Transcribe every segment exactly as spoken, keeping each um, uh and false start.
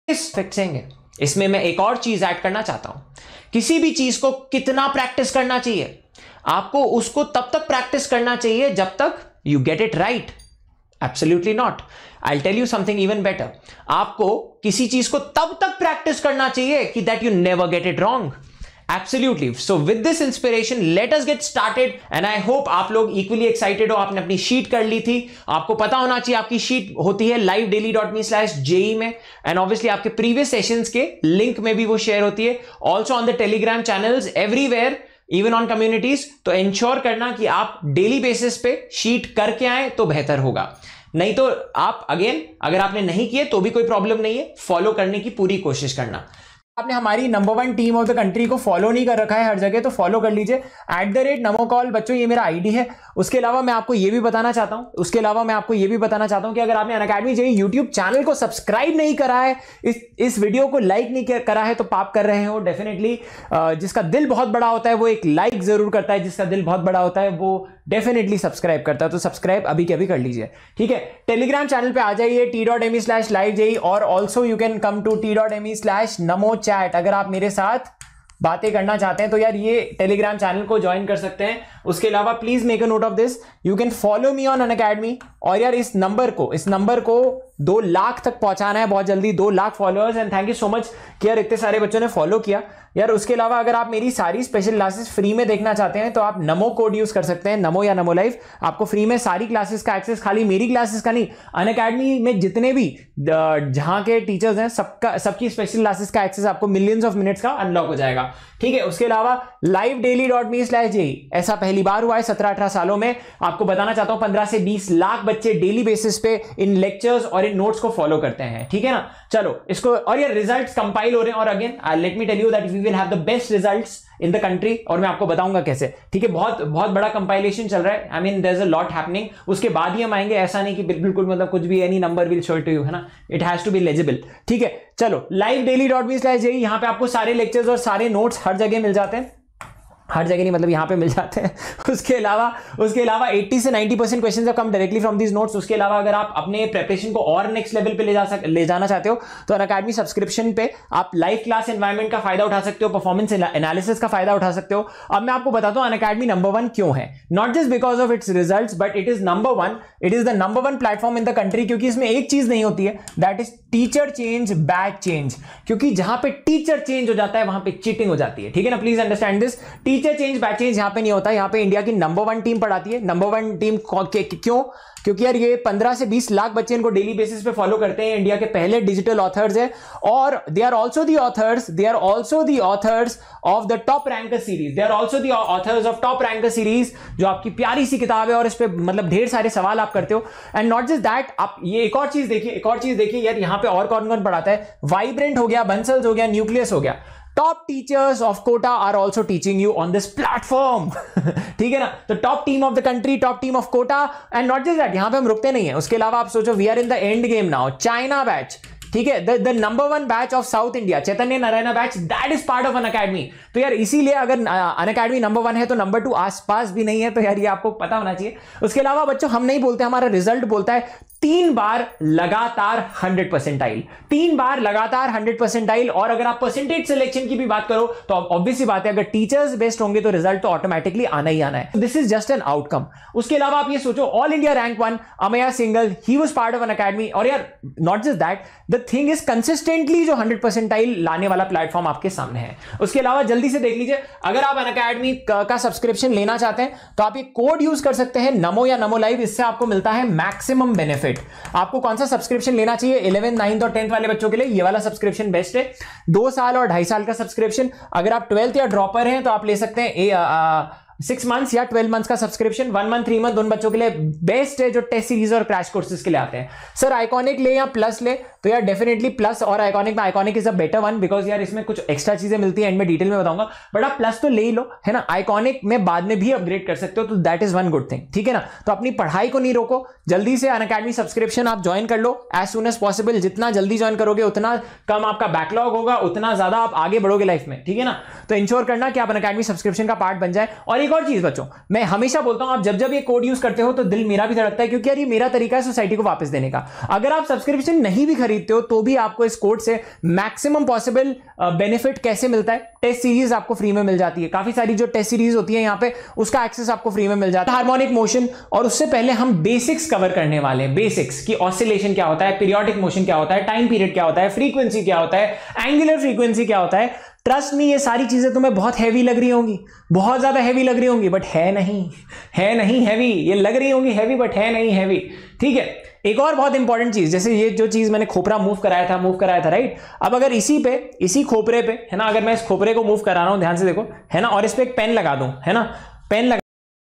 इस फिक्सिंग है। इसमें मैं एक और चीज ऐड करना चाहता हूं, किसी भी चीज को कितना प्रैक्टिस करना चाहिए, आपको उसको तब तक प्रैक्टिस करना चाहिए जब तक you get it right. Absolutely not. I tell you something even better, आपको किसी चीज को तब तक प्रैक्टिस करना चाहिए कि that you never get it wrong. Absolutely. So with this inspiration, let us get started. And I hope आप लोग equally excited हो। आपने अपनी शीट कर ली थी, आपको पता होना चाहिए आपकी शीट होती है live daily dot me slash J E E में, and obviously आपके previous sessions के link में भी वो share होती है, also on the telegram channels everywhere, even on communities। तो ensure करना कि आप daily basis पे शीट करके आए तो बेहतर होगा, नहीं तो आप अगेन अगर आपने नहीं किए तो भी कोई प्रॉब्लम नहीं है, फॉलो करने की पूरी कोशिश करना। आपने हमारी number one team of the country को फॉलो नहीं कर रखा है हर जगह, तो फॉलो कर लीजिए at the rate Namo Kaul. बच्चों ये मेरा आईडी है। उसके अलावा मैं आपको ये भी बताना चाहता हूं उसके अलावा मैं आपको ये भी बताना चाहता हूं कि अगर आपने अनअकैडमी जेईई यूट्यूब चैनल को सब्सक्राइब नहीं करा है, इस इस वीडियो को लाइक नहीं करा है, तो पाप कर रहे हो डेफिनेटली। जिसका दिल बहुत बड़ा होता है वो एक लाइक जरूर करता है, जिसका दिल बहुत बड़ा होता है वो डेफिनेटली सब्सक्राइब करता है। तो सब्सक्राइब अभी के अभी कर लीजिए, ठीक है। टेलीग्राम चैनल पे आ जाइए t dot m e slash live JEE, और also you can come to t dot m e slash Namo chat. अगर आप मेरे साथ बातें करना चाहते हैं तो यार ये टेलीग्राम चैनल को ज्वाइन कर सकते हैं। उसके अलावा please make a note of this, you can follow me on Unacademy. और यार इस नंबर को इस नंबर को दो लाख तक पहुंचाना है बहुत जल्दी, दो lakh followers. And thank you so much कि यार इतने सारे बच्चों ने फॉलो किया यार। उसके अलावा अगर आप मेरी सारी स्पेशल क्लासेस फ्री में देखना चाहते हैं तो आप नमो कोड यूज कर सकते हैं, नमो या नमो लाइव। आपको फ्री में सारी क्लासेस का एक्सेस, खाली मेरी क्लासेस का नहीं, अनअकैडमी में जितने भी जहां के टीचर्स हैं सबका सबकी स्पेशल क्लासेस का एक्सेस आपको मिलियंस ऑफ मिनट्स का अनलॉक हो जाएगा, ठीक है। उसके अलावा live daily dot me slash JEE, ऐसा पहली बार हुआ है सत्रह अठारह सालों में। आपको बताना चाहता हूं पंद्रह से बीस लाख बच्चे डेली बेसिस पे इन लेक्चर्स और इन नोट्स को फॉलो करते हैं, ठीक है ना। चलो इसको, और ये रिजल्ट्स कंपाइल हो रहे हैं, और again let me tell you that we will have the best results in the country, और मैं आपको बताऊंगा कैसे, ठीक है। बहुत बहुत बड़ा कंपाइलेशन चल रहा है, I mean there is a lot happening. उसके बाद ही हम आएंगे, ऐसा नहीं कि बिल्कुल मतलब कुछ भी any number will show to you, है ना। It has to be legible, ठीक है। चलो live daily dot me slash JEE, यहां पे आपको सारे लेक्चर्स और सारे नोट्स हर जगह मिल जाते हैं, हर जगह नहीं मतलब यहाँ पे मिल जाते हैं। उसके अलावा उसके अलावा अस्सी से नब्बे percent questions have come directly from these notes. उसके अलावा अगर आप अपने प्रिपरेशन को और नेक्स्ट लेवल पे ले जा सक ले जाना चाहते हो तो अनअकैडमी सब्सक्रिप्शन पे आप लाइव क्लास एनवायरनमेंट का फायदा उठा सकते हो, परफॉर्मेंस एनालिसिस का फायदा उठा सकते हो। अब मैं आपको बताता हूं अनअकैडमी नंबर वन क्यों है, not just because of its results, but it is number one, it is the number one platform in the country. क्योंकि इसमें एक चीज नहीं होती है, that is teacher change batch change. क्योंकि जहां पे टीचर चेंज हो जाता है वहां पे चीटिंग हो जाती है, ठीक है ना। Please understand this, teacher change batch change यहां पे नहीं होता। यहां पे इंडिया की नंबर वन टीम पढ़ाती है। नंबर वन टीम क्यों? क्योंकि यार ये पंद्रह से बीस लाख बच्चे इनको डेली बेसिस पे फॉलो करते हैं। इंडिया के पहले डिजिटल ऑथर्स है, और they are also the authors they are also the authors of the top ranker series they are also the authors of top ranker series, जो आपकी प्यारी सी किताब है और इस पे मतलब ढेर सारे सवाल आप करते हो। एंड नॉट जस्ट दैट, आप ये एक और चीज देखिए एक और चीज देखिए यार, यहां पे और कौन कौन पढ़ाता है। वाइब्रेंट हो गया, बंसल्स हो गया, न्यूक्लियस हो गया। Top teachers of Kota are also teaching you on this platform, ठीक है ना। तो top team of the country, top team of Kota. And not just that, यहां पे हम रुकते नहीं है। उसके अलावा आप सोचो, we are in the end game now. China batch, ठीक है, the number one batch of South India, Chaitanya Narayana batch, that is part of Unacademy. तो यार इसीलिए अगर अनअकैडमी नंबर वन है तो नंबर टू आसपास भी नहीं है, तो यार ये आपको पता होना चाहिए। उसके अलावा बच्चों हम नहीं बोलते, हमारा रिजल्ट बोलता है तीन बार लगातार हंड्रेड परसेंटाइल, तीन बार लगातार हंड्रेड परसेंटाइल। और अगर आप परसेंटेज सिलेक्शन की भी बात करो तो ऑब्वियसली बात है, अगर टीचर्स बेस्ट होंगे तो रिजल्ट तो ऑटोमेटिकली आना ही आना है। This is just an outcome. उसके अलावा आप ये सोचो, all India rank one Amaya Singal, he was part of Unacademy. और यार not just that, the thing is consistently जो हंड्रेड परसेंटाइल लाने वाला प्लेटफॉर्म आपके सामने है। उसके अलावा जल्दी से देख लीजिए, अगर आप अनअकैडमी का सब्सक्रिप्शन लेना चाहते हैं तो आप ये कोड यूज कर सकते हैं, नमो या नमो लाइव। इससे आपको मिलता है मैक्सिमम बेनिफिट। आपको कौन सा सब्सक्रिप्शन लेना चाहिए? इलेवन नाइन्थ और टेंथ वाले बच्चों के लिए ये वाला सब्सक्रिप्शन बेस्ट है। दो साल और ढाई साल का सब्सक्रिप्शन। अगर आप ट्वेल्थ या ड्रॉपर हैं तो आप ले सकते हैं ए, आ, आ, सिक्स मंथ्स या ट्वेल्व मंथ्स का subscription. One month three month उन बच्चों के लिए बेस्ट है जो टेस्ट सीरीज और क्रैश कोर्सेज के लिए आते हैं। सर आइकॉनिक ले या प्लस ले, तो यार डेफिनेटली प्लस और आइकॉनिक में iconic is a better one, because यार इसमें कुछ एक्स्ट्रा चीजें मिलती हैं, एंड में डिटेल में बताऊंगा। बट आप प्लस तो ले ही लो, है ना। आइकॉनिक में बाद में भी अपग्रेड कर सकते हो, तो that is one good thing, ठीक है ना। तो अपनी पढ़ाई को नहीं रोको, जल्दी से अनअकैडमी सब्सक्रिप्शन आप ज्वाइन कर लो एज सुन एज पॉसिबल। जितना जल्दी ज्वाइन करोगे उतना कम आपका बैकलॉग होगा, उतना ज्यादा आप आगे बढ़ोगे लाइफ में, ठीक है ना। तो इंश्योर करना कि आप अनअकैडमी सब्सक्रिप्शन का पार्ट बन जाए। और एक और चीज बच्चों, मैं हमेशा बोलता हूं, आप जब जब ये कोड यूज करते हो तो दिल मेरा भी धड़कता है, क्योंकि यार ये मेरा तरीका है सोसाइटी को वापस देने का। अगर आप सब्सक्रिप्शन नहीं भी खरीद खरीदते हो तो भी आपको इस कोड से मैक्सिमम पॉसिबल बेनिफिट कैसे मिलता है, टेस्ट सीरीज आपको फ्री में मिल जाती है, काफी सारी जो टेस्ट सीरीज होती है यहाँ पे उसका एक्सेस आपको फ्री में मिल जाता है, हार्मोनिक मोशन। और उससे पहले हम बेसिक्स कवर करने वाले हैं, बेसिक्स की ऑसिलेशन क्या होता है, पीरियोडिक मोशन क्या होता है, टाइम पीरियड क्या होता है, फ्रीक्वेंसी क्या होता है, एंगुलर फ्रीक्वेंसी क्या होता है। ट्रस्ट मी ये सारी चीजें तुम्हें बहुत हैवी लग रही होंगी, बहुत ज्यादा हैवी लग रही होंगी, बट है नहीं, है नहीं हैवी। ये लग रही होंगी हैवी बट है नहीं हैवी, ठीक है। एक और बहुत इंपॉर्टेंट चीज, जैसे ये जो चीज मैंने खोपरा मूव कराया था, मूव कराया था राइट। अब अगर इसी पे, इसी खोपरे पे है ना, अगर मैं इस खोपरे को मूव करा रहा हूं, ध्यान से देखो है ना, और इस पे एक पेन लगा दूं है ना, पेन लगा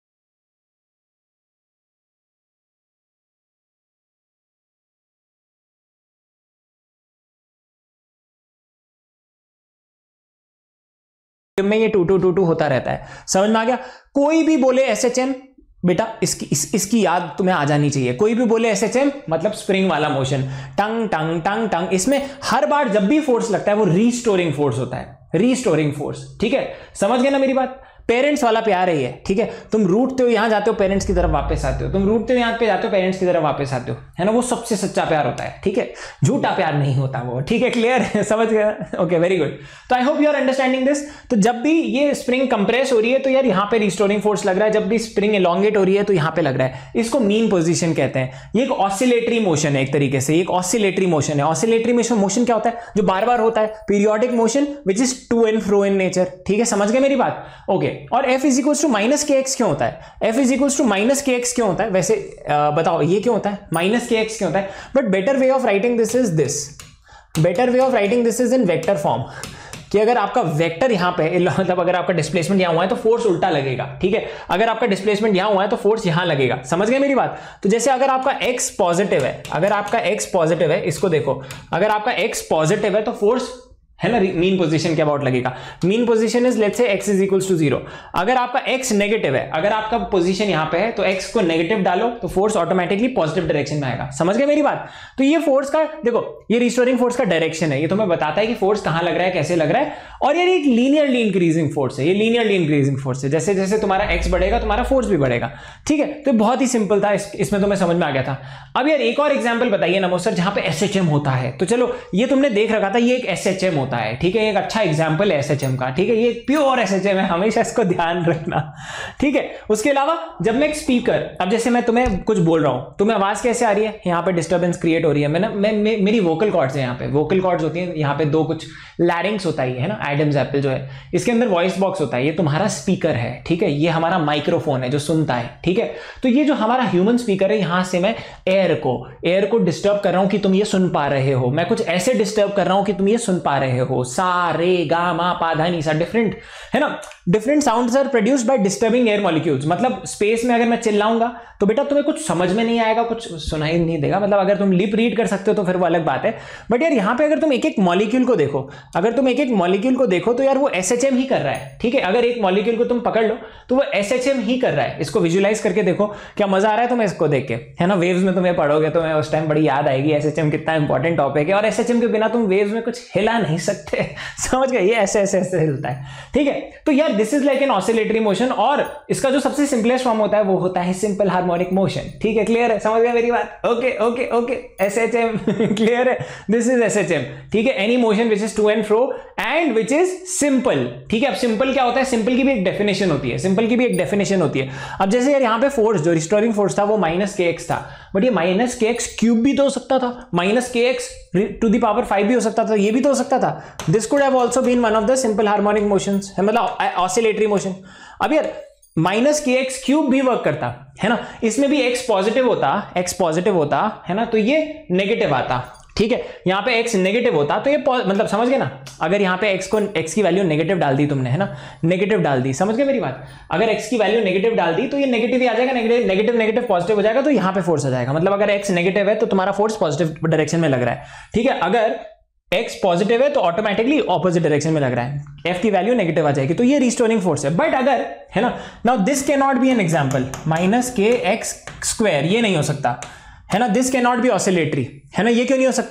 में ये टू टू टू टू होता रहता है, समझ में आ गया। कोई भी बोले एसएचएम, बेटा इसकी इस, इसकी याद तुम्हें आ जानी चाहिए। कोई भी बोले एसएचएम मतलब स्प्रिंग वाला मोशन, टंग टंग टंग टंग। इसमें हर बार जब भी फोर्स लगता है वो रीस्टोरिंग फोर्स होता है, रीस्टोरिंग फोर्स, ठीक है। समझ गए ना मेरी बात। पेरेंट्स वाला प्यार है ये, ठीक है। तुम रूठते हो यहां जाते हो, पेरेंट्स की तरफ वापस आते हो, तुम रूठते हो यहां पे जाते हो, पेरेंट्स की तरफ वापस आते हो, है ना। वो सबसे सच्चा प्यार होता है, ठीक है, झूठा प्यार नहीं होता वो, ठीक है। क्लियर है, समझ गया, ओके वेरी गुड। तो I hope you are understanding this. तो जब भी ये स्प्रिंग कंप्रेस हो रही है तो यार यहाँ पे रिस्टोरिंग फोर्स लग रहा है, जब भी स्प्रिंग एलोंगेट हो रही है तो यहाँ पे लग रहा है। इसको मीन पोजिशन कहते हैं। ये एक ऑसिलेटरी मोशन है, एक तरीके से एक ऑसिलेटरी मोशन है। ऑसिलेटरी मोशन मोशन क्या होता है, जो बार बार होता है, periodic motion which is to and fro in nature, ठीक है। समझ गए मेरी बात, ओके। और एफ इज टू माइनस के एक्स क्यों होता है, F is equals to minus के एक्स क्यों होता है, वैसे आ, बताओ ये क्यों होता है, माइनस के एक्स क्यों होता है। But better way of writing this is this, better way of writing this is in vector form, कि अगर आपका वेक्टर यहां पे, मतलब अगर आपका डिस्प्लेसमेंट यहां हुआ है तो फोर्स उल्टा लगेगा, ठीक है। अगर आपका डिस्प्लेसमेंट यहां हुआ है तो फोर्स यहां लगेगा। समझ गए मेरी बात। तो जैसे अगर आपका x पॉजिटिव है, अगर आपका x पॉजिटिव है, इसको देखो, अगर आपका x पॉजिटिव है तो फोर्स है ना मीन पोजीशन के अबाउट लगेगा। Mean position is let's say x is equals to zero. अगर आपका x नेगेटिव है, अगर आपका पोजीशन यहां पे है तो x को नेगेटिव डालो तो फोर्स ऑटोमेटिकली पॉजिटिव डायरेक्शन में आएगा। समझ गए मेरी बात। तो ये फोर्स का देखो, ये रिस्टोरिंग फोर्स का डायरेक्शन है, ये तुम्हें बताता है कि फोर्स कहां लग रहा है, कैसे लग रहा है। और ये एक लीनियरली इंक्रीजिंग फोर्स है, ये लीनियरली इंक्रीजिंग फोर्स है। जैसे जैसे तुम्हारा x बढ़ेगा तुम्हारा फोर्स भी बढ़ेगा, ठीक है। तो बहुत ही सिंपल था, इस, इसमें तुम्हें समझ में आ गया था। अब यार एक और एग्जाम्पल बताइए नमो सर जहां पे एसएचएम होता है। तो चलो ये तुमने देख रखा था, ये एक एसएचएम होता है, ठीक है। एक अच्छा एग्जांपल है एसएचएम का, ठीक है। ये प्योर एसएचएम है, हमेशा इसको ध्यान रखना, ठीक है। उसके अलावा जब मैं एक स्पीकर, अब जैसे मैं तुम्हें कुछ बोल रहा हूं, तुम्हें आवाज कैसे आ रही है, यहाँ पे डिस्टर्बेंस क्रिएट हो रही है। मैं ना मैं, मैं मेरी वोकल कॉर्ड्स है, यहाँ पे वोकल कॉर्ड्स होती हैं, यहाँ पे दो कुछ लैरिंग्स होता है ना, एडम्स एप्पल जो है, इसके अंदर वॉइस बॉक्स होता है। ये तुम्हारा स्पीकर है, ठीक है। ये हमारा माइक्रोफोन है जो सुनता है, ठीक है। तो ये जो हमारा ह्यूमन स्पीकर है, यहां से मैं एयर को एयर को डिस्टर्ब कर रहा हूं कि तुम ये सुन पा रहे हो। मैं कुछ ऐसे डिस्टर्ब कर रहा हूं कि तुम ये सुन पा रहे हो। सा रे गा मा पा धा नी सा, डिफरेंट है ना, different sounds are produced by disturbing air molecules. मतलब स्पेस में अगर मैं चिल्लाऊंगा तो बेटा तुम्हें कुछ समझ में नहीं आएगा, कुछ सुनाई नहीं देगा। मतलब अगर तुम लिप रीड कर सकते हो तो फिर वो अलग बात है। बट यार यहाँ पे अगर तुम एक एक मॉलिक्यूल को देखो, अगर तुम एक एक मॉलिक्यूल को देखो तो यार वो एसएचएम ही कर रहा है, ठीक है। अगर एक मॉलिक्यूल को तुम पकड़ लो तो वो एसएचएम ही कर रहा है। इसको विजुअलाइज करके देखो, क्या मजा आ रहा है तुम्हें इसको देख के, है ना। वेव्स में तुम्हें पढ़ोगे तो मैं उस टाइम बड़ी याद आएगी एसएचएम कितना इंपॉर्टेंट टॉपिक है। और एसएचएम के बिना तुम वेव्स में कुछ हिला नहीं सकते, समझ गए। ये ऐसे ऐसे ऐसे हिलता है, ठीक है। तो यार this is like an oscillatory motion, और इसका जो सबसे सिंपलेस्ट फॉर्म होता है वो होता है सिंपल हार्मोनिक मोशन, ठीक है। क्लियर है, समझ गया मेरी बात। Okay okay okay, SHM clear है, दिस इज एसएचएम, ठीक है। Any motion which is to and fro and which is simple, ठीक है। अब सिंपल क्या होता है, सिंपल की भी एक डेफिनेशन होती है, सिंपल की भी एक डेफिनेशन होती है। अब जैसे यार यहाँ पे फोर्स जो रिस्टोरिंग फोर्स था वो माइनस के एक्स था, बट ये माइनस के एक्स क्यूब भी तो हो सकता था, माइनस के X to the power five भी हो सकता था, ये भी तो हो सकता था। This could have also been one of the simple harmonic motions, मतलब ऑसिलेटरी मोशन। अब यार माइनस के एक्स क्यूब भी वर्क करता है ना, इसमें भी एक्स पॉजिटिव होता, एक्स पॉजिटिव होता है ना, तो ये नेगेटिव आता, ठीक है। यहाँ पे x नेगेटिव होता तो ये मतलब समझ गए ना। अगर यहाँ पे x को x की वैल्यू नेगेटिव डाल दी तुमने, है ना, नेगेटिव डाल दी, समझ गए मेरी बात। अगर x की वैल्यू नेगेटिव डाल दी तो ये नेगेटिव ही आ जाएगा, नेगेटिव नेगेटिव नेगेटिव पॉजिटिव हो जाएगा, तो यहाँ पे फोर्स आ जाएगा। मतलब अगर x नेगेटिव है तो तुम्हारा फोर्स पॉजिटिव डायरेक्शन में लग रहा है, ठीक है। अगर x पॉजिटिव है तो ऑटोमेटिकली ऑपोजिट डायरेक्शन में लग रहा है, f की वैल्यू नेगेटिव आ जाएगी, तो ये रिस्टोरिंग फोर्स है। बट अगर है ना, now this can not be an example, minus के एक्स स्क्वायर ये नहीं हो सकता, है ना। This can not be oscillatory, है ना। ये क्यों नहीं हो सकता,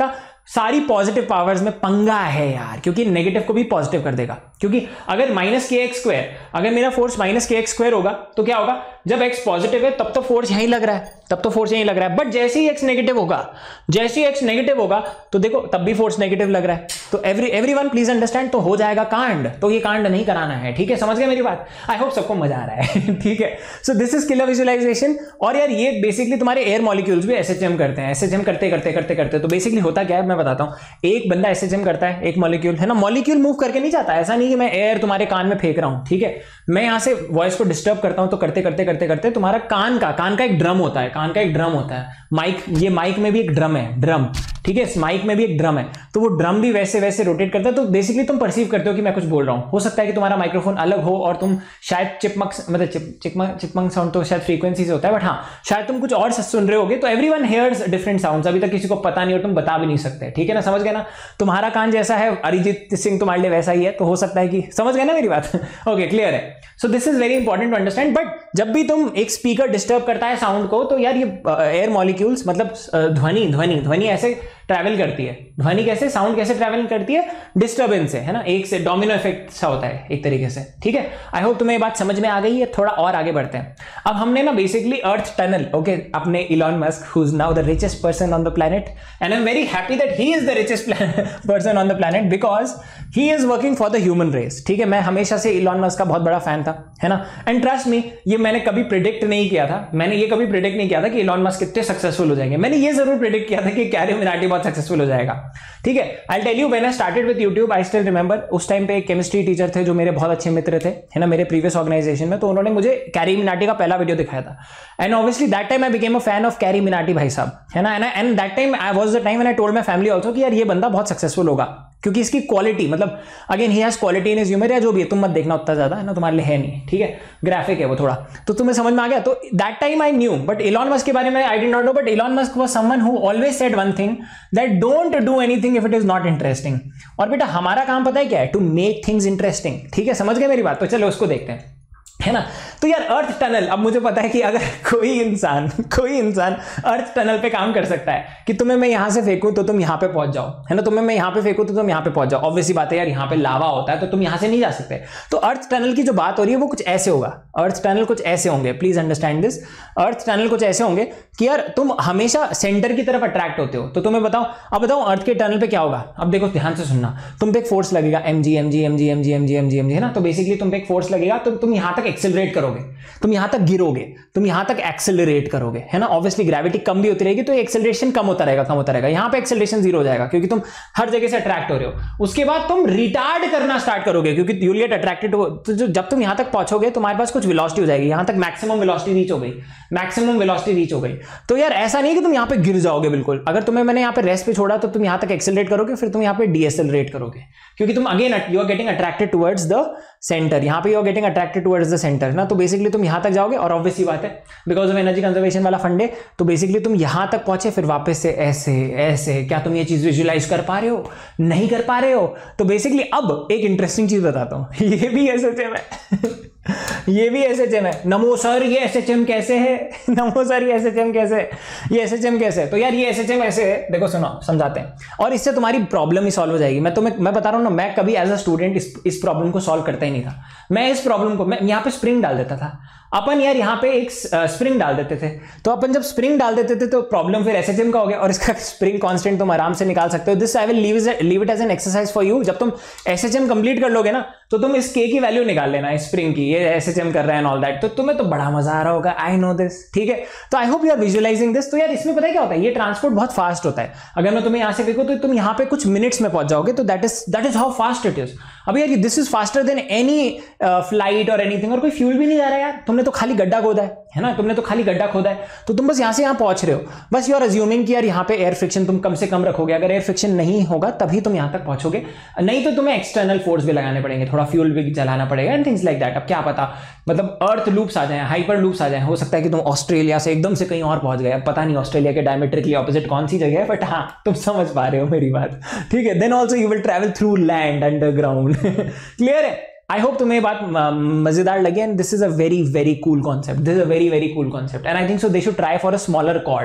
सारी पॉजिटिव पावर्स में पंगा है यार, क्योंकि नेगेटिव को भी पॉजिटिव कर देगा। क्योंकि अगर माइनस के एक्स स्क्वायर, अगर मेरा फोर्स माइनस के एक्स स्क्वायर होगा तो क्या होगा, जब एक्स पॉजिटिव है तब तो फोर्स यहीं लग रहा है, तब तो फोर्स यहीं लग रहा है। बट जैसे ही एक्स नेगेटिव होगा, जैसे ही एक्स नेगेटिव होगा तो देखो तब भी फोर्स नेगेटिव लग रहा है। तो एवरी एवरीवन प्लीज अंडरस्टैंड, तो हो जाएगा कांड। तो ये कांड नहीं कराना है, ठीक है, समझ गए मेरी बात? आई होप सबको मजा आ रहा है। ठीक है, so this is skill of visualisation. और यार ये बेसिकली तुम्हारे एयर मॉलिक्यूल्स भी एसएचएम करते हैं। एसएचएम करते करते करते करते तो बेसिकली होता क्या है मैं बताता हूँ। एक बंदा एसएचएम करता है, एक मॉलिक्यूल है ना, मॉलिक्यूल मूव करके नहीं जाता। ऐसा नहीं कि मैं एयर तुम्हारे कान में फेंक रहा हूं, ठीक है, मैं यहां से वॉइस को डिस्टर्ब करता हूं तो करते करते करते करते तुम्हारा कान का कान का एक ड्रम होता है, कान का एक ड्रम होता है, माइक, ये माइक में भी एक ड्रम है, ड्रम, ठीक है, इस माइक में भी एक ड्रम है, तो वो ड्रम भी वैसे वैसे रोटेट करता है। तो बेसिकली तुम परसीव करते हो कि मैं कुछ बोल रहा हूं। हो सकता है कि तुम्हारा माइक्रोफोन अलग हो और तुम शायद चिपमक मतलब चिप चिपमक चिपमक साउंड तो शायद फ्रीक्वेंसी से होता है, बट हाँ शायद तुम कुछ और सुन रहे होगे। तो एवरीवन हियर्स डिफरेंट साउंड्स, अभी तक किसी को पता नहीं और तुम बता भी नहीं सकते, ठीक है ना, समझ गए ना? तुम्हारा कान जैसा है, अरिजीत सिंह तुम्हारे लिए वैसा ही है, तो हो सकता है कि, समझ गए ना मेरी बात? ओके, क्लियर है। So this is very important to understand. But जब भी तुम एक स्पीकर डिस्टर्ब करता है साउंड को, तो यार ये एयर मॉलिक्यूल्स मतलब ध्वनि ध्वनि ध्वनि ऐसे ट्रैवल करती है। ध्वनि कैसे, साउंड कैसे ट्रैवल करती है? डिस्टर्बेंस से, है ना, एक से डोमिनो इफेक्ट सा होता है एक तरीके से, ठीक है। आई होप तुम्हें ये बात समझ में आ गई है। थोड़ा और आगे बढ़ते हैं। अब हमने ना बेसिकली अर्थ टनल, ओके, अपने Elon Musk who is now the richest person on the planet, and I am very happy that he is the richest person on the planet because he is working for the human race, ठीक है। मैं हमेशा से Elon Musk का बहुत बड़ा fan था, है ना, एंड ट्रस्ट मी, ये मैंने कभी प्रिडिक्ट नहीं किया था, मैंने ये कभी प्रिडिक्ट नहीं किया था कि इलॉन मस्क कितने सक्सेसफुल हो जाएंगे। मैंने ये जरूर प्रिडिक्ट किया था कि कैरी मिनाटी बहुत सक्सेसफुल हो जाएगा, ठीक है। I tell you, when I started with YouTube, I still remember, उस टाइम पे एक केमिस्ट्री टीचर थे जो मेरे बहुत अच्छे मित्र थे, है ना, मेरे प्रीवियस ऑर्गेनाइजेशन में, तो उन्होंने मुझे कैरी मिनाटी का पहला वीडियो दिखाया था, and obviously that time I became a fan of Carry Minati भाई साहब, है ना, and that time I was the time when I told my family also कि यार ये बंदा बहुत सक्सेसफुल होगा, क्योंकि इसकी क्वालिटी, मतलब again he has quality in his humour, या जो भी है, तुम मत देखना उतना ज्यादा, है ना, तुम्हारे लिए है नहीं, ठीक है, ग्राफिक है वो थोड़ा, तो तुम्हें समझ में आ गया। तो that time I knew, but Elon Musk के बारे में I did not know, but Elon Musk was someone who always said one thing, that don't do anything if it is not interesting. और बेटा हमारा काम पता है क्या है? टू मेक थिंग्स इंटरेस्टिंग, ठीक है, समझ गए मेरी बात? तो चलो उसको देखते हैं, है ना। तो यार अर्थ टनल, अब मुझे पता है कि अगर कोई इंसान कोई इंसान अर्थ टनल पे काम कर सकता है कि तुम्हें मैं यहां से फेंकूं तो तुम यहां पे पहुंच जाओ, है ना, तुम्हें मैं यहां पे फेंकूं तो तुम यहां पे पहुंच जाओ। ऑब्वियसली बात है यार, यहां पे लावा होता है तो तुम यहां से नहीं जा सकते। तो अर्थ टनल की जो बात हो रही है वो कुछ ऐसे होगा, अर्थ टनल कुछ ऐसे होंगे, please understand this. Earth tunnel कुछ ऐसे होंगे कि यार तुम हमेशा सेंटर की तरफ अट्रैक्ट होते हो। तो तुम्हें बताओ, अब बताओ अर्थ के टनल पे क्या होगा। अब देखो ध्यान से सुनना, तुम पे एक फोर्स लगेगा, M G M G M G M G M G M G M G, है ना। तो बेसिकली तुम पे एक फोर्स लगेगा, तो तुम यहां तक एक्सेलरेट करोगे, तुम यहां तक गिरोगे, तुम यहां तक एक्सेलरेट करोगे, है ना। ऑब्वियसली ग्रेविटी कम भी होती रहेगी तो एक्सेलरेशन कम होता रहेगा, कम होता रहेगा। यहां पे एक्सेलरेशन जीरो हो जाएगा क्योंकि तुम हर जगह से अट्रैक्ट हो रहे हो। उसके बाद तुम रिटार्ड करना स्टार्ट करोगे क्योंकि यू विल गेट अट्रैक्टेड। तो जो जब तुम यहां तक पहुंचोगे तुम्हारे पास कुछ वेलोसिटी हो जाएगी, यहां तक मैक्सिमम वेलोसिटी रीच हो गई, मैक्सिमम वेलोसिटी रीच हो गई। तो यार ऐसा नहीं कि तुम यहां पे गिर जाओगे बिल्कुल। अगर तुम्हें मैंने यहां पे रेस्ट पे छोड़ा तो तुम यहां तक एक्सेलरेट करोगे, फिर तुम यहां पे डीएसेलरेट करोगे क्योंकि तुम again you are getting attracted towards the centre. यहां पे you are getting attracted towards the centre ना। तो बेसिकली तुम यहां तक जाओगे और ऑब्वियसली बात है बिकॉज ऑफ एनर्जी कंजर्वेशन वाला फंडे, तो बेसिकली तुम यहां तक पहुंचे, फिर वापस से ऐसे ऐसे। क्या तुम ये चीज विजुअलाइज कर पा रहे हो? नहीं कर पा रहे हो? तो बेसिकली अब एक इंटरेस्टिंग चीज बताता हूं। ये भी एसएचएम है ये भी एसएचएम है। नमो सर ये एसएचएम कैसे है? नमो सर ये एसएचएम कैसे है? ये एसएचएम कैसे है? तो यार ये एसएचएम ऐसे है, देखो सुनो समझाते हैं और इससे तुम्हारी प्रॉब्लम ही सॉल्व हो जाएगी। मैं तो मैं, मैं बता रहा हूं ना, मैं कभी एज अ स्टूडेंट इस इस प्रॉब्लम को सॉल्व करता ही नहीं था। मैं इस प्रॉब्लम को, मैं यहां पे स्प्रिंग डाल देता था अपन, यार यहाँ पे एक स्प्रिंग डाल देते थे। तो अपन जब स्प्रिंग डाल देते थे तो प्रॉब्लम फिर एसएचएम का हो गया और इसका स्प्रिंग कांस्टेंट तुम आराम से निकाल सकते हो। This I will leave it as an exercise for you. जब तुम एसएचएम कंप्लीट कर लोगे ना तो तुम इस के की वैल्यू निकाल लेना, इस स्प्रिंग की, ये एसएचएम कर रहा है एंड ऑल दैट, तो तुम्हें तो बड़ा मजा आ रहा होगा। आई नो दिस, ठीक है। तो I hope you are visualising this. तो यार इसमें पता है क्या होता है, ये ट्रांसपोर्ट बहुत फास्ट होता है। अगर मैं तुम्हें यहां से फेंकूं तो तुम यहाँ पे कुछ मिनट्स में पहुंच जाओगे। तो that is that is how fast it is. अब यार this is faster than any flight और एनीथिंग। और कोई फ्यूल भी नहीं जा रहा है यार, तुमने तो खाली गड्ढा खोदा है, है ना, तुमने तो खाली गड्ढा खोदा है। तो तुम बस यहां से यहां पहुंच रहे हो। बस यू आर अज्यूमिंग कि यार यहाँ पे एयर फ्रिक्शन तुम कम से कम रखोगे। अगर एयर फ्रिक्शन नहीं होगा तभी तुम यहां तक पहुंचोगे, नहीं तो तुम्हें एक्सटर्नल फोर्स भी लगाने पड़ेंगे, थोड़ा फ्यूल भी जलाना पड़ेगा एंड थिंग्स लाइक दैट। अब क्या पता, मतलब अर्थ लूप्स आ जाए, हाइपर लूप्स आ जाए। हो सकता है कि तुम ऑस्ट्रेलिया से एकदम से कहीं और पहुंच गए। अब पता नहीं ऑस्ट्रेलिया के डायमेट्रिकली ऑपोजिट कौन सी जगह है, बट हाँ तुम समझ पा रहे हो मेरी बात, ठीक है। Then also you will travel through land underground. Clear है? आई होप तुम्हें ये बात मजेदार लगी and this is a very very cool concept. This is a very very cool concept and I think so they should try for a smaller chord.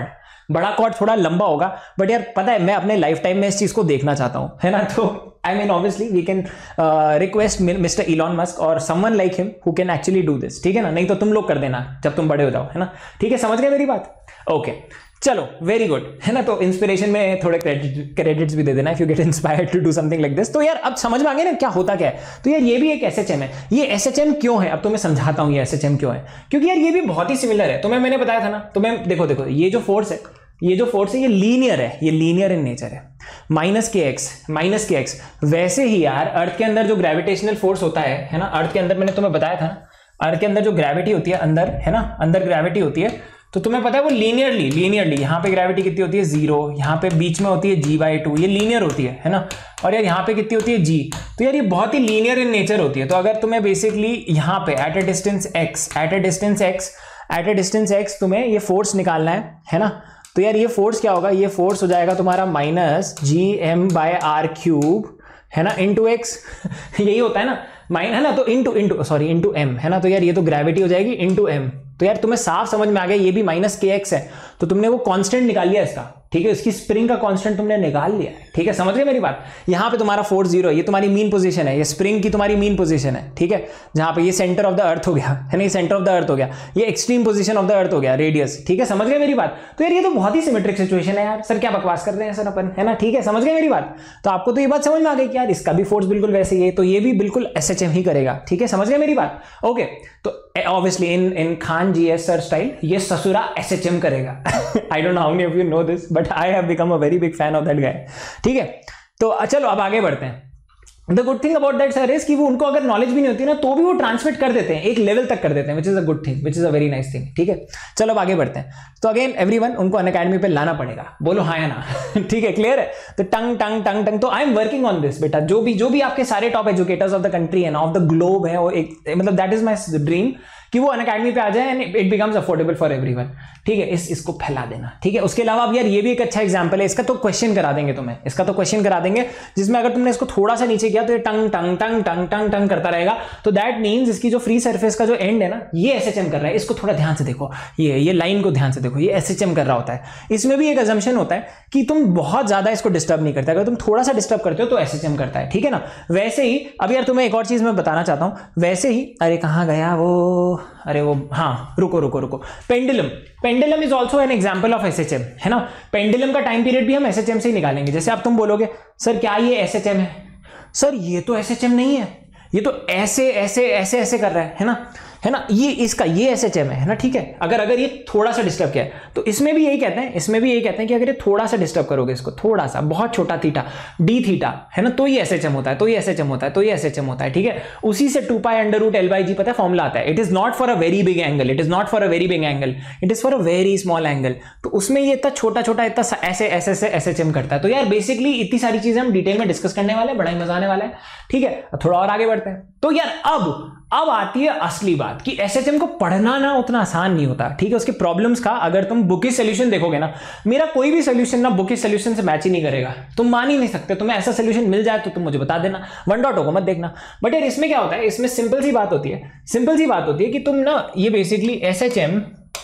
बड़ा chord थोड़ा लंबा होगा, बट यार पता है मैं अपने लाइफ टाइम में इस चीज को देखना चाहता हूं, है ना। तो I mean obviously we can request mister Elon Musk और someone like him who can actually do this, ठीक है ना। नहीं तो तुम लोग कर देना जब तुम बड़े हो जाओ, है ना। ठीक है, समझ गए मेरी बात? Okay okay. चलो वेरी गुड, है ना। तो इंस्पिरेशन में थोड़े क्रेडिट क्रेडिट्स भी दे देना if you get inspired to do something like this. तो यार अब समझ में आ गया ना क्या होता क्या है। तो यार ये भी एक एसएचएम है। ये एसएचएम क्यों है, अब तो मैं समझाता हूं ये एसएचएम क्यों है। क्योंकि यार ये भी बहुत ही सिमिलर है। तो मैं मैंने बताया था ना, तो मैं देखो देखो ये जो फोर्स है, ये जो फोर्स है ये लीनियर है, ये लीनियर इन नेचर है, माइनस के एक्स माइनस के एक्स। वैसे ही यार अर्थ के अंदर जो ग्रेविटेशनल फोर्स होता है है ना, अर्थ के अंदर मैंने तुम्हें बताया था ना, अर्थ के अंदर जो ग्रेविटी होती है अंदर, है ना, अंदर ग्रेविटी होती है, तो तुम्हें पता है वो लीनियरली लीनियरली यहाँ पे ग्रेविटी कितनी होती है, जीरो, यहाँ पे बीच में होती है जी बाई टू, ये लीनियर होती है, है ना। और यार यहाँ पे कितनी होती है जी। तो यार ये बहुत ही लीनियर इन नेचर होती है। तो अगर तुम्हें बेसिकली यहाँ पे at a distance x at a distance x at a distance x तुम्हें ये फोर्स निकालना है, है ना। तो यार ये फोर्स क्या होगा, ये फोर्स हो जाएगा तुम्हारा minus G M by r cube, है ना, इंटू एक्स। यही होता है ना, माइन, है ना। तो into into sorry into m, है ना। तो यार ये तो ग्रेविटी हो जाएगी इंटू एम। तो यार तुम्हें साफ समझ में आ गया ये भी माइनस के एक्स है, तो तुमने वो कांस्टेंट निकाल लिया इसका, ठीक है। इसकी स्प्रिंग का कांस्टेंट तुमने निकाल लिया है, ठीक है। समझ गए मेरी बात? यहाँ पे तुम्हारा फोर्स जीरो है, ये तुम्हारी मीन पोजीशन है, ये स्प्रिंग की तुम्हारी मीन पोजीशन है, ठीक है। जहां पे ये सेंटर ऑफ द अर्थ हो गया, है ना, ये सेंटर ऑफ द अर्थ हो गया, ये extreme position of the earth हो गया, रेडियस, ठीक है। समझ गए मेरी बात? तो यार ये तो बहुत ही सिमेट्रिक सिचुएशन है यार। सर क्या बकवास कर रहे हैं सर अपन, है ना, ठीक है। समझ गए मेरी बात? तो आपको तो ये बात समझ में आ गई कि यार इसका भी फोर्स बिल्कुल वैसे ही है, तो ये भी बिल्कुल एसएचएम ही करेगा, ठीक है। समझ गए मेरी बात? ओके। तो obviously in in Khan GS sir style ये ससुरा एसएचएम करेगा। I don't know how many of you know this, but I have become a very big fan of that guy, ठीक है। तो चलो अब आगे बढ़ते हैं। The good thing about that sir is कि वो उनको अगर नॉलेज भी नहीं होती ना तो भी वो ट्रांसमिट कर देते हैं, एक लेवल तक कर देते हैं, which is a good thing, which is a very nice thing, ठीक है। चलो अब आगे बढ़ते हैं। तो अगेन एवरीवन उनको अनअकैडमी पे लाना पड़ेगा, बोलो हाँ या ना। ठीक है, क्लियर है? तो टंग टंग टंग टंग तो I am working on this बेटा। जो भी जो भी आपके सारे top educators of the country है ना, ऑफ द ग्लोब है, वो एक मतलब दैट इज माई ड्रीम कि वो अनअकैडमी पे आ जाए and it becomes affordable for everyone, ठीक है। इस इसको फैला देना, ठीक है। उसके अलावा अब यार ये भी एक अच्छा एग्जांपल है, इसका तो क्वेश्चन करा देंगे तुम्हें, इसका तो क्वेश्चन करा देंगे जिसमें अगर तुमने इसको थोड़ा सा नीचे किया तो ये टंग टंग टंग टंग टंग टंग करता रहेगा। तो दैट मींस इसकी जो फ्री सरफेस का जो एंड है ना, ये एसएचएम कर रहा है। इसको थोड़ा ध्यान से देखो, ये ये लाइन को ध्यान से देखो, ये एसएचएम कर रहा होता है। इसमें भी एक अजम्पशन होता है कि तुम बहुत ज्यादा इसको डिस्टर्ब नहीं करते, अगर तुम थोड़ा सा डिस्टर्ब करते हो तो एसएचएम करता है, ठीक है ना। वैसे ही अब यार तुम्हें एक और चीज मैं बताना चाहता हूं, वैसे ही अरे कहां गया वो, अरे वो हाँ रुको रुको रुको pendulum pendulum is also an example of SHM, है ना। पेंडुलम का टाइम पीरियड भी हम एसएचएम से ही निकालेंगे। जैसे अब तुम बोलोगे सर क्या ये एसएचएम है? सर ये तो एसएचएम नहीं है, ये तो ऐसे ऐसे ऐसे ऐसे कर रहा है, है ना, है ना। ये इसका ये एसएचएम है, है ना, ठीक है। अगर अगर ये थोड़ा सा डिस्टर्ब किया है तो इसमें भी यही कहते हैं, इसमें भी यही कहते हैं कि अगर ये थोड़ा सा डिस्टर्ब करोगे इसको, थोड़ा सा, बहुत छोटा थीटा, डी थीटा, है ना, तो ये एसएचएम होता है, तो ये एसएचएम होता है, तो ये एसएचएम होता है, ठीक है। उसी से two pi under root l by g पता है फॉर्मूला आता है। It is not for a very big angle, it is not for a very big angle, it is for a very small angle. तो उसमें ये इतना छोटा छोटा इतना ऐसे ऐसे ऐसे एसएचएम करता है। तो यार बेसिकली इतनी सारी चीजें हम डिटेल में डिस्कस करने वाले हैं, बड़ा ही मजा आने वाला है, ठीक है। थोड़ा और आगे बढ़ते हैं। तो यार अब अब आती है असली बात कि एसएचएम को पढ़ना ना उतना आसान नहीं होता, ठीक है। उसके प्रॉब्लम्स का अगर तुम बुकी सॉल्यूशन देखोगे ना, मेरा कोई भी सॉल्यूशन ना बुकी सॉल्यूशन से मैच ही नहीं करेगा, तुम मान ही नहीं सकते। तुम्हें ऐसा सॉल्यूशन मिल जाए तो तुम मुझे बता देना, वन डॉट को मत देखना। बट यार इसमें क्या होता है, इसमें सिंपल सी बात होती है, सिंपल सी बात होती है कि तुम ना ये बेसिकली एसएचएम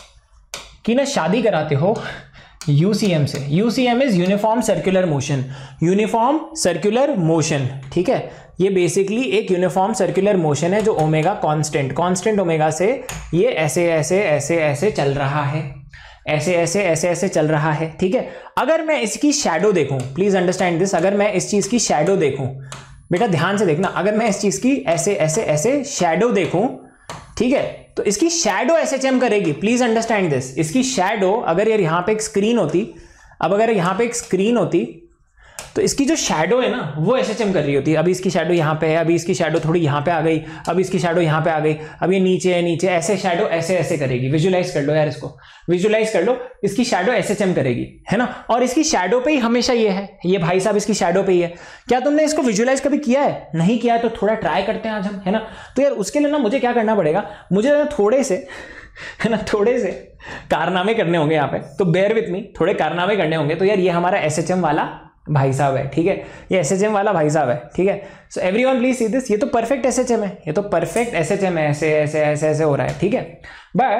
की ना शादी कराते हो यूसीएम से। UCM is uniform circular motion, uniform circular motion, ठीक है। ये बेसिकली एक यूनिफॉर्म सर्कुलर मोशन है जो ओमेगा कांस्टेंट कांस्टेंट ओमेगा से ये ऐसे ऐसे ऐसे ऐसे चल रहा है, ऐसे ऐसे ऐसे ऐसे चल रहा है, ठीक है। अगर मैं इसकी शैडो देखूं, प्लीज अंडरस्टैंड दिस, अगर मैं इस चीज की शैडो देखूं, बेटा ध्यान से देखना, अगर मैं इस चीज की ऐसे ऐसे ऐसे शैडो देखूं, ठीक है, तो इसकी शैडो एसएचएम करेगी। प्लीज अंडरस्टैंड दिस, इसकी शैडो अगर यार यहां पे एक स्क्रीन होती, अब अगर यहां पे एक स्क्रीन होती तो इसकी जो शैडो है ना वो एसएचएम कर रही होती है। अभी इसकी शैडो यहाँ पे है, अभी इसकी शैडो थोड़ी यहाँ पे आ गई, अभी इसकी शैडो यहाँ पे आ गई, अब ये नीचे है, नीचे ऐसे शैडो ऐसे ऐसे करेगी। विजुलाइज कर लो यार, इसको विजुलाइज कर लो, इसकी शैडो एसएचएम करेगी, है ना। और इसकी शैडो पे ही हमेशा ये है, ये भाई साहब इसकी शैडो पे ही है। क्या तुमने इसको विजुलाइज कभी किया है? नहीं किया है, तो थोड़ा ट्राई करते हैं आज हम, है ना। तो यार उसके लिए ना मुझे क्या करना पड़ेगा, मुझे थोड़े से, है ना, थोड़े से कारनामे करने होंगे यहाँ पे, तो बेयर विथ मी, थोड़े कारनामे करने होंगे। तो यार ये हमारा एसएचएम वाला भाई साहब है, ठीक है, ये एसएचएम वाला भाई साहब है, ठीक है। So everyone please see this, ये तो परफेक्ट एसएचएम है, ये तो परफेक्ट एसएचएम है, ऐसे ऐसे ऐसे ऐसे हो रहा है, ठीक है। बट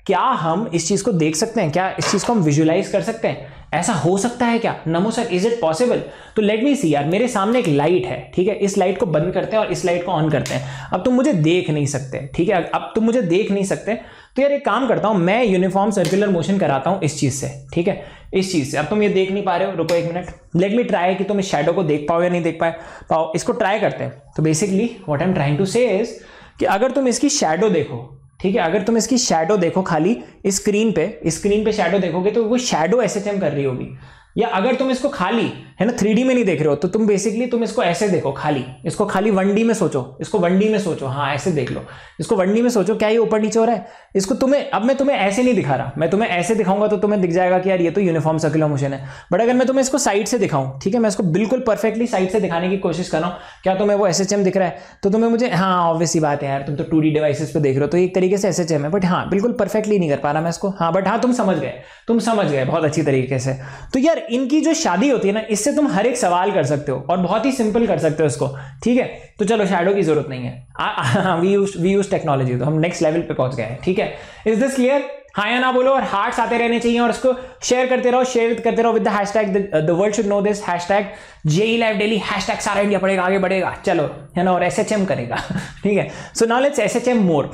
क्या हम इस चीज को देख सकते हैं? क्या इस चीज को हम विजुअलाइज कर सकते हैं? ऐसा हो सकता है क्या? Namo sir, is it possible? तो लेट मी सी यार, मेरे सामने एक लाइट है, ठीक है, इस लाइट को बंद करते हैं और इस लाइट को ऑन करते हैं। अब तुम मुझे देख नहीं सकते, ठीक है, अब तुम मुझे देख नहीं सकते, तो यार एक काम करता हूं, मैं यूनिफॉर्म सर्कुलर मोशन कराता हूं इस चीज से, ठीक है, इस चीज से। अब तुम ये देख नहीं पा रहे हो, रुको एक मिनट, लेट मी ट्राई कि तुम इस शैडो को देख पाओ या नहीं देख पाए पाओ, इसको ट्राई करते हैं। तो basically what I am trying to say is कि अगर तुम इसकी शैडो देखो, ठीक है, अगर तुम इसकी शैडो देखो खाली स्क्रीन पे, स्क्रीन पे शैडो देखोगे तो वो शैडो एसएचएम कर रही होगी। या अगर तुम इसको खाली, है ना, थ्री डी में नहीं देख रहे हो, तो तुम बेसिकली तुम इसको ऐसे देखो, खाली इसको खाली वन डी में सोचो, इसको वन डी में सोचो, हाँ ऐसे देख लो, इसको वन डी में सोचो, क्या ये ऊपर नीचे हो रहा है? इसको तुम्हें, अब मैं तुम्हें ऐसे नहीं दिखा रहा, मैं तुम्हें ऐसे दिखाऊंगा तो तुम्हें दिख जाएगा कि यार ये तो यूनिफॉर्म सर्कुलर मोशन है। बट अगर मैं तुम्हें इसको साइड से दिखाऊं, ठीक है, मैं इसको बिल्कुल परफेक्टली साइड से दिखाने की कोशिश कर रहा हूं, क्या तुम्हें वो एसएचएम दिख रहा है? तो तुम्हें मुझे, हाँ ऑब्वियस सी बात है यार, तुम तो टू डी डिवाइसेस पे देख रहे हो, तो एक तरीके से एसएचएम है, बट हाँ बिल्कुल परफेक्टली नहीं कर पा रहा मैं इसको, हाँ बट हाँ तुम समझ गए, तुम समझ गए बहुत अच्छी तरीके से। तो यार इनकी जो शादी होती है ना, इससे तुम हर एक सवाल कर सकते हो और बहुत ही सिंपल कर सकते हो इसको, ठीक है। तो चलो शैडो की जरूरत नहीं है, we use we use technology, तो हम नेक्स्ट लेवल पे पहुंच गए हैं, ठीक है। Is this clear? हाँ या ना बोलो, और हार्ट्स आते रहने चाहिए, और इसको शेयर करते रहो, शेयर करते रहो with the hashtag the world should know this, hashtag JEE live daily, hashtag सारा इंडिया पढ़ेगा, आगे बढ़ेगा, चलो, है ना, और एसएचएम करेगा, ठीक है। So now let's SHM more.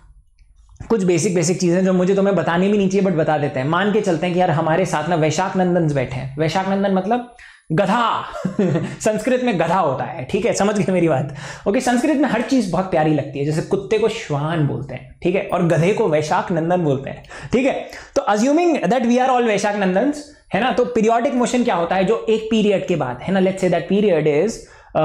कुछ बेसिक बेसिक चीजें जो मुझे तुम्हें बतानी भी नहीं चाहिए बट बता देते हैं। मान के चलते हैं कि यार हमारे साथ ना वैशाख नंदन बैठे हैं, वैशाख नंदन मतलब गधा संस्कृत में गधा होता है, ठीक है, समझ गए मेरी बात? ओके, संस्कृत में हर चीज बहुत प्यारी लगती है, जैसे कुत्ते को श्वान बोलते हैं, ठीक है, और गधे को वैशाख नंदन बोलते हैं, ठीक है। तो assuming that we are all वैशाख नंदन्स, है ना, तो पीरियोडिक मोशन क्या होता है? जो एक पीरियड के बाद, है ना, let's say that period is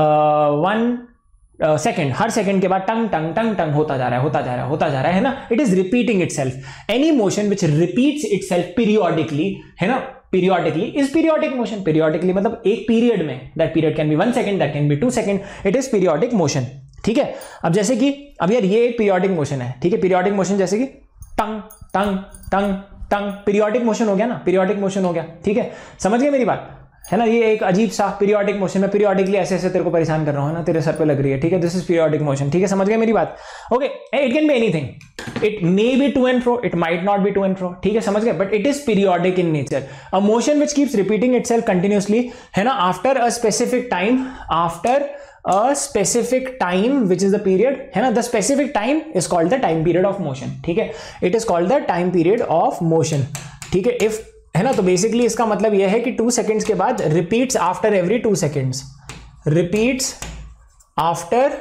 one second, हर सेकेंड के बाद टंग टंग टंग टंग होता जा रहा है, होता जा रहा है, होता जा रहा है ना, it is repeating itself. Any motion which repeats itself periodically, है ना, periodically is periodic motion. Periodically मतलब एक पीरियड में, that period can be one second, that can be two second, it is periodic motion, ठीक है। अब जैसे कि अब यार ये एक पीरियोडिक मोशन है, ठीक है, पीरियोडिक मोशन जैसे कि टंग टंग टंग टंग, पीरियोडिक मोशन हो गया ना, पीरियोडिक मोशन हो गया, ठीक है, समझ गए मेरी बात, है ना। ये एक अजीब सा पीरियोडिक मोशन में पीरियोडिकली ऐसे ऐसे तेरे को परेशान कर रहा हूं ना, तेरे सर पे लग रही है, ठीक है, दिस इज पीरियोडिक मोशन, ठीक है, समझ गए मेरी बात? Okay, it can be anything, it may be to and fro, it might not be to and fro, ठीक है, समझ गए, but it is periodic in nature, a motion which keeps repeating itself continuously, है ना, after a specific time, आफ्टर a specific time which is the period, है ना, the specific time is called the time period of motion, ठीक है, it is called the time period of motion, ठीक है। if, है ना, तो बेसिकली इसका मतलब यह है कि टू सेकेंड्स के बाद repeats after every two seconds, repeats after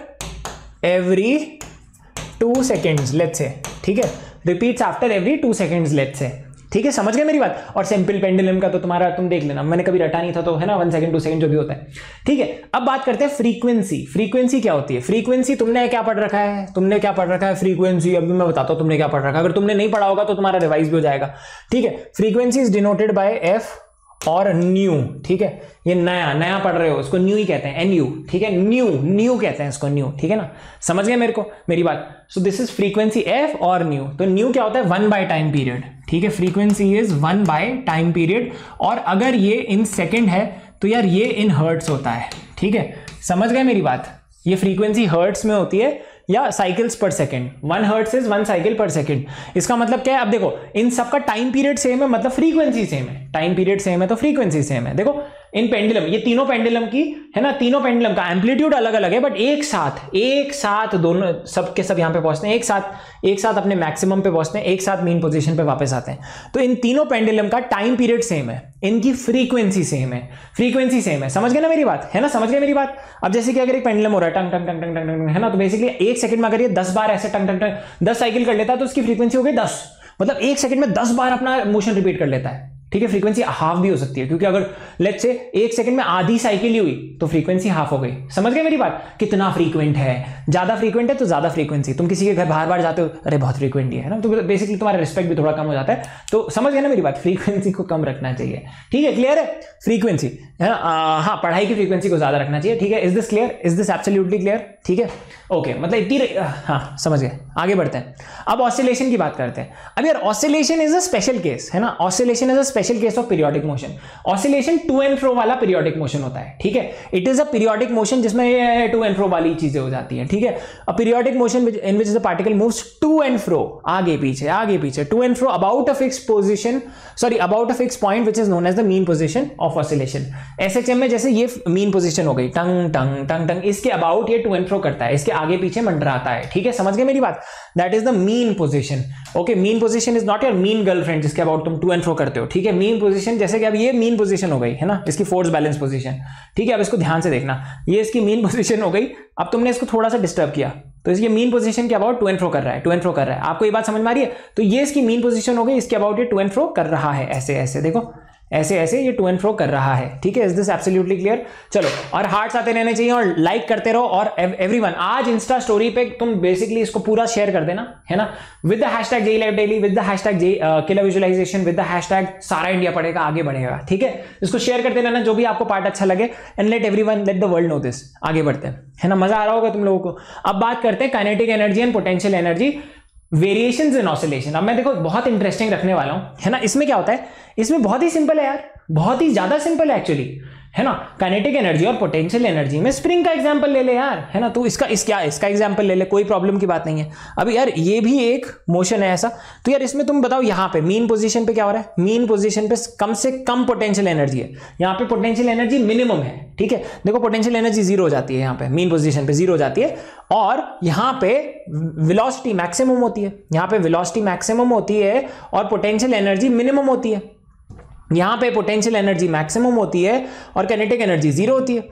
every two seconds let's say, ठीक है, repeats after every two seconds let's say, ठीक है, समझ गए मेरी बात? और सिंपल पेंडुलम का तो तुम्हारा तुम देख लेना, मैंने कभी रटा नहीं था, तो है ना, वन सेकंड टू सेकंड जो भी होता है, ठीक है। अब बात करते हैं फ्रीक्वेंसी। फ्रीक्वेंसी क्या होती है? फ्रीक्वेंसी तुमने क्या पढ़ रखा है? तुमने क्या पढ़ रखा है फ्रीक्वेंसी? अभी मैं बताता हूं तुमने क्या पढ़ रखा है, अगर तुमने नहीं पढ़ा होगा तो तुम्हारा रिवाइज भी हो जाएगा, ठीक है। Frequency is denoted by f और न्यू, ठीक है, ये नया नया पढ़ रहे हो, इसको न्यू ही कहते हैं, एन यू, ठीक है, न्यू न्यू कहते हैं इसको, न्यू, ठीक है ना, समझ गए मेरे को मेरी बात? So this is frequency f और न्यू। तो न्यू क्या होता है? वन बाय टाइम पीरियड, ठीक है, frequency is one by time period, और अगर ये इन सेकेंड है तो यार ये इन हर्ट्स होता है, ठीक है, समझ गए मेरी बात? ये फ्रीक्वेंसी हर्ट्स में होती है या cycles per second, one hertz is one cycle per second. इसका मतलब क्या है? अब देखो इन सबका टाइम पीरियड सेम है, मतलब फ्रीक्वेंसी सेम है, टाइम पीरियड सेम है तो फ्रीक्वेंसी सेम है। देखो इन पेंडुलम, ये तीनों पेंडुलम की, है ना, तीनों पेंडुलम का एम्पलीट्यूड अलग अलग है, बट एक साथ एक साथ दोनों सब के सब यहां पे पहुंचते हैं, एक साथ एक साथ अपने मैक्सिमम पे पहुंचते हैं, एक साथ मीन पोजीशन पे वापस आते हैं। तो इन तीनों पेंडुलम का टाइम पीरियड सेम है, इनकी फ्रीक्वेंसी सेम है, फ्रीक्वेंसी सेम है, समझ गए ना मेरी बात? है ना, समझ गए मेरी बात? अब जैसे कि अगर एक पेंडुलम हो रहा है टंग टंग टंग टंग टंग टंग, है ना, तो बेसिकली एक सेकंड में अगर ये दस बार ऐसे टंग टंग टंग दस साइकिल कर लेता है तो उसकी फ्रीक्वेंसी हो गई दस, मतलब एक सेकंड में दस बार अपना मोशन रिपीट कर लेता है, ठीक है। फ्रीक्वेंसी हाफ भी हो सकती है, क्योंकि अगर लेट्स से एक सेकंड में आधी साइकिल ही हुई तो फ्रीक्वेंसी हाफ हो गई, समझ गए मेरी बात? कितना फ्रीक्वेंट है, ज्यादा फ्रीक्वेंट है तो ज्यादा फ्रीक्वेंसी, तुम किसी के घर बार बार जाते हो, अरे बहुत फ्रीक्वेंट है ना, तो बेसिकली तुम्हारा रिस्पेक्ट भी थोड़ा कम हो जाता है, तो समझ गए ना मेरी बात? फ्रीक्वेंसी को कम रखना चाहिए, ठीक है, क्लियर है? फ्रीक्वेंसी है, हाँ, पढ़ाई की फ्रीक्वेंसी को ज्यादा रखना चाहिए, ठीक है। Is this clear? Is this absolutely clear? ठीक है, ओके, मतलब इतनी, हाँ समझ गए, आगे बढ़ते हैं। अब ऑसिलेशन की बात करते हैं। अब यार oscillation is a special case, है ना, oscillation is a special case of periodic motion. Oscillation to and fro वाला पीरियोडिक मोशन होता है, ठीक है। It is a periodic motion जिसमें टू एंड फ्रो वाली चीजें हो जाती हैं, ठीक है। A periodic motion in which the particle moves to and fro, आगे पीछे आगे पीछे, to and fro about a fix position, sorry about a fix point which is known as the mean position of oscillation. SHM में जैसे ये mean position हो गई, टंग टंग टंग टंग, इसके अबाउट ये टू एंड फ्रो करता है, इसके आगे पीछे मंडराता है, ठीक है। समझ गए मेरी बात? That is the mean position. Okay, mean position is not your mean girlfriend जिसके अबाउट तुम टू एंड फ्रो करते हो, ठीक है। मीन पोजीशन जैसे कि अब ये मीन पोजीशन हो गई है ना, इसकी फोर्स बैलेंस पोजीशन, ठीक है। अब इसको ध्यान से देखना, ये इसकी मीन पोजीशन हो गई। अब तुमने इसको थोड़ा सा डिस्टर्ब किया तो इसकी मीन पोजीशन के अबाउट टू एंड फ्रो कर रहा है, टू एंड फ्रो कर रहा है। आपको ये बात समझ में आ रही है? तो ये इसकी मीन पोजीशन हो गई, इसके अबाउट ये टू एंड फ्रो कर रहा है, ऐसे ऐसे देखो, ऐसे ऐसे ये टू एंड फ्रो कर रहा है, ठीक है। Is this absolutely clear? चलो, और हार्ट्स आते रहने चाहिए और लाइक करते रहो। और एवरीवन, आज इंस्टा स्टोरी पे तुम बेसिकली इसको पूरा शेयर कर देना, है ना, with the hashtag JEE live daily, with the hashtag JEE killer visualization, with the hashtag सारा इंडिया पढ़ेगा, आगे बढ़ेगा, ठीक है। इसको शेयर करते रहना जो भी आपको पार्ट अच्छा लगे, and let everyone, let the world know this. आगे बढ़ते हैं, है ना, मजा आ रहा होगा तुम लोगों को। अब बात करते हैं kinetic energy and potential energy, variations in oscillation. अब मैं देखो बहुत इंटरेस्टिंग रखने वाला हूं, है ना। इसमें क्या होता है, इसमें बहुत ही सिंपल है यार, बहुत ही ज्यादा सिंपल है एक्चुअली, है ना। काइनेटिक एनर्जी और पोटेंशियल एनर्जी में स्प्रिंग का एग्जांपल ले ले यार, है ना। तो इसका इस क्या इसका एग्जांपल ले ले, कोई प्रॉब्लम की बात नहीं है। अब यार ये भी एक मोशन है ऐसा, तो यार इसमें तुम बताओ यहाँ पे मीन पोजीशन पे क्या हो रहा है? मीन पोजीशन पे कम से कम पोटेंशियल एनर्जी है, यहाँ पे पोटेंशियल एनर्जी मिनिमम है, ठीक है। देखो पोटेंशियल एनर्जी जीरो हो जाती है, यहाँ पे मीन पोजीशन पे जीरो हो जाती है, और यहाँ पे वेलोसिटी मैक्सिमम होती है, यहाँ पे वेलोसिटी मैक्सिमम होती है और पोटेंशियल एनर्जी मिनिमम होती है। यहां पे पोटेंशियल एनर्जी मैक्सिमम होती है और काइनेटिक एनर्जी जीरो होती है।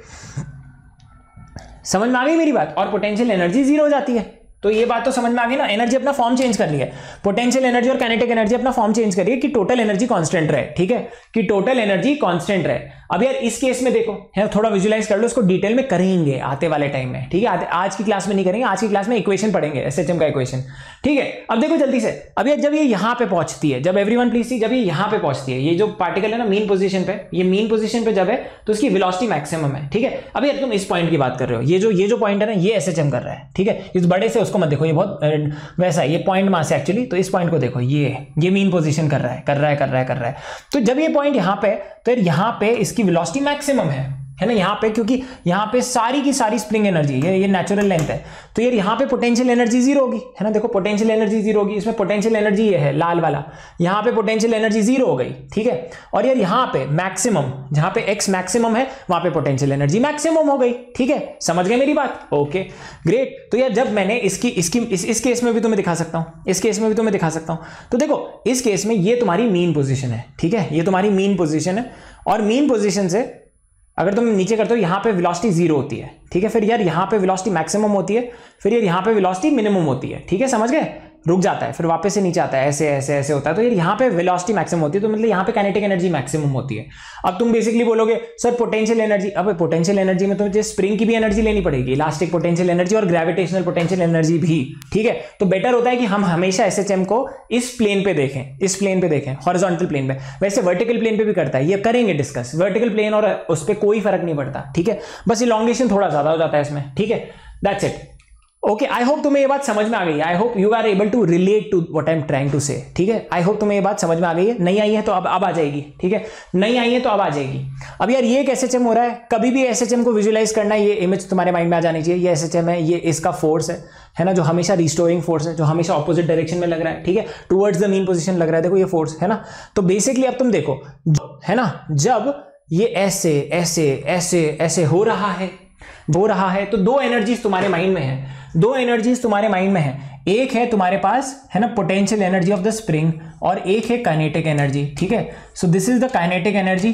समझ में आ गई मेरी बात? और पोटेंशियल एनर्जी जीरो हो जाती है। तो ये बात तो समझ में आ गई ना, एनर्जी अपना फॉर्म चेंज कर लिया है, पोटेंशियल एनर्जी और काइनेटिक एनर्जी अपना फॉर्म चेंज करिए कि टोटल एनर्जी कांस्टेंट रहे, ठीक है, कि टोटल एनर्जी कांस्टेंट रहे। अब यार इस केस में देखो, है थोड़ा विजुलाइज कर लो, इसको डिटेल में करेंगे आते वाले टाइम में, ठीक है। आज की क्लास में नहीं करेंगे, आज की क्लास में इक्वेशन पढ़ेंगे, एसएचएम का इक्वेशन, ठीक है। अब देखो जल्दी से, अब यार जब ये यहां पे पहुंचती है, जब एवरीवन प्लीज सी, जब ये यहां पे पहुंचती है, ये जो पार्टिकल है ना मीन पोजीशन पे, ये मीन पोजीशन पे जब है तो इसकी वेलोसिटी मैक्सिमम है, ठीक है। अब यार तुम इस पॉइंट की बात कर रहे हो, ये जो ये जो पॉइंट है ना, ये एसएचएम कर रहा है, ठीक है। इस बड़े से उसको मत देखो, ये बहुत वैसा है, ये पॉइंट मास है एक्चुअली। तो इस पॉइंट को देखो, ये ये मीन पोजीशन कर रहा है कर रहा है कर रहा है कर रहा है। तो जब ये पॉइंट यहां पे, तो यहां पे इसकी वेलोसिटी मैक्सिमम है, है ना, यहाँ पे, क्योंकि यहाँ पे सारी की सारी स्प्रिंग एनर्जी, ये ये नेचुरल लेंथ है, तो यार यहाँ पे पोटेंशियल एनर्जी जीरो होगी, है ना। देखो पोटेंशियल एनर्जी जीरो होगी, इसमें पोटेंशियल एनर्जी ये है लाल वाला, यहाँ पे पोटेंशियल एनर्जी जीरो हो गई, ठीक है। और यार यहाँ पे मैक्सिमम, जहाँ पे एक्स मैक्सिमम है वहां पे पोटेंशियल एनर्जी मैक्सिमम हो गई, ठीक है। समझ गए मेरी बात? Okay great. तो यार जब मैंने इसकी इसकी इस, इस केस में भी तुम्हें दिखा सकता हूँ, इस केस में भी तुम्हें दिखा सकता हूँ। तो देखो इस केस में ये तुम्हारी मीन पोजिशन है, ठीक है, ये तुम्हारी मीन पोजिशन है, और मीन पोजिशन से अगर तुम नीचे करते हो, यहां पे वेलोसिटी जीरो होती है, ठीक है। फिर यार यहां पे वेलोसिटी मैक्सिमम होती है, फिर यार यहां पे वेलोसिटी मिनिमम होती है, ठीक है। समझ गए? रुक जाता है, फिर वापस से नीचे आता है, ऐसे ऐसे ऐसे होता है। तो यार यहाँ पे वेलोसिटी मैक्सिमम होती है, तो मतलब यहाँ पे काइनेटिक एनर्जी मैक्सिमम होती है। अब तुम बेसिकली बोलोगे सर पोटेंशियल एनर्जी, अब पोटेंशियल एनर्जी में तुझे स्प्रिंग की भी एनर्जी लेनी पड़ेगी, इलास्टिक पोटेंशियल एनर्जी और ग्रेविटेशनल पोटेंशियल एनर्जी भी, ठीक है। तो बेटर होता है कि हम हमेशा एसएचएम को इस प्लेन पे देखें, इस प्लेन पे देखें, हॉरिजॉन्टल प्लेन पे। वैसे वर्टिकल प्लेन पे भी करता है, ये करेंगे डिस्कस, वर्टिकल प्लेन और उस पर कोई फर्क नहीं पड़ता, ठीक है। बस इलॉन्गेशन थोड़ा ज्यादा हो जाता है इसमें, ठीक है। That's it. Okay, I hope तुम्हें ये बात समझ में आ गई, I hope you are able to relate to what I am trying to say, ठीक है। आई होप तुम्हें ये बात समझ में आ गई है, नहीं आई है तो अब अब आ जाएगी, ठीक है, नहीं आई है तो अब आ जाएगी। अब यार ये एक एसएचएम हो रहा है, कभी भी एसएचएम को विजुलाइज करना है, ये इमेज तुम्हारे माइंड में आ जानी चाहिए। ये एसएचएम है, ये इसका फोर्स है, है ना, जो हमेशा रिस्टोरिंग फोर्स है, जो हमेशा ऑपोजिट डायरेक्शन में लग रहा है, ठीक है, टुवर्ड्स द मीन पोजीशन लग रहा है। देखो ये फोर्स है ना, तो बेसिकली अब तुम देखो, है ना, जब ये ऐसे ऐसे ऐसे ऐसे हो रहा है हो रहा है तो दो एनर्जीज तुम्हारे माइंड में है, दो एनर्जीज तुम्हारे माइंड में है। एक है तुम्हारे पास, है ना, potential energy of the spring, और एक है काइनेटिक एनर्जी, ठीक है। So this is the kinetic energy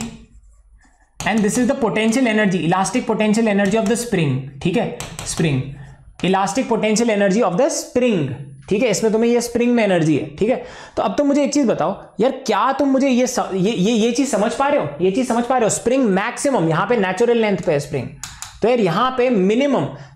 and this is the potential energy, elastic potential energy of the spring, ठीक है, spring, elastic potential energy of the spring, ठीक है। इसमें तुम्हें ये स्प्रिंग में एनर्जी है, ठीक है। तो अब तुम मुझे एक चीज बताओ यार, क्या तुम मुझे ये स, ये ये ये चीज समझ पा रहे हो? ये चीज समझ पा रहे हो? स्प्रिंग मैक्सिमम, यहां पे नेचुरल लेंथ पे है स्प्रिंग, तो यार यहां पे minimum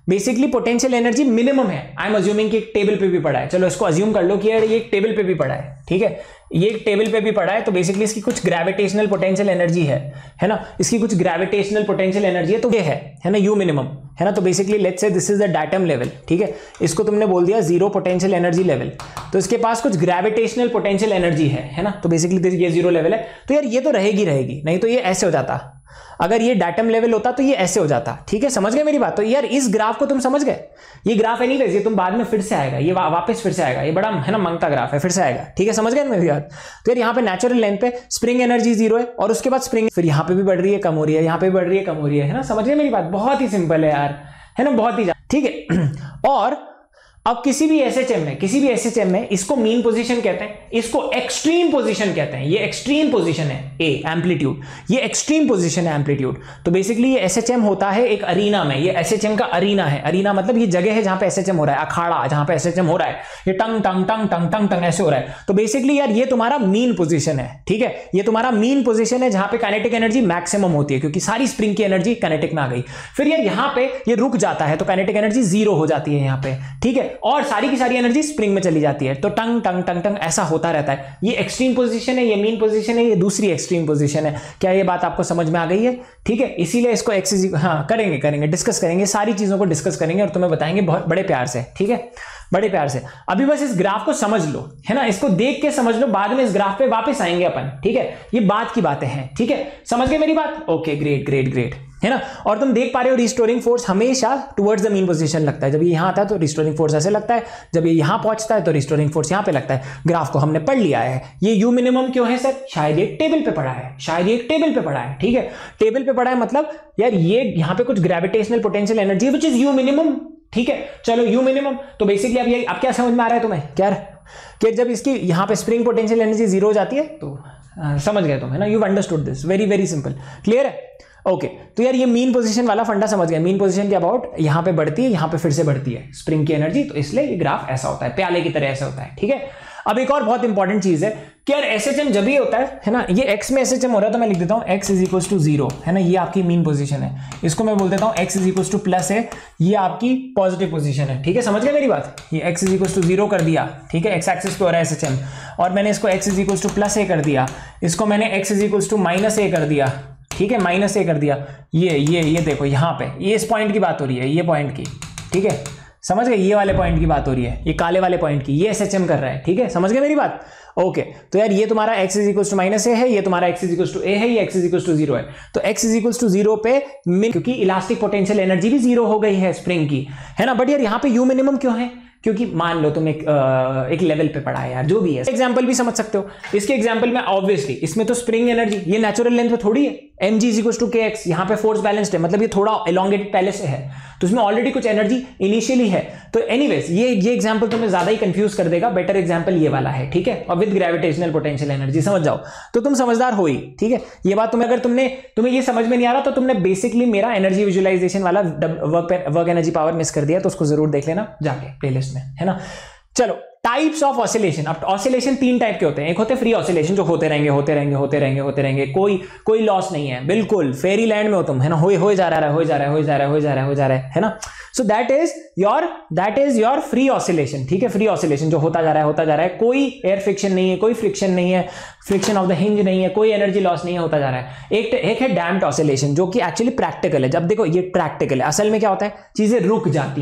basically potential energy minimum है। आई एम अज्यूमिंग कि एक टेबल पे भी पड़ा है, चलो इसको अज्यूम कर लो कि यार ये एक टेबल पे भी पड़ा है, ठीक है, ये एक टेबल पे भी पड़ा है, तो बेसिकली इसकी कुछ ग्रेविटेशनल पोटेंशियल एनर्जी है है ना, इसकी कुछ ग्रेविटेशनल पोटेंशियल एनर्जी है, तो ये है है ना यू मिनिमम, है ना। तो basically let's say this is the datum level, ठीक है, इसको तुमने बोल दिया जीरो पोटेंशियल एनर्जी लेवल, तो इसके पास कुछ ग्रेविटेशनल पोटेंशियल एनर्जी है है ना। तो बेसिकली ये जीरो लेवल है, तो यार ये तो रहेगी रहेगी, नहीं तो ये ऐसे हो जाता, अगर ये डाटम लेवल होता तो ये ऐसे हो जाता, ठीक है, समझ गए मेरी बात। तो यार इस ग्राफ को तुम समझ गए, ये ग्राफ एनीवेज ये तुम बाद में फिर से आएगा, ये वा, वापस फिर से आएगा, ये बड़ा है ना मंगता ग्राफ है, फिर से आएगा, ठीक है, समझ गए मेरी बात। तो यार यहाँ पे नेचुरल लेंथ पे स्प्रिंग एनर्जी जीरो है, और उसके बाद स्प्रिंग फिर यहाँ पे भी बढ़ रही है, कम हो रही है, यहाँ पे भी बढ़ रही है, कम हो रही है, है ना, समझ गए मेरी बात। बहुत ही सिंपल है यार, है ना, बहुत ही, ठीक है। और अब किसी भी एसएचएम में किसी भी एसएचएम में इसको मीन पोजीशन कहते हैं, इसको एक्सट्रीम पोजीशन कहते हैं, ये एक्सट्रीम पोजीशन है, ए एम्पलीट्यूड, ये एक्सट्रीम पोजीशन है एम्पलीट्यूड। तो बेसिकली ये एसएचएम होता है एक अरीना में, ये एसएचएम का अरीना है, अरीना मतलब ये जगह है जहां पे एसएचएम हो रहा है, अखाड़ा जहां पे एसएचएम हो रहा है, ये टंग टंग टंग टंग टंग टंग ऐसे हो रहा है। तो बेसिकली यार ये तुम्हारा मीन पोजीशन है, ठीक है, ये तुम्हारा मीन पोजीशन है जहां पे काइनेटिक एनर्जी मैक्सिमम होती है, क्योंकि सारी स्प्रिंग की एनर्जी काइनेटिक में आ गई। फिर यार यहां पे ये रुक जाता है, तो काइनेटिक एनर्जी जीरो हो जाती है यहां पे, ठीक है, और सारी की सारी एनर्जी स्प्रिंग में चली जाती है, तो टंग टंग टंग टंग ऐसा होता रहता है। ये एक्सट्रीम पोजीशन है, ये मीन पोजीशन है, ये दूसरी एक्सट्रीम पोजीशन है। क्या ये बात आपको समझ में आ गई है, ठीक है, इसीलिए इसको एक्स हाँ करेंगे करेंगे डिस्कस करेंगे, सारी चीजों को डिस्कस करेंगे और तुम्हें बताएंगे बहुत बड़े प्यार से, ठीक है, बड़े प्यार से। अभी बस इस ग्राफ को समझ लो, है ना, इसको देख के समझ लो, बाद में इस ग्राफ पे वापस आएंगे अपन, ठीक है, ये बात की बातें हैं, ठीक है, समझ गए मेरी बात, ओके ग्रेट ग्रेट ग्रेट, है ना। और तुम देख पा रहे हो रिस्टोरिंग फोर्स हमेशा टुवर्ड्स द मीन पोजीशन लगता है, जब ये यहां आता है तो रिस्टोरिंग फोर्स ऐसे लगता है, जब ये यहां पहुंचता है तो रिस्टोरिंग फोर्स यहां पे लगता है। ग्राफ को हमने पढ़ लिया है। ये यू मिनिमम क्यों है सर, शायद ये टेबल पे पड़ा है, शायद ये टेबल पे पड़ा है, ठीक है, टेबल पे पड़ा है मतलब यार ये यहां पे कुछ gravitational potential energy which is U minimum, ठीक है, चलो यू मिनिमम। तो बेसिकली अब ये अब क्या समझ में आ रहा है तुम्हें, क्या कि जब इसकी यहां पे स्प्रिंग पोटेंशियल एनर्जी जीरो हो जाती है तो आ, समझ गए तुम, है ना, you understood this, very very simple, clear है, ओके okay, तो यार ये मीन पोजीशन वाला फंडा समझ गए। मीन पोजीशन के अबाउट यहां पे बढ़ती है, यहां पे फिर से बढ़ती है स्प्रिंग की एनर्जी, तो इसलिए ये ग्राफ ऐसा होता है, प्याले की तरह ऐसा होता है, ठीक है। अब एक और बहुत इंपॉर्टेंट चीज है कि यार एसएचएम जब ही होता है है ना, ये एक्स में एसएचएम हो रहा है तो मैं लिख देता हूं x is equal to zero, है ना, ये आपकी मीन पोजीशन है, इसको मैं बोल देता हूं x is equal to plus है, ये आपकी पॉजिटिव पोजीशन है, ठीक है, समझ गए मेरी बात। ये x is equal to zero कर दिया, ठीक है, एक्स एक्सिस पे हो रहा है एसएचएम, और मैंने इसको x is equal to plus a कर दिया, इसको मैंने x is equal to minus a कर दिया, ठीक है, माइनस ए कर दिया, ये ये ये देखो यहाँ पे ये इस पॉइंट की बात हो रही है, ये पॉइंट की, ठीक है, समझ गए, ये वाले पॉइंट की बात हो रही है, ये काले वाले पॉइंट की, ये एसएचएम कर रहा है, ठीक है, समझ गए मेरी बात, ओके। तो यार ये तुम्हारा x is equal to minus a है, ये तुम्हारा x is equal to a है, ये x is equal to zero है, तो x is equal to zero पे मिन, क्योंकि इलास्टिक पोटेंशियल एनर्जी भी जीरो हो गई है स्प्रिंग की, है ना। बट यार यहाँ पे यू मिनिमम क्यों है, क्योंकि मान लो तुम एक आ, एक लेवल पे पढ़ा है यार, जो भी है, एग्जांपल भी समझ सकते हो। इसके एग्जांपल में ऑब्वियसली इसमें तो स्प्रिंग एनर्जी ये नेचुरल लेंथ पे थोड़ी है, m g is equal to k x, यहाँ पे फोर्स बैलेंस्ड है, मतलब ये थोड़ा एलोंगेटेड पहले से है, तो इसमें ऑलरेडी कुछ एनर्जी इनिशियली है। तो एनीवेज ये ये एग्जांपल तुम्हें ज्यादा ही कंफ्यूज कर देगा, बेटर एग्जांपल ये वाला है, ठीक है, और विद ग्रेविटेशनल पोटेंशियल एनर्जी, समझ जाओ तो तुम समझदार हो ही, ठीक है। ये बात तुम्हें अगर तुमने तुम्हें ये समझ में नहीं आ रहा तो तुमने बेसिकली मेरा एनर्जी विजुअलाइजेशन वाला work work energy power miss कर दिया, तो उसको जरूर देख लेना जाके प्लेलिस्ट में, है ना। चलो टाइप्स ऑफ ऑसिलेशन, अब ऑसिलेशन तीन टाइप के होते हैं, एक होते हैं फ्री ऑसिलेशन जो होते रहेंगे होते रहेंगे होते रहेंगे होते रहेंगे, कोई कोई लॉस नहीं है, बिल्कुल फेरी लैंड में हो तुम, है ना, हो हो जा रहा है हो जा रहा है हो जा रहा है हो जा रहा है हो जा रहा है है ना। So that is your that is your free oscillation, ठीक है, फ्री ऑसिलेशन जो होता जा रहा है होता जा रहा है, कोई एयर फ्रिक्शन नहीं है, कोई फ्रिक्शन नहीं है, फ्रिक्शन ऑफ द हिंज नहीं है, कोई एनर्जी लॉस नहीं है, होता जा रहा है। एक एक है डैम्प्ड ऑसिलेशन जो कि एक्चुअली प्रैक्टिकल है। जब देखो ये प्रैक्टिकल है, असल में क्या होता है, चीजें रुक जाती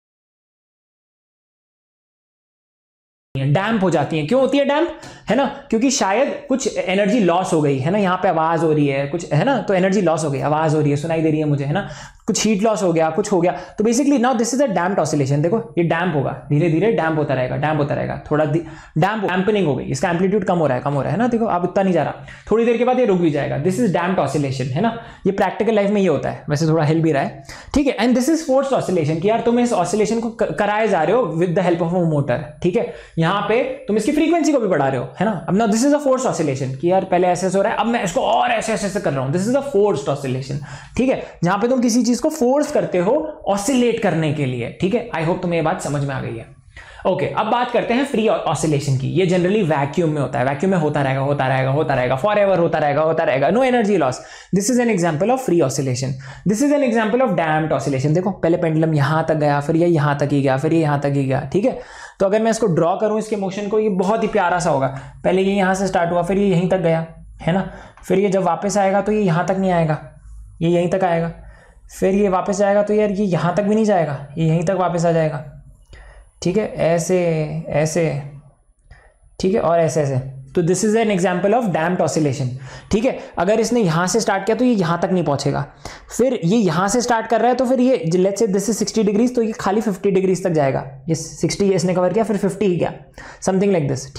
डैम्प हो जाती हैं। क्यों होती है डैम्प, है ना, क्योंकि शायद कुछ एनर्जी लॉस हो गई, है ना, यहाँ पे आवाज हो रही है कुछ, है ना, तो एनर्जी लॉस हो गई, आवाज हो रही है, सुनाई दे रही है मुझे, है ना, कुछ हीट लॉस हो गया, कुछ हो गया, तो basically now this is a damped oscillation. देखो ये डैम्प होगा, धीरे धीरे डैम्प होता रहेगा, डैम्प होता रहेगा, थोड़ा डैम्प डैम्पनिंग हो गई, इसका एम्पलीट्यूड कम हो रहा है कम हो रहा है ना, देखो अब इतना नहीं जा रहा, थोड़ी देर के बाद ये रुक भी जाएगा, दिस इज डैम्प्ड ऑसिलेशन, है ना। ये प्रैक्टिकल लाइफ में ये होता है, वैसे थोड़ा हिल भी रहा है, ठीक है। And this is forced oscillation कि यार तुम इस ऑसिलेशन को कराए जा रहे हो with the help of a motor, ठीक है, यहाँ पे तुम इसकी फ्रीक्वेंसी को भी बढ़ा रहे हो, है ना। अब ना this is a forced oscillation कि यार पहले ऐसे हो रहा है, अब मैं इसको और ऐसे ऐसे कर रहा हूं, this is a forced oscillation, ठीक है, जहां पे तुम किसी चीज को फोर्स करते हो ऑसिलेट करने के लिए, ठीक है। आई होप तुम्हें ये बात समझ में आ गई है। ओके okay, अब बात करते हैं फ्री ऑसिलेशन की। ये जनरली वैक्यूम में होता है, वैक्यूम में होता रहेगा होता रहेगा होता रहेगा फॉर एवर होता रहेगा होता रहेगा, no energy loss. This is an example of free oscillation. This is an example of damped oscillation. देखो पहले पेंडुलम यहां तक गया, फिर ये यहां तक ही गया, फिर ये यहां तक ही गया, ठीक है। तो अगर मैं इसको ड्रॉ करूं इसके मोशन को, ये बहुत ही प्यारा सा होगा। पहले ये यहां से स्टार्ट हुआ, फिर ये यहीं तक गया, है ना। फिर ये जब वापस आएगा तो ये यहां तक नहीं आएगा, ये यहीं तक आएगा। फिर ये वापस आएगा तो यार ये यहां तक भी नहीं जाएगा, ये यहीं तक वापस आ जाएगा, ठीक है। ऐसे ऐसे, ठीक है, और ऐसे ऐसे। तो this is an example of damped oscillation, ठीक है। अगर इसने यहां से स्टार्ट किया तो ये यहां तक नहीं पहुंचेगा। फिर ये यहां से स्टार्ट कर रहा है तो फिर ये let's say this is sixty degrees, तो ये खाली फिफ्टी डिग्रीज तक जाएगा। ये सिक्सटी इसने कवर किया, फिर फिफ्टी ही गया, समथिंग लाइक दिस।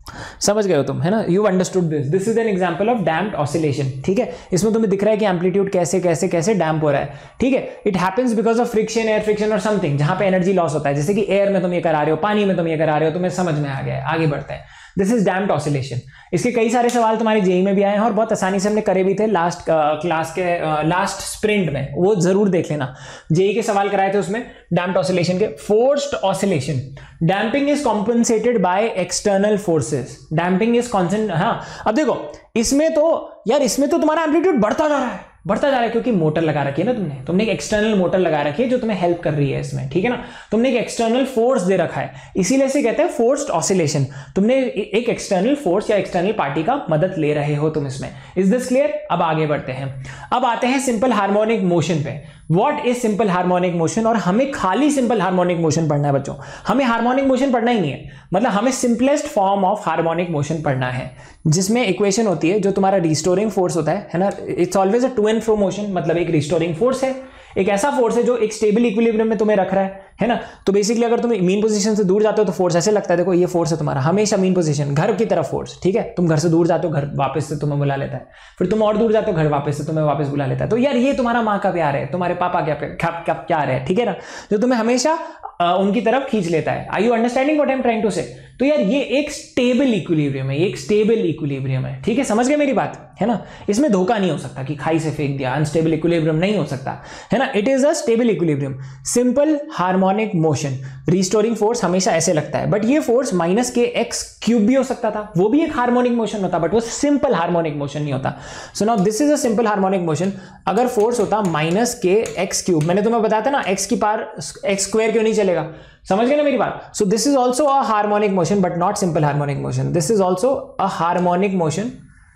समझ गए हो तुम, है ना। You understood this. This is an example of damped oscillation, ठीक है। इसमें तुम्हें दिख रहा है कि एम्पलीट्यूड कैसे कैसे कैसे डैम्प हो रहा है, ठीक है। It happens because of friction, air friction और समथिंग, जहां पे एनर्जी लॉस होता है। जैसे कि एयर में तुम ये करा रहे हो, पानी में तुम ये करा रहे हो, तुम्हें समझ में आ गया है। आगे बढ़ते हैं। This is damped oscillation. इसके कई सारे सवाल तुम्हारे जेई में भी आए हैं और बहुत आसानी से हमने करे भी थे लास्ट क्लास के लास्ट स्प्रिंट में, वो जरूर देख लेना। जेई के सवाल कराए थे उसमें डैम्प्ड ऑसिलेशन के। Forced oscillation, damping is compensated by external forces. Damping is constant, हाँ। अब देखो इसमें तो यार इसमें तो तुम्हारा एम्पलीट्यूड बढ़ता जा रहा है, बढ़ता जा रहा है, क्योंकि मोटर लगा रखी है ना तुमने तुमने एक एक्सटर्नल मोटर लगा रखी है जो तुम्हें हेल्प कर रही है इसमें, ठीक है ना। तुमने एक एक्सटर्नल फोर्स दे रखा है, इसीलिए से कहते हैं फोर्स्ड ऑसिलेशन। तुमने एक एक्सटर्नल फोर्स या एक्सटर्नल पार्टी का मदद ले रहे हो तुम इसमें। Is this clear? अब आगे बढ़ते हैं। अब आते हैं सिंपल हार्मोनिक मोशन पे। What is simple harmonic motion? और हमें खाली सिंपल हार्मोनिक मोशन पढ़ना है बच्चों, हमें हार्मोनिक मोशन पढ़ना ही नहीं है, मतलब हमें simplest form of harmonic motion पढ़ना है, जिसमें इक्वेशन होती है जो तुम्हारा रिस्टोरिंग फोर्स होता है है ना। It's always a to and fro motion, मतलब एक रिस्टोरिंग फोर्स है, एक ऐसा फोर्स है जो एक स्टेबल इक्विलिब्रियम में तुम्हें रख रहा है है ना। तो बेसिकली अगर तुम मीन पोजीशन से दूर जाते हो तो फोर्स ऐसे लगता है, देखो ये फोर्स है तुम्हारा हमेशा मीन पोजीशन, घर की तरफ फोर्स, ठीक है। तुम घर से दूर जाते हो, घर वापस से तुम्हें बुला लेता है, फिर तुम और दूर जाते हो, घर वापस से तुम्हें वापस बुला लेता है। तो यार ये तुम्हारा माँ का प्यार है, तुम्हारे पापा क्या क्या प्यार है, ठीक है ना, जो तुम्हें हमेशा आ, उनकी तरफ खींच लेता है। Are you understanding what I am trying to say? तो यार ये एक स्टेबल इक्विलिब्रियम है, ये एक स्टेबल इक्विलिब्रियम है, ठीक है। समझ गए मेरी बात, है ना। इसमें धोखा नहीं हो सकता कि खाई से फेंक दिया, अनस्टेबल इक्विलिब्रियम नहीं हो सकता, है ना। It is a stable equilibrium, simple harmonic motion. Restoring force हमेशा ऐसे लगता है, बट ये फोर्स माइनस के एक्स क्यूब भी हो सकता था, वो भी एक हार्मोनिक मोशन होता, बट वो सिंपल हार्मोनिक मोशन नहीं होता। So now this is a simple harmonic motion. अगर फोर्स होता माइनस के एक्स क्यूब, मैंने तुम्हें बताया था ना एक्स की पावर एक्स स्क्वायर क्यों नहीं चलेगा, समझ गए ना मेरी बात। So this is also a harmonic motion but not simple harmonic motion. This is also a harmonic motion,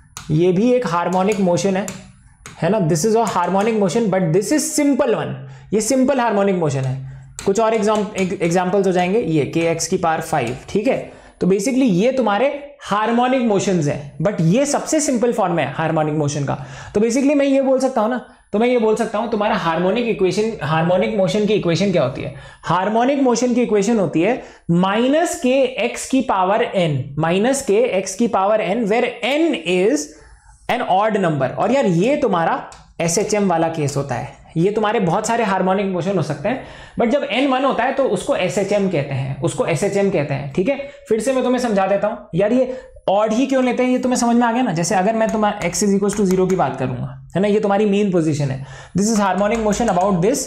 ये भी एक हार्मोनिक मोशन है, है ना। This is a harmonic motion but this is simple one, ये सिंपल हार्मोनिक मोशन है। कुछ और एग्जाम्पल्स हो जाएंगे, ये के एक्स की पावर फाइव, ठीक है। तो बेसिकली ये तुम्हारे हार्मोनिक मोशंस हैं, बट ये सबसे सिंपल फॉर्म है हार्मोनिक मोशन का। तो बेसिकली मैं ये बोल सकता हूं ना, तो मैं ये बोल सकता हूं तुम्हारा हार्मोनिक इक्वेशन, हार्मोनिक मोशन की इक्वेशन क्या होती है? हार्मोनिक मोशन की इक्वेशन होती है माइनस के एक्स की पावर एन, माइनस के एक्स की power n, where n is an odd number. और यार ये तुम्हारा एस एच एम वाला केस होता है। ये तुम्हारे बहुत सारे हार्मोनिक मोशन हो सकते हैं, बट जब एन वन होता है तो उसको एस एच एम कहते हैं, उसको एस एच एम कहते हैं, ठीक है। फिर से मैं तुम्हें समझा देता हूं यार, ये ऑड ही क्यों लेते हैं ये तुम्हें समझ में आ गया ना। जैसे अगर मैं तुम्हारा x is equal to zero की बात करूंगा, है ना, ये तुम्हारी मीन पोजीशन है, this is harmonic motion about this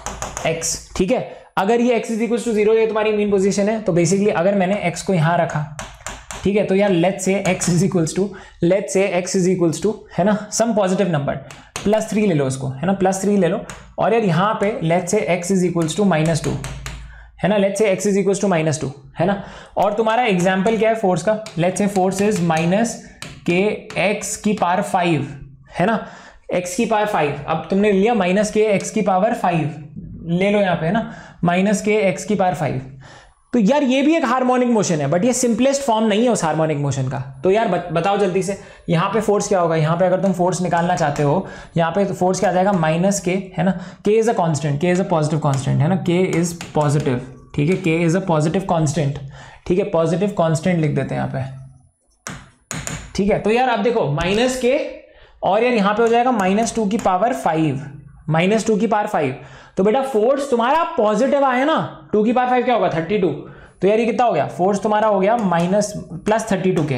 x, ठीक है। अगर ये x is equal to zero ये तुम्हारी मीन पोजीशन है, तो बेसिकली अगर मैंने एक्स को यहां रखा, ठीक है, तो यार let's say x is equals to let's say x is equals to है ना some positive number plus three ले लो उसको, है ना, प्लस थ्री ले लो। और यार यहाँ पे let's say x is equals to minus two, है ना, let's say x is equals to minus two, है ना। और तुम्हारा एग्जाम्पल क्या है फोर्स का? Let's say force is minus के एक्स की पावर फाइव, है ना, x की पावर फाइव। अब तुमने लिया माइनस के एक्स की पावर फाइव, ले लो यहाँ पे, है ना, माइनस के एक्स की पावर फाइव। तो यार ये भी एक हार्मोनिक मोशन है, बट ये सिंपलेस्ट फॉर्म नहीं है उस हार्मोनिक मोशन का। तो यार बताओ जल्दी से, यहाँ पे फोर्स क्या होगा? यहाँ पे अगर तुम फोर्स निकालना चाहते हो, यहाँ पे तो फोर्स क्या आ जाएगा? माइनस के, है ना, k is a constant, k is a positive constant, है ना, के इज पॉजिटिव, ठीक है, के इज अ पॉजिटिव कांस्टेंट, ठीक है, पॉजिटिव कांस्टेंट लिख देते हैं यहाँ पे, ठीक है। तो यार आप देखो माइनस के, और यार यहाँ पे हो जाएगा माइनस टू की पावर फाइव, माइनस टू की पावर फाइव। तो बेटा फोर्स तुम्हारा पॉजिटिव आया ना, टू की पावर फाइव क्या होगा? Thirty two. तो यार ये कितना हो गया? फोर्स तुम्हारा हो गया माइनस प्लस थर्टी टू के,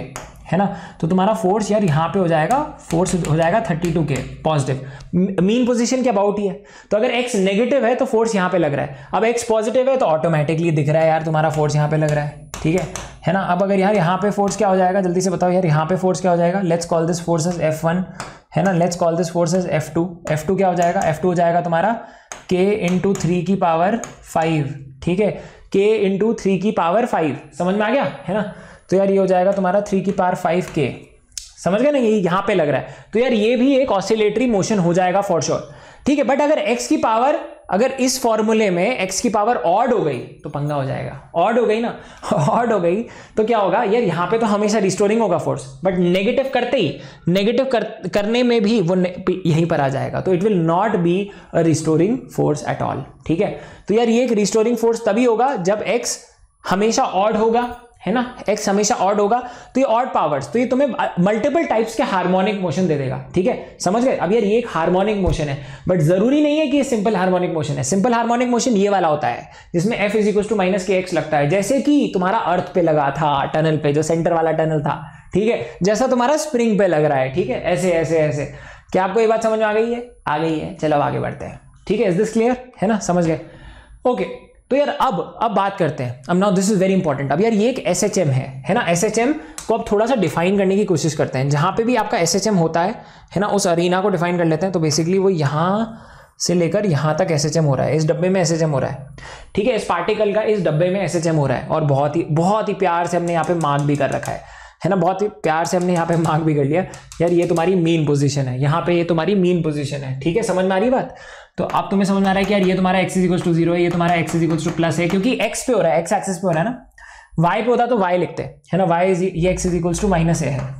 है ना, तो तुम्हारा फोर्स यार यहाँ पे हो जाएगा, फोर्स हो जाएगा थर्टी टू के पॉजिटिव। मीन पोजीशन के अबाउट ही है, तो अगर x नेगेटिव है तो फोर्स यहाँ पे लग रहा है, अब x पॉजिटिव है तो ऑटोमेटिकली दिख रहा है यार तुम्हारा फोर्स यहाँ पे लग रहा है, ठीक है है ना। अब अगर यार यहाँ पे फोर्स क्या हो जाएगा, जल्दी से बताओ यार, यहाँ पे फोर्स क्या हो जाएगा, let's call this force as F one, है ना, let's call this force as F two. F two क्या हो जाएगा, एफ टू हो जाएगा तुम्हारा k इंटू थ्री की पावर फाइव, ठीक है, k इंटू थ्री की पावर फाइव, समझ में आ गया, है ना। तो यार ये हो जाएगा तुम्हारा थ्री की पावर फाइव के, समझ गए ना, ये यहाँ पे लग रहा है, तो यार ये भी एक ऑसिलेटरी मोशन हो जाएगा फॉर श्योर, ठीक है। बट अगर x की पावर, अगर इस फॉर्मूले में x की पावर ऑड हो गई तो पंगा हो जाएगा, ऑड हो गई ना, ऑड हो गई तो क्या होगा यार, यहाँ पे तो हमेशा रिस्टोरिंग होगा फोर्स, बट नेगेटिव करते ही, नेगेटिव कर, करने में भी वो यहीं पर आ जाएगा, तो it will not be a restoring force at all, ठीक है। तो यार ये एक रिस्टोरिंग फोर्स तभी होगा जब x हमेशा ऑड होगा, है ना, x हमेशा ऑड होगा, तो ये ऑड पावर्स, तो ये तुम्हें मल्टीपल टाइप्स के हार्मोनिक मोशन दे देगा, ठीक है, समझ गए। अब यार ये एक हार्मोनिक मोशन है, बट जरूरी नहीं है कि ये सिंपल हार्मोनिक मोशन है। सिंपल हार्मोनिक मोशन ये वाला होता है जिसमें f is equal to minus के एक्स लगता है, जैसे कि तुम्हारा अर्थ पे लगा था टनल पे, जो सेंटर वाला टनल था, ठीक है, जैसा तुम्हारा स्प्रिंग पे लग रहा है, ठीक है, ऐसे ऐसे ऐसे। क्या आपको ये बात समझ में आ गई है, आ गई है, चलो आगे बढ़ते हैं, ठीक है, इज दिस क्लियर, है ना, समझ गए, ओके। तो यार अब अब बात करते हैं, अब now this is very important. अब यार ये एक एस एच एम है, है ना, एस एच एम को अब थोड़ा सा डिफाइन करने की कोशिश करते हैं, जहां पे भी आपका एस एच एम होता है, है ना, उस अरीना को डिफाइन कर लेते हैं। तो बेसिकली वो यहाँ से लेकर यहाँ तक एस एच एम हो रहा है, इस डब्बे में एस एच एम हो रहा है, ठीक है, इस पार्टिकल का इस डब्बे में एस एच एम हो रहा है, और बहुत ही बहुत ही प्यार से हमने यहाँ पे मार्क भी कर रखा है, है ना, बहुत ही प्यार से हमने यहाँ पे मार्क भी कर लिया यार, ये तुम्हारी मीन पोजीशन है, यहाँ पे ये तुम्हारी मीन पोजीशन है, ठीक है, समझ में आ रही बात। तो अब तुम्हें समझ में आ रहा है कि यार ये तुम्हारा x is equal to zero है, ये तुम्हारा x is equal to plus है, क्योंकि x पे हो रहा है, x एक्सिस पे हो रहा है ना, y पे होता तो y लिखते हैं, है ना, y इज ये x is equal to minus a है,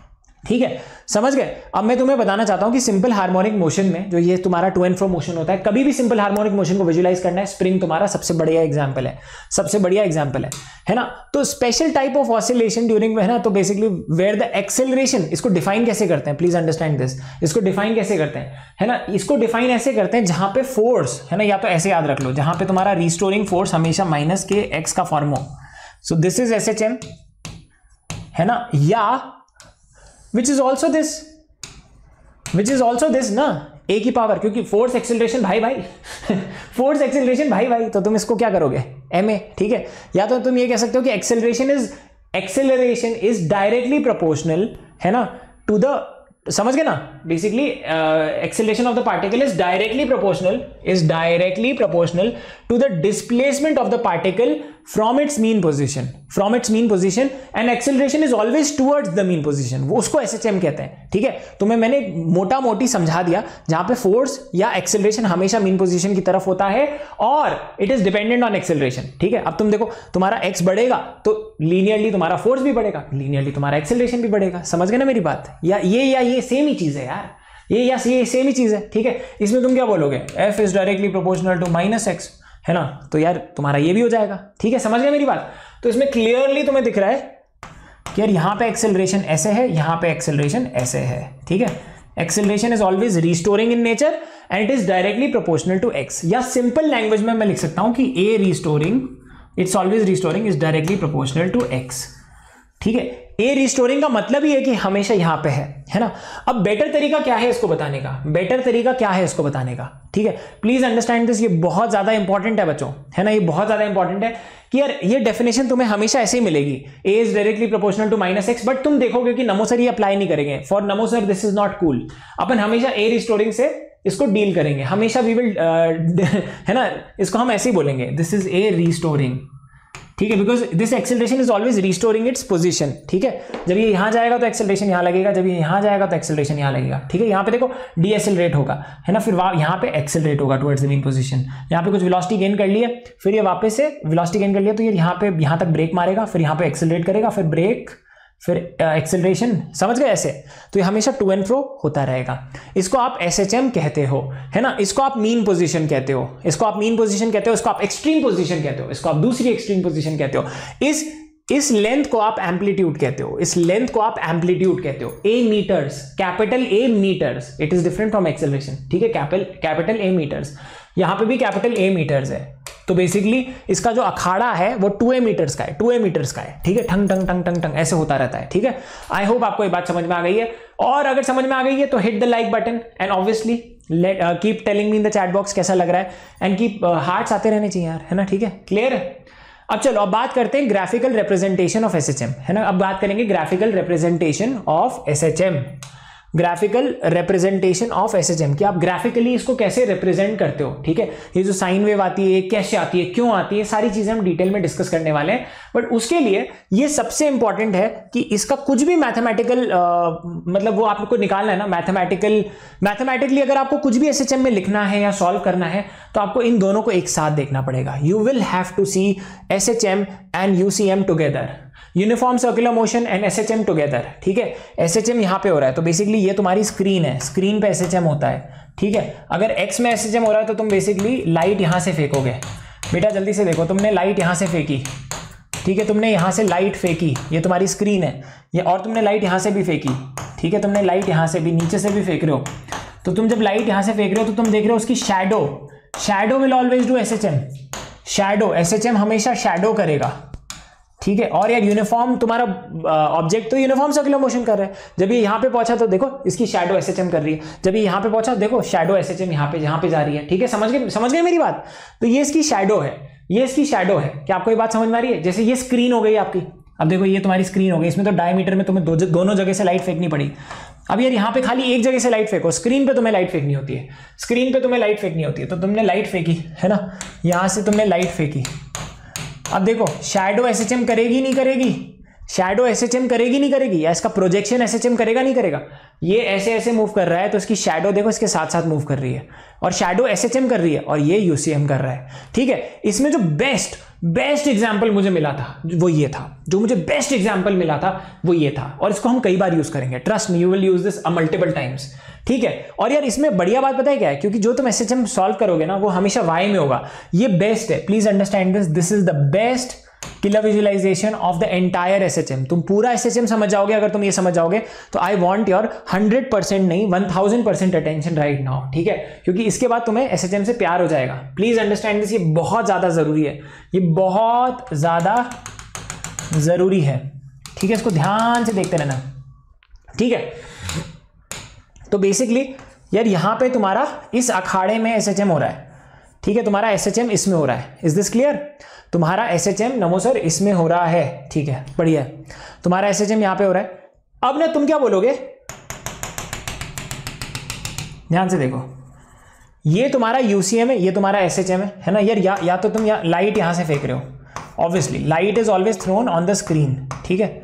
ठीक है, समझ गए। अब मैं तुम्हें बताना चाहता हूं कि सिंपल हार्मोनिक मोशन में जो ये तुम्हारा टू एंड फ्रो मोशन होता है, कभी भी सिंपल हार्मोनिक मोशन को विजुलाइज करना है, स्प्रिंग तुम्हारा सबसे बढ़िया एग्जांपल है, सबसे बढ़िया एग्जांपल है, है ना। तो special type of oscillation during, है ना, तो बेसिकली वेयर द एक्सेलरेशन, इसको डिफाइन कैसे करते हैं, प्लीज अंडरस्टैंड दिस, इसको डिफाइन कैसे करते हैं, है ना, इसको डिफाइन ऐसे करते हैं जहां पे फोर्स, है ना, या तो ऐसे याद रख लो, जहां पे तुम्हारा रिस्टोरिंग फोर्स हमेशा माइनस के एक्स का फॉर्म हो, so this is S H M, है ना, या which is also this, which is also this ना, a की पावर, क्योंकि फोर्स एक्सेलरेशन भाई भाई फोर्स एक्सेलरेशन भाई भाई, तो तुम इसको क्या करोगे, ma, ठीक है। या तो तुम ये कह सकते हो कि acceleration is acceleration is directly proportional, है ना, टू द, समझ गए ना, basically acceleration of the particle is directly proportional, is directly proportional to the displacement of the particle from its mean position, from its mean position, and acceleration is always towards the mean position, वो उसको SHM कहते हैं, ठीक है। तो मैं मैंने मोटा मोटी समझा दिया, जहां पे फोर्स या एक्सेलरेशन हमेशा मीन पोजीशन की तरफ होता है और it is dependent on acceleration, ठीक है। अब तुम देखो, तुम्हारा एक्स बढ़ेगा तो लीनियरली तुम्हारा फोर्स भी बढ़ेगा, लीनियरली तुम्हारा एक्सेलरेशन भी बढ़ेगा, समझ गए ना मेरी बात, या ये या ये सेम ही चीज है यार, ये या ये सेम ही चीज है, ठीक है। इसमें तुम क्या बोलोगे, F is directly proportional to minus x, है ना, तो यार तुम्हारा ये भी हो जाएगा, ठीक है, समझ गए मेरी बात। तो इसमें क्लियरली तुम्हें दिख रहा है कि यार यहां पे एक्सेलरेशन ऐसे है, यहां पे एक्सेलरेशन ऐसे है, ठीक है। Acceleration is always restoring in nature and it is directly proportional to x, या सिंपल लैंग्वेज में मैं लिख सकता हूं कि a restoring, it's always restoring is directly proportional to x, ठीक है। ए रिस्टोरिंग का मतलब ही है कि हमेशा यहां पे है, है ना। अब बेटर तरीका क्या है इसको बताने का, बेटर तरीका क्या है इसको बताने का, ठीक है, प्लीज अंडरस्टैंड दिस, ये बहुत ज्यादा इंपॉर्टेंट है बच्चों, है ना, ये बहुत ज्यादा इंपॉर्टेंट है कि यार ये डेफिनेशन तुम्हें हमेशा ऐसे ही मिलेगी, a is directly proportional to minus x, but तुम देखोगे कि नमो सर ये अप्लाई नहीं करेंगे, फॉर नमो sir this is not cool, अपन हमेशा ए रिस्टोरिंग से इसको डील करेंगे, हमेशा वी विल, है ना, इसको हम ऐसे ही बोलेंगे, दिस इज ए रिस्टोरिंग, ठीक है, because this acceleration is always restoring its position, ठीक है। जब ये यहां जाएगा तो एक्सेलरेशन यहां लगेगा, जब ये यहां जाएगा तो एक्सेलरेशन यहां लगेगा, ठीक है। यहां पे देखो डी एक्सेलरेट होगा, है ना, फिर यहां पे एक्सेलरेट होगा टुवर्ड्स द मीन पोजीशन, यहां पे कुछ वेलोसिटी गेन कर लिए, फिर ये वापस से वेलोसिटी गेन कर लिया, तो ये यहां पे यहां तक ब्रेक मारेगा, फिर यहां पे एक्सेलरेट करेगा, फिर ब्रेक, फिर एक्सेलरेशन, समझ गए ऐसे। तो ये हमेशा टू एंड फ्रो होता रहेगा, इसको आप एसएचएम कहते हो, है ना, इसको आप मीन पोजीशन कहते हो, इसको आप मीन पोजीशन कहते हो, इसको आप एक्सट्रीम पोजीशन कहते हो, इसको आप दूसरी एक्सट्रीम पोजीशन कहते हो, इस इस लेंथ को आप एम्पलीट्यूड कहते हो, इस लेंथ को आप एम्पलीट्यूड कहते हो, A meters, capital A meters, it is different from acceleration, ठीक है, कैपिटल कैपिटल ए मीटर्स, यहां पे भी कैपिटल ए मीटर्स है, तो बेसिकली इसका जो अखाड़ा है वो टू ए मीटर्स का है, टू ए मीटर्स का है, ठीक है, ठंग ठंग ठंग ठंग ठंग ऐसे होता रहता है, ठीक है। आई होप आपको ये बात समझ में आ गई है, और अगर समझ में आ गई है तो hit the like button and obviously let keep telling me in the chat box कैसा लग रहा है, एंड कीप हार्ट्स आते रहने चाहिए यार, है ना, ठीक है, क्लियर है। अब चलो अब बात करते हैं ग्राफिकल रिप्रेजेंटेशन ऑफ एसएचएम, है ना। अब बात करेंगे graphical representation of SHM, graphical representation of SHM कि आप ग्राफिकली इसको कैसे रिप्रेजेंट करते हो, ठीक है। ये जो साइन वेव आती है कैसे आती है, क्यों आती है, सारी चीजें हम डिटेल में डिस्कस करने वाले हैं। बट उसके लिए ये सबसे इंपॉर्टेंट है कि इसका कुछ भी मैथमेटिकल मतलब वो आपको निकालना है ना, मैथमेटिकल मैथमेटिकली अगर आपको कुछ भी एसएचएम में लिखना है या सॉल्व करना है तो आपको इन दोनों को एक साथ देखना पड़ेगा। You will have to see SHM and UCM together, uniform circular motion and SHM together, ठीक है। एसएचएम यहां पे हो रहा है तो बेसिकली ये तुम्हारी स्क्रीन है, स्क्रीन पे एसएचएम होता है, ठीक है। अगर एक्स में एसएचएम हो रहा है तो तुम बेसिकली लाइट यहां से फेंकोगे, बेटा जल्दी से देखो, तुमने लाइट यहां से फेंकी, ठीक है, तुमने यहां से लाइट फेंकी, ये तुम्हारी स्क्रीन है, ये और तुमने लाइट यहां से भी फेंकी, ठीक है, तुमने लाइट यहां से भी, नीचे से भी फेंक रहे हो। तो तुम जब लाइट यहां से फेंक रहे हो तो तुम देख रहे हो उसकी shadow, shadow will always do SHM, shadow SHM हमेशा शैडो करेगा, ठीक है। और यार यूनिफॉर्म तुम्हारा ऑब्जेक्ट तो यूनिफॉर्म सर्कुलर मोशन कर रहा है, जब ये यहां पे पहुंचा तो देखो इसकी शैडो एसएचएम कर रही है, जब ये यहां पे पहुंचा देखो शैडो एसएचएम यहां पे यहां पे जा रही है, ठीक है। समझ गए समझ गए मेरी बात। तो ये इसकी शैडो है, ये इसकी शैडो है। क्या आपको ये बात समझ में आ रही है? जैसे ये स्क्रीन हो गई आपकी, अब देखो ये तुम्हारी स्क्रीन हो गई, इसमें तो डायमीटर में तुम्हें दो, दोनों जगह से लाइट फेंकनी पड़ी। अब यार यहाँ पे खाली एक जगह से लाइट फेंको, स्क्रीन पे तुम्हें लाइट फेंकनी होती है, स्क्रीन पे तुम्हें लाइट फेंकनी होती है, तो तुमने लाइट फेंकी है ना, यहां से तुमने लाइट फेंकी। अब देखो शैडो एसएचएम करेगी नहीं करेगी, शैडो एसएचएम करेगी नहीं करेगी, या इसका प्रोजेक्शन एसएचएम करेगा नहीं करेगा। ये ऐसे ऐसे मूव कर रहा है तो इसकी शैडो देखो इसके साथ साथ मूव कर रही है, और शैडो एसएचएम कर रही है और ये यूसीएम कर रहा है, ठीक है। इसमें जो बेस्ट बेस्ट एग्जाम्पल मुझे मिला था वो ये था, जो मुझे बेस्ट एग्जाम्पल मिला था वो ये था, और इसको हम कई बार यूज करेंगे, trust me, you will use this multiple times, ठीक है। और यार इसमें बढ़िया बात पता है क्या है, क्योंकि जो तुम एसएचएम सॉल्व करोगे ना वो हमेशा वाई में होगा, ये बेस्ट है, please understand this, this is the best killer visualisation of the entire SHM. तुम पूरा एसएचएम समझ जाओगे अगर तुम ये समझ जाओगे तो I want your hundred percent नहीं one thousand percent attention right now, ठीक है, क्योंकि इसके बाद तुम्हें एसएचएम से प्यार हो जाएगा। प्लीज अंडरस्टैंड दिस, ये बहुत ज्यादा जरूरी है, ये बहुत ज्यादा जरूरी है, ठीक है, इसको ध्यान से देखते रहना, ठीक है। तो बेसिकली यार यहां पे तुम्हारा इस अखाड़े में एसएचएम हो रहा है, ठीक है, तुम्हारा एसएचएम इसमें हो रहा है, इज दिस क्लियर? तुम्हारा एसएचएम नमो सर इसमें हो रहा है, ठीक है, बढ़िया, तुम्हारा एसएचएम यहां पे हो रहा है। अब ना तुम क्या बोलोगे, ध्यान से देखो, ये तुम्हारा यूसीएम है, ये तुम्हारा एसएचएम है, है ना। यार या, या तो तुम या लाइट यहां से फेंक रहे हो, obviously light is always thrown on the screen, ठीक है,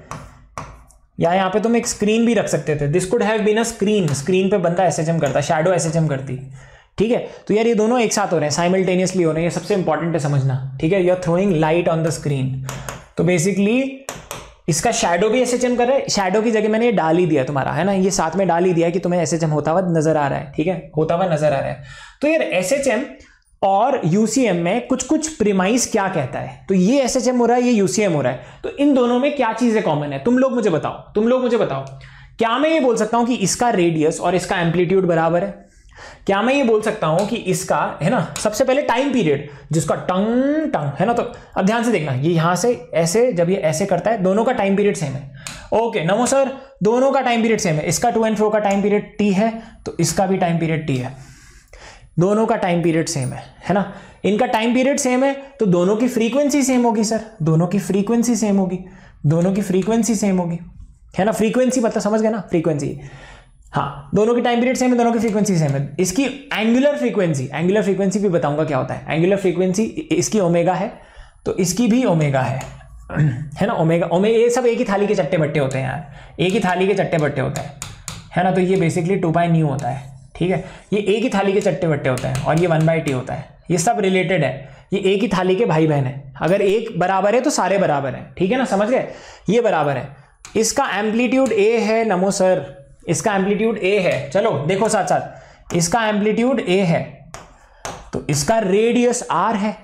या यहाँ पे तुम एक स्क्रीन भी रख सकते थे, this could have been a screen, screen पे बंदा एसएचएम करता, शैडो एसएचएम करती, ठीक है। तो यार ये दोनों एक साथ हो रहे हैं, साइमल्टेनियसली हो रहे हैं, ये सबसे इंपॉर्टेंट है समझना, ठीक है। You are throwing light on the screen, तो बेसिकली इसका शैडो भी एसएचएम कर रहा है, शैडो की जगह मैंने ये डाल ही दिया तुम्हारा, है ना, ये साथ में डाल ही दिया कि तुम्हें एसएचएम होता हुआ नजर आ रहा है, ठीक है, होता हुआ नजर आ रहा है। तो यार एसएचएम और यूसीएम में कुछ कुछ प्रीमाइस क्या कहता है, तो ये एसएचएम हो रहा है, ये यूसीएम हो रहा है, तो इन दोनों में क्या चीजें कॉमन है, तुम लोग मुझे बताओ, तुम लोग मुझे बताओ। क्या मैं ये बोल सकता हूं कि इसका रेडियस और इसका एम्पलीट्यूड बराबर है? क्या मैं ये बोल सकता हूं कि इसका, है ना, सबसे पहले टाइम पीरियड जिसका टंग टंग है ना, तो अब ध्यान से देखना, ये यहां से ऐसे जब ये ऐसे करता है दोनों का टाइम पीरियड सेम है, ओके नमो सर, दोनों का टाइम पीरियड सेम है, इसका टू एंड फ्रो का टाइम पीरियड टी है तो इसका भी टाइम पीरियड टी है, दोनों का टाइम पीरियड सेम है, है ना, इनका टाइम पीरियड सेम है तो दोनों की फ्रीक्वेंसी सेम होगी सर, दोनों की फ्रीक्वेंसी सेम होगी, दोनों की फ्रीक्वेंसी सेम होगी, है ना, फ्रीक्वेंसी मतलब समझ गए ना, फ्रीक्वेंसी, हाँ, दोनों की टाइम पीरियड सेम है, दोनों की फ्रीक्वेंसी सेम है। इसकी एंगुलर फ्रीक्वेंसी, एंगुलर फ्रीक्वेंसी भी बताऊंगा क्या होता है, एंगुलर फ्रीक्वेंसी इसकी ओमेगा है तो इसकी भी ओमेगा है, है ना, ओमेगा ओमेगा ये सब एक ही थाली के चट्टे बट्टे होते हैं यार, एक ही थाली के चट्टे बट्टे होते हैं, है ना, तो ये बेसिकली टू बाई न्यू होता है, ठीक है, ये एक ही थाली के चट्टे बट्टे होते हैं, और ये वन बाई टी होता है, ये सब रिलेटेड है, ये एक ही थाली के भाई बहन है, अगर एक बराबर है तो सारे बराबर हैं, ठीक है ना, समझ गए, ये बराबर है। इसका एम्पलीट्यूड ए है नमो सर, इसका एम्पलीट्यूड ए है, चलो देखो साथ साथ, इसका एम्पलीट्यूड ए है तो इसका रेडियस आर है,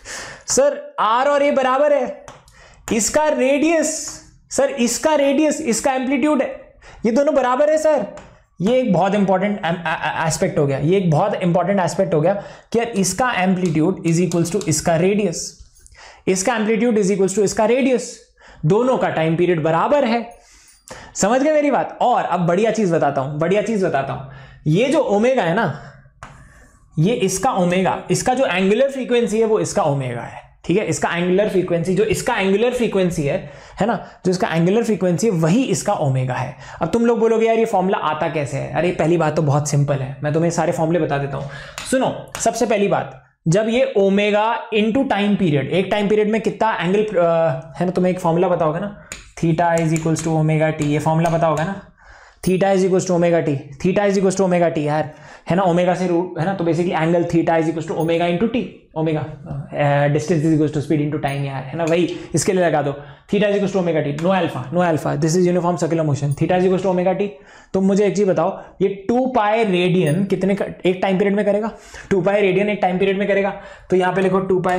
सर आर और ए बराबर है, इसका रेडियस, सर इसका रेडियस इसका एम्पलीट्यूड है, ये दोनों बराबर है सर, ये एक बहुत इंपॉर्टेंट एस्पेक्ट हो गया, ये एक बहुत इंपॉर्टेंट एस्पेक्ट हो गया कि यार इसका एम्पलीट्यूड इज इक्वल्स टू इसका रेडियस, इसका एम्पलीट्यूड इज इक्वल्स टू इसका रेडियस, दोनों का टाइम पीरियड बराबर है। समझ गए मेरी बात? और अब बढ़िया चीज बताता हूं, बढ़िया चीज बताता हूं। ये जो ओमेगा है ना, ये इसका ओमेगा, इसका जो एंगुलर फ्रीक्वेंसी है वो इसका ओमेगा है, ठीक है। इसका एंगुलर फ्रीक्वेंसी, जो इसका एंगुलर फ्रीक्वेंसी है है ना, जो इसका एंगुलर फ्रीक्वेंसी है वही इसका ओमेगा है। अब तुम लोग बोलोगे यार ये फॉर्मूला आता कैसे है? अरे पहली बात तो बहुत सिंपल है, मैं तुम्हें सारे फॉर्मूले बता देता हूं। सुनो, सबसे पहली बात, जब ये ओमेगा इनटू टाइम पीरियड, एक टाइम पीरियड में कितना एंगल है ना, तुम्हें एक फॉर्मूला पता होगा ना, theta is equals to omega t, ये फॉर्मूला पता होगा ना, theta is equals to omega t, theta is equals to omega t यार, है ना, ओमेगा से रूट है ना, तो basically angle theta is equals to omega into t, omega distance is equals to speed into time यार, है ना, वही इसके लिए लगा दो, theta is equals to omega t, no alpha, no alpha, this is uniform circular motion, theta is equals to omega t. तो मुझे एक चीज बताओ, ये टू पाई रेडियन कितने एक टाइम पीरियड में करेगा? टू पाई रेडियन एक टाइम पीरियड में करेगा, तो यहां पे लिखो two pi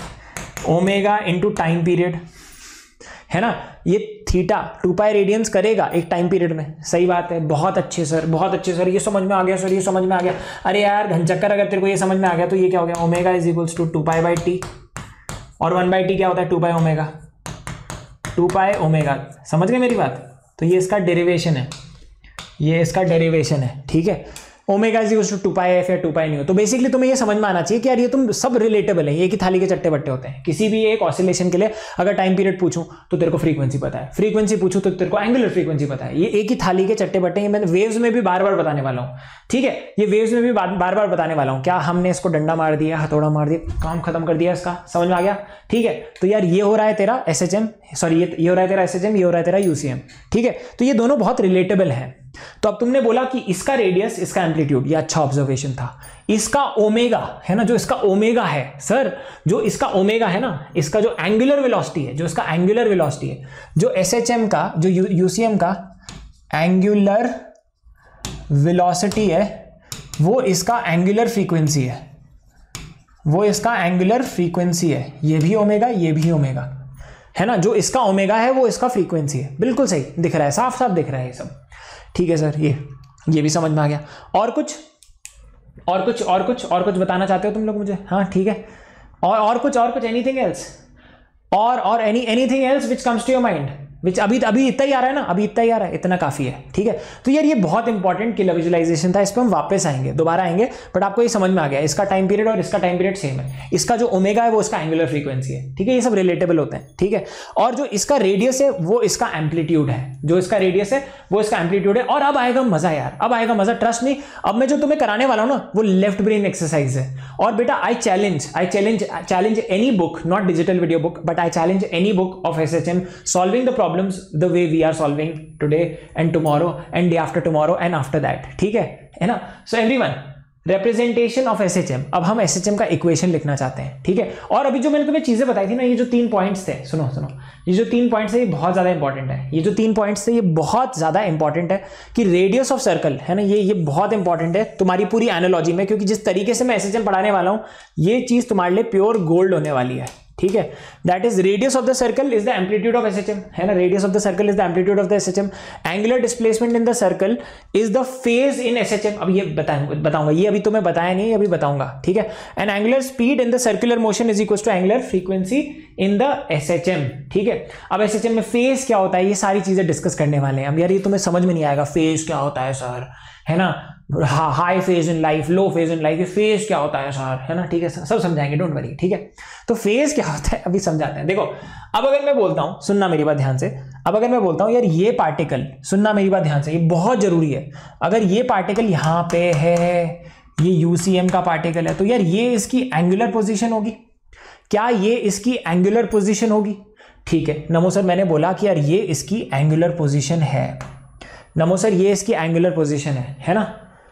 omega into time period, है ना, ये थीटा टू पाई रेडियंस करेगा एक टाइम पीरियड में। सही बात है, बहुत अच्छे सर, बहुत अच्छे सर, ये समझ में आ गया सर, ये समझ में आ गया। अरे यार घनचक्कर, अगर तेरे को ये समझ में आ गया तो ये क्या हो गया, omega is equals to two pi by by, t one by t क्या होता है, two pi omega, two pi omega. समझ गए मेरी बात? तो ये इसका डेरिवेशन है, ये इसका डेरिवेशन है, ठीक है। Omega is equals to two two pi f two pi नहीं हो, तो बेसिकली तुम्हें ये समझ में आना चाहिए कि यार ये तुम सब रिलेटेबल है, एक ही थाली के चट्टे बट्टे होते हैं। किसी भी एक ऑसिलेशन के लिए अगर टाइम पीरियड पूछूं तो तेरे को फ्रीक्वेंसी पता है, फ्रीक्वेंसी पूछूं तो तेरे को एंगुलर फ्रीक्वेंसी पता है, ये एक ही थाली के चट्टे बट्टे। ये मैं वेव्स में भी बार बार बताने वाला हूँ, ठीक है, ये वेव्स में भी बार बार बताने वाला हूँ। क्या हमने इसको डंडा मार दिया, हथौड़ा मार दिया, काम खत्म कर दिया इसका, समझ में आ गया? ठीक है, तो यार ये हो रहा है तेरा एस एच एम, सॉरी ये ये हो रहा है तेरा एस एच एम, ये हो रहा है तेरा यूसीएम, ठीक है। तो ये दोनों बहुत रिलेटेबल है। तो अब तुमने बोला कि इसका रेडियस, इसका एम्पलीट्यूड, ये अच्छा ऑब्जर्वेशन था। इसका ओमेगा है ना, जो इसका ओमेगा है सर, जो इसका ओमेगा है ना, इसका जो एंगुलर वेलोसिटी है, जो इसका एंगुलर वेलोसिटी है, जो एसएचएम का, जो यूसीएम का एंगुलर वेलोसिटी है, वो इसका एंगुलर फ्रीक्वेंसी है, वो इसका एंगुलर फ्रीक्वेंसी है। ये भी ओमेगा, ये भी ओमेगा, है ना, जो इसका ओमेगा है वो इसका फ्रीक्वेंसी है। बिल्कुल सही दिख रहा है, साफ साफ दिख रहा है ये सब, ठीक है सर, ये ये भी समझ में आ गया। और कुछ और कुछ और कुछ और कुछ बताना चाहते हो तुम लोग मुझे? हाँ ठीक है, और और कुछ और कुछ एनीथिंग एल्स, और और any anything else which comes to your mind, which अभी अभी इतना ही आ रहा है ना, अभी इतना ही आ रहा है, इतना काफी है, ठीक है। तो यार ये बहुत इंपॉर्टेंट किलर विजुअलाइजेशन था, इस पर हम वापस आएंगे, दोबारा आएंगे, बट आपको ये समझ में आ गया इसका टाइम पीरियड और इसका टाइम पीरियड सेम है। इसका जो ओमेगा है वो इसका एंगुलर फ्रीक्वेंसी है, ठीक है, ये सब रिलेटेबल होते हैं, ठीक है। और जो इसका रेडियस है वो इसका एम्पलीट्यूड है, जो इसका रेडियस है वो इसका एम्पलीट्यूड है। और अब आएगा मजा यार, अब आएगा मजा, ट्रस्ट मी। अब मैं जो तुम्हें कराने वाला हूं ना वो लेफ्ट ब्रेन एक्सरसाइज है। और बेटा I challenge I challenge challenge any book, not digital video book, but I challenge any book of SHM solving the problems the way we are solving today and tomorrow and day after tomorrow and after that, ठीक है, है ना। so everyone, representation of S H M, अब हम S H M का equation लिखना चाहते हैं, ठीक है। और अभी जो मैंने तुम्हें चीजें बताई थी ना, ये जो तीन पॉइंट्स थे, सुनो सुनो, ये जो तीन पॉइंट्स है ये बहुत ज्यादा इंपॉर्टेंट है। ये जो तीन पॉइंट्स थे ये बहुत ज्यादा इंपॉर्टेंट है कि रेडियस ऑफ सर्कल है ना, ये ये बहुत इंपॉर्टेंट है तुम्हारी पूरी एनालॉजी में, क्योंकि जिस तरीके से मैं S H M पढ़ाने वाला हूं ये चीज तुम्हारे लिए प्योर गोल्ड होने वाली है, ठीक है। That is radius of the circle is the amplitude of SHM, है ना, radius of the circle is the amplitude of the SHM. Angular displacement in the circle is the phase in SHM. अब ये बताऊंगा बताऊंगा ये अभी तो मैं बताया नहीं, अभी बताऊंगा, ठीक है। And angular speed in the circular motion is equal to angular frequency in the SHM, ठीक है। अब एसएचएम में फेज क्या होता है ये सारी चीजें डिस्कस करने वाले हैं। अब यार ये तुम्हें समझ में नहीं आएगा फेज क्या होता है सर, है ना, high phase in life, low phase in life, phase क्या होता है सर, है ना, ठीक है, सब समझाएंगे, डोंट वरी, ठीक है। तो फेज क्या होता है अभी समझाते हैं। देखो अब अगर मैं बोलता हूं, सुनना मेरी बात ध्यान से, अब अगर मैं बोलता हूं यार ये पार्टिकल, सुनना मेरी बात ध्यान से, ये बहुत जरूरी है। अगर ये पार्टिकल यहां पे है, ये यूसीएम का पार्टिकल है, तो यार ये इसकी एंगुलर पोजीशन होगी। क्या ये इसकी एंगुलर पोजीशन होगी? ठीक है नमो सर, मैंने बोला कि यार ये इसकी एंगुलर पोजीशन है। नमो सर ये इसकी एंगुलर पोजीशन है, है ना,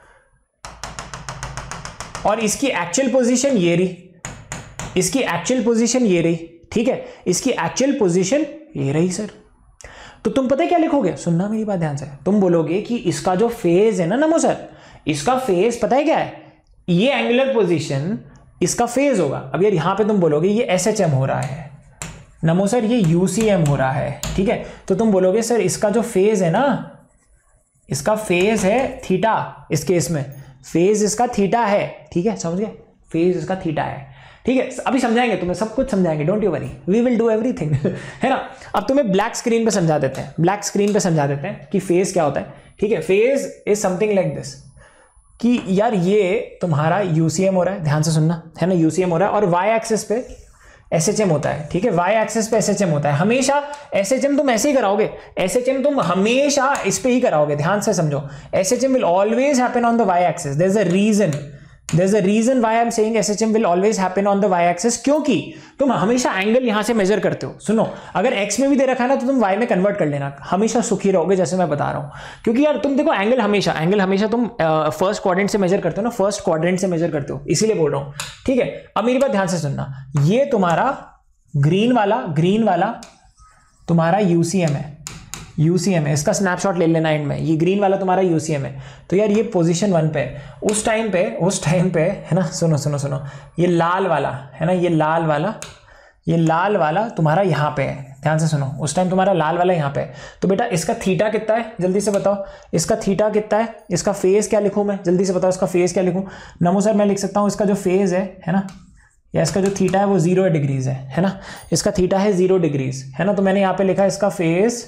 और इसकी एक्चुअल पोजीशन ये रही, इसकी एक्चुअल पोजीशन ये रही, ठीक है, इसकी एक्चुअल पोजीशन ये रही सर। तो तुम पता है क्या लिखोगे? सुनना मेरी बात ध्यान से, तुम बोलोगे कि इसका जो फेज है ना नमो सर, इसका फेज पता है क्या है, ये एंगुलर पोजीशन इसका फेज होगा। अब यार यहां पे तुम बोलोगे ये एसएचएम हो रहा है, नमो सर ये यूसीएम हो रहा है, ठीक है। तो तुम बोलोगे सर इसका जो फेज है ना, इसका फेज है थीटा, इस केस में फेज इसका थीटा है, ठीक है, समझ गए, फेज इसका थीटा है, ठीक है। अभी समझाएंगे तुम्हें, सब कुछ समझाएंगे, don't you worry, we will do everything, है ना। अब तुम्हें ब्लैक स्क्रीन पे समझा देते हैं, ब्लैक स्क्रीन पे समझा देते हैं कि फेज क्या होता है, ठीक है। Phase is something like this, कि यार ये तुम्हारा यूसीएम हो रहा है, ध्यान से सुनना, है ना, यूसीएम हो रहा है, और वाई एक्सिस पे एसएचएम होता है, ठीक है, वाई एक्सिस पे एसएचएम होता है। हमेशा एसएचएम तुम ऐसे ही कराओगे, एसएचएम तुम हमेशा इस पे ही कराओगे, ध्यान से समझो, SHM will always happen on the y axis. There is a reason, There's a reason why I'm saying S H M will always happen on the y axis, क्योंकि तुम हमेशा एंगल यहां से मेजर करते हो। सुनो, अगर x में भी दे रखा है ना तो तुम y में कन्वर्ट कर लेना, हमेशा सुखी रहोगे, जैसे मैं बता रहा हूं। क्योंकि यार तुम देखो, एंगल हमेशा एंगल हमेशा तुम फर्स्ट क्वाड्रेंट से मेजर करते हो ना, फर्स्ट क्वाड्रेंट से मेजर करते हो, इसीलिए बोल रहा हूं, ठीक है। अब मेरी बात ध्यान से सुनना, ये तुम्हारा ग्रीन वाला ग्रीन वाला तुम्हारा यूसीएम है, यूसीएम है, इसका स्नैपशॉट ले लेना एंड में, ये ग्रीन वाला तुम्हारा यूसीएम है। तो यार ये पोजीशन वन पे, उस टाइम पे उस टाइम पे है ना, सुनो सुनो सुनो, ये लाल वाला है ना, ये लाल वाला ये लाल वाला तुम्हारा यहाँ पे है, ध्यान से सुनो, उस टाइम तुम्हारा लाल वाला यहाँ पे है। तो बेटा इसका थीटा कितना है, जल्दी से बताओ, इसका थीटा कितना है, इसका फेज क्या लिखूँ मैं, जल्दी से बताओ, इसका फेज क्या लिखूँ। नमो सर, मैं लिख सकता हूँ इसका जो फेज है है ना, या इसका जो थीटा है वो जीरो डिग्रीज है है ना, इसका थीटा है जीरो डिग्रीज, है ना। तो मैंने यहाँ पे लिखा है इसका फेज,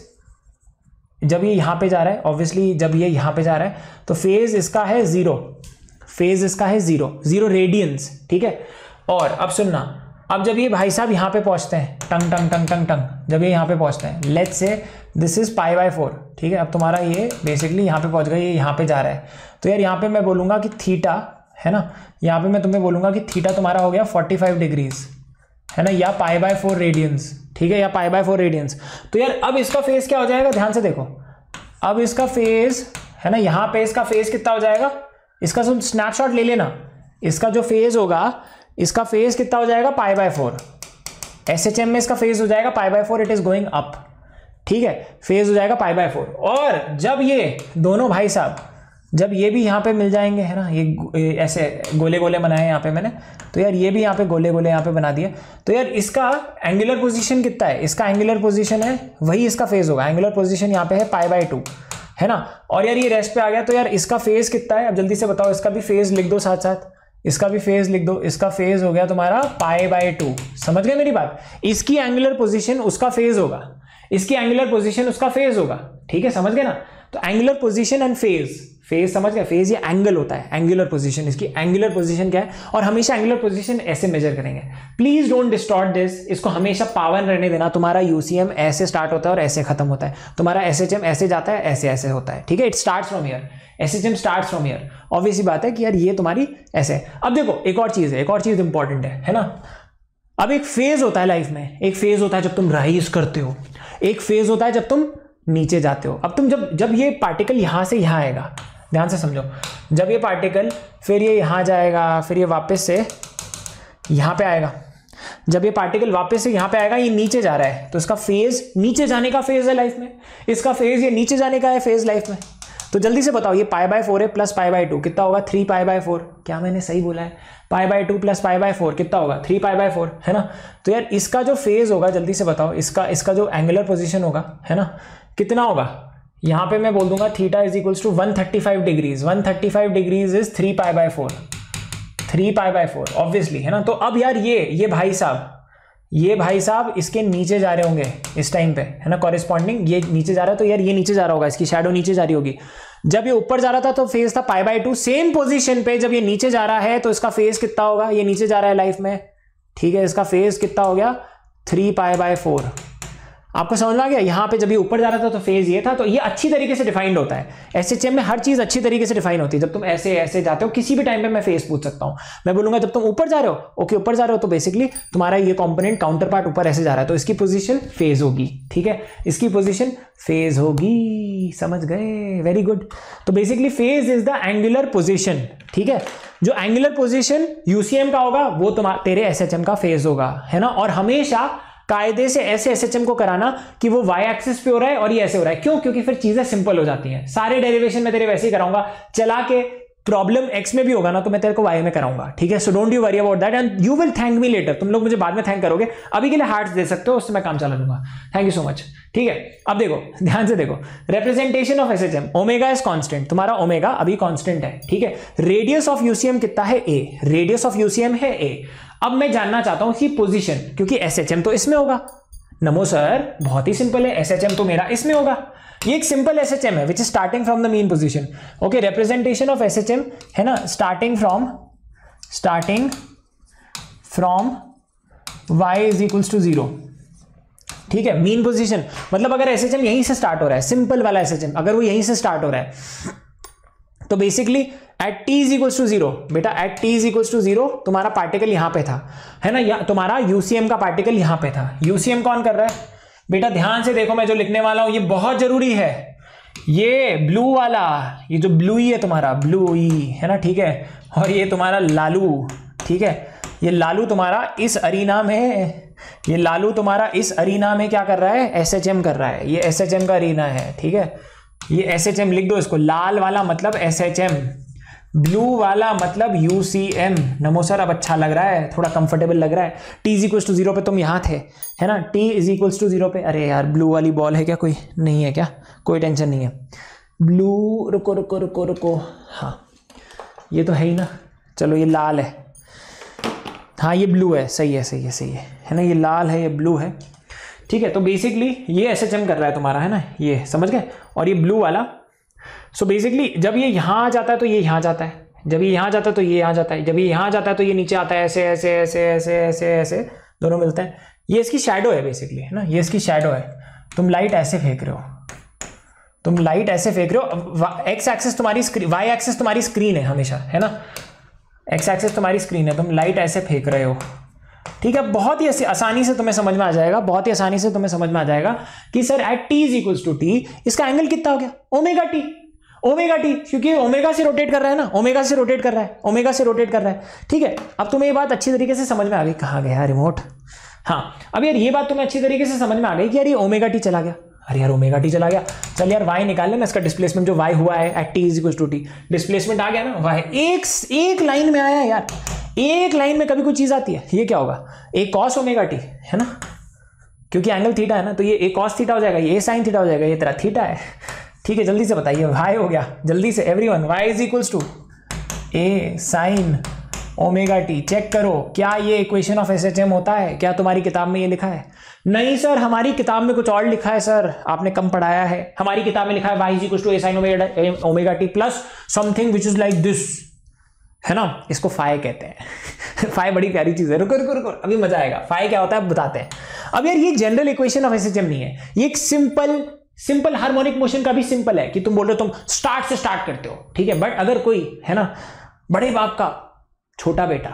जब ये यहाँ पे जा रहा है, ऑब्वियसली जब ये यहाँ पे जा रहा है तो फेज इसका है जीरो, फेज इसका है जीरो, जीरो रेडियंस, ठीक है। और अब सुनना, अब जब ये भाई साहब यहाँ पे पहुँचते हैं, टंग टंग टंग टंग टंग, जब ये यहाँ पे पहुँचते हैं, let's say this is pi by four, ठीक है। अब तुम्हारा ये बेसिकली यहाँ पे पहुँच गया, ये यहाँ पे जा रहा है, तो यार यहाँ पे मैं बोलूँगा कि थीटा, है ना, यहाँ पे मैं तुम्हें बोलूँगा कि थीटा तुम्हारा हो गया फोर्टी फाइव डिग्रीज, है ना, या पाई बाय फोर रेडियंस, ठीक है, या पाई बाय फोर रेडियंस। तो यार अब इसका फेज क्या हो जाएगा, ध्यान से देखो, अब इसका फेज है ना, यहाँ पे इसका फेज कितना हो जाएगा, इसका सब स्नैपशॉट ले लेना, इसका जो फेज होगा, इसका फेज कितना हो जाएगा, पाई बाय फोर, एसएचएम में इसका फेज हो जाएगा pi by four, it is going up, ठीक है, फेज हो जाएगा पाई बाय फोर। और जब ये दोनों भाई साहब, जब ये भी यहाँ पे मिल जाएंगे, है ना, ये ऐसे गोले गोले बनाए यहाँ पे मैंने, तो यार ये भी यहाँ पे गोले गोले यहाँ पे बना दिए, तो यार इसका एंगुलर पोजीशन कितना है, इसका एंगुलर पोजीशन है वही इसका फेज होगा, एंगुलर पोजीशन यहाँ पे है पाई बाय टू, है ना। और यार ये रेस्ट पे आ गया, तो यार इसका फेज कितना है, अब जल्दी से बताओ, इसका भी फेज लिख दो साथ साथ, इसका भी फेज लिख दो, इसका फेज हो गया तुम्हारा पाई बाय टू, समझ गए मेरी बात। इसकी एंगुलर पोजीशन उसका फेज होगा, इसकी एंगुलर पोजीशन उसका फेज होगा, ठीक है, समझ गए ना। तो angular position and phase, phase समझ गए, फेज ये एंगल होता है, एंगुलर पोजीशन, इसकी एंगुलर पोजीशन क्या है, और हमेशा एंगुलर पोजीशन ऐसे मेजर करेंगे। प्लीज डोंट डिस्टॉर्ट दिस, इसको हमेशा पावन रहने देना। तुम्हारा यूसीएम ऐसे स्टार्ट होता है और ऐसे खत्म होता है, तुम्हारा एसएचएम ऐसे जाता है, ऐसे ऐसे होता है, ठीक है, it starts from here, SHM starts from here. Obvious बात है कि यार ये तुम्हारी ऐसे। अब देखो एक और चीज है, एक और चीज इंपॉर्टेंट है, है ना। अब एक फेज होता है लाइफ में, एक फेज होता है जब तुम राइज करते हो, एक फेज होता है जब तुम नीचे जाते हो। अब तुम जब जब ये पार्टिकल यहां से यहां आएगा, ध्यान से समझो, जब ये पार्टिकल फिर ये यहां जाएगा, फिर ये वापस से यहां पे आएगा, जब ये पार्टिकल वापस से यहां पे आएगा, ये नीचे जा रहा है, तो इसका फेज नीचे जाने का फेज है लाइफ में, इसका फेज ये नीचे जाने का है फेज लाइफ में। तो जल्दी से बताओ, ये पाई बाय फोर है प्लस पाई बाय टू कितना होगा, थ्री पाई बाय फोर, क्या मैंने सही बोला है, pi by two plus pi by four कितना होगा, थ्री पाई बाय फोर, है ना। तो यार इसका जो फेज होगा, जल्दी से बताओ, इसका इसका जो एंगुलर पोजीशन होगा, है ना, कितना होगा, यहां पे मैं बोल दूंगा theta is equals to one thirty five degrees, one thirty five degrees is three pi by four, three pi by four obviously, है ना। तो अब यार ये ये भाई साहब ये भाई साहब इसके नीचे जा रहे होंगे इस टाइम पे, है ना, कॉरेस्पॉन्डिंग ये नीचे जा रहा है, तो यार ये नीचे जा रहा होगा, इसकी शैडो नीचे जा रही होगी। जब ये ऊपर जा रहा था तो फेज था pi by two, same position पे जब ये नीचे जा रहा है तो इसका फेज कितना होगा, ये नीचे जा रहा है लाइफ में, ठीक है, इसका फेज कितना हो गया, थ्री पाई बाय फोर। आपको समझ में आ गया, यहाँ पे जब ये ऊपर जा रहा था तो फेज ये था, तो ये अच्छी तरीके से डिफाइंड होता है। एसएचएम में हर चीज अच्छी तरीके से डिफाइन होती है। जब तुम ऐसे ऐसे जाते हो, किसी भी टाइम पे मैं फेज पूछ सकता हूं, मैं बोलूंगा जब तुम ऊपर जा रहे हो, ओके ऊपर जा रहे हो, तो बेसिकली तुम्हारा ये कंपोनेंट काउंटर पार्ट ऊपर ऐसे जा रहा है, तो इसकी पोजीशन फेज होगी, ठीक है, इसकी पोजीशन फेज होगी, समझ गए, वेरी गुड। तो basically phase is the angular position, ठीक है, जो एंगुलर पोजीशन यूसीएम का होगा वो तुम्हारे तेरे एसएचएम का फेज होगा, है ना। और हमेशा कायदे से ऐसे एसएचएम को कराना कि वो वाई एक्सिस पे हो रहा है और ये ऐसे हो रहा है, क्यों, क्योंकि फिर चीजें सिंपल हो जाती हैं। सारे डेरिवेशन में तेरे वैसे ही कराऊंगा, चला के प्रॉब्लम एक्स में भी होगा ना तो मैं तेरे को वाई में कराऊंगा, ठीक है। So don't you worry about that and you will thank me later. तुम लोग मुझे बाद में थैंक करोगे, अभी के लिए हार्ट्स दे सकते हो, उससे मैं काम चला लूंगा। थैंक यू सो मच, ठीक है। अब देखो ध्यान से देखो, representation of SHM, omega is constant, तुम्हारा ओमेगा अभी कांस्टेंट है, ठीक है। रेडियस ऑफ यूसीएम कितना है, ए, रेडियस ऑफ यूसीएम है ए। अब मैं जानना चाहता हूं कि पोजीशन, क्योंकि एसएचएम तो इसमें होगा। नमो सर, बहुत ही सिंपल है, एसएचएम तो मेरा इसमें होगा। ये एक सिंपल एसएचएम है which is starting from the mean position. Okay, representation of SHM है ना, starting from starting from y is equals to zero, ठीक है। मीन पोजीशन मतलब अगर एसएचएम यहीं से स्टार्ट हो रहा है, सिंपल वाला एसएचएम अगर वो यहीं से स्टार्ट हो रहा है तो basically at T is equals to zero, बेटा at T is equals to zero तुम्हारा पार्टिकल यहां पे था, है ना, या तुम्हारा यूसीएम का पार्टिकल यहां पे था। यूसीएम कौन कर रहा है बेटा, ध्यान से देखो, मैं जो लिखने वाला हूं ये बहुत जरूरी है। ये ब्लू वाला, ये जो ब्लू ई है तुम्हारा, ब्लू ई है ना, ठीक है, और ये तुम्हारा लालू, ठीक है। ये लालू तुम्हारा इस अरीना में, ये लालू तुम्हारा इस अरीना में क्या कर रहा है, एसएचएम कर रहा है। ये एसएचएम का अरीना है, ठीक है। ये एसएचएम लिख दो इसको, लाल वाला मतलब एसएचएम, ब्लू वाला मतलब यूसीएम। नमो सर, अब अच्छा लग रहा है, थोड़ा कंफर्टेबल लग रहा है। T is equals to zero पे तुम यहाँ थे, है ना, t is equals to zero पे। अरे यार, ब्लू वाली बॉल है क्या, कोई नहीं है क्या, कोई टेंशन नहीं है। ब्लू, रुको रुको रुको रुको, हाँ ये तो है ही ना, चलो ये लाल है, हाँ ये ब्लू है, सही है सही है सही है, है ना, ये लाल है, ये ब्लू है, ठीक है। तो बेसिकली ये एसएचएम कर रहा है तुम्हारा, है ना, ये समझ गए। और ये ब्लू वाला, सो so बेसिकली जब ये यहाँ आ जाता है तो ये यहाँ जाता है, जब ये यहाँ जाता है तो ये यहाँ जाता है, जब ये यहाँ जाता है तो ये नीचे आता है, ऐसे ऐसे ऐसे ऐसे ऐसे ऐसे दोनों मिलते हैं। ये इसकी शैडो है बेसिकली, है ना, ये इसकी शैडो है। तुम लाइट ऐसे फेंक रहे हो, तुम लाइट ऐसे फेंक रहे हो, एक्स एक्सिस तुम्हारी स्क्रीन, वाई एक्सिस तुम्हारी स्क्रीन है हमेशा, है ना, एक्स एक्सिस तुम्हारी स्क्रीन है, तुम लाइट ऐसे फेंक रहे हो, ठीक है। बहुत ही आसानी से तुम्हें समझ में आ जाएगा, बहुत ही आसानी से तुम्हें समझ में आ जाएगा कि sir at T is equals to t इसका एंगल कितना हो गया, ओमेगा टी, ओमेगा टी, क्योंकि ओमेगा से रोटेट कर रहा है ना, ओमेगा से रोटेट कर रहा है, ओमेगा से रोटेट कर रहा है, ठीक है। अब तुम्हें ये बात अच्छी तरीके से समझ में आ गई, कहाँ गया रिमोट, हाँ अब यार ये बात तुम्हें अच्छी तरीके से समझ में आ गई कि यार ये ओमेगा टी चला गया, अरे यार ओमेगा टी चला गया, चल यार वाई निकाल लेना, इसका डिस्प्लेसमेंट जो वाई हुआ है at T is equals to t, displacement आ गया ना वाई, एक एक लाइन में आया यार, एक लाइन में कभी कोई चीज आती है, ये क्या होगा, एक कॉस ओमेगा टी, है ना, क्योंकि एंगल थीटा है ना, तो ये एक कॉस थीटा हो जाएगा, ये साइन थीटा हो जाएगा, ये तेरा थीटा है, ठीक है। जल्दी से बताइए, वाई हो गया, जल्दी से everyone, y is equals to A sine omega t. Check करो क्या ये इक्वेशन ऑफ एसएचएम होता है, क्या तुम्हारी किताब में ये लिखा है? नहीं सर, हमारी किताब में कुछ और लिखा है सर, आपने कम पढ़ाया है। हमारी किताब में लिखा है y is equals to A sine omega T plus something which is like this, है ना, इसको फाई कहते हैं। फाई बड़ी प्यारी चीज है, रुको रुको रुको अभी मजा आएगा। फाई क्या होता है बताते हैं। अब यार ये जनरल इक्वेशन ऑफ एसएचएम नहीं है, ये एक सिंपल सिंपल हार्मोनिक मोशन का भी सिंपल है कि तुम बोल रहे हो तुम स्टार्ट से स्टार्ट करते हो, ठीक है। बट अगर कोई है ना बड़े बाप का छोटा बेटा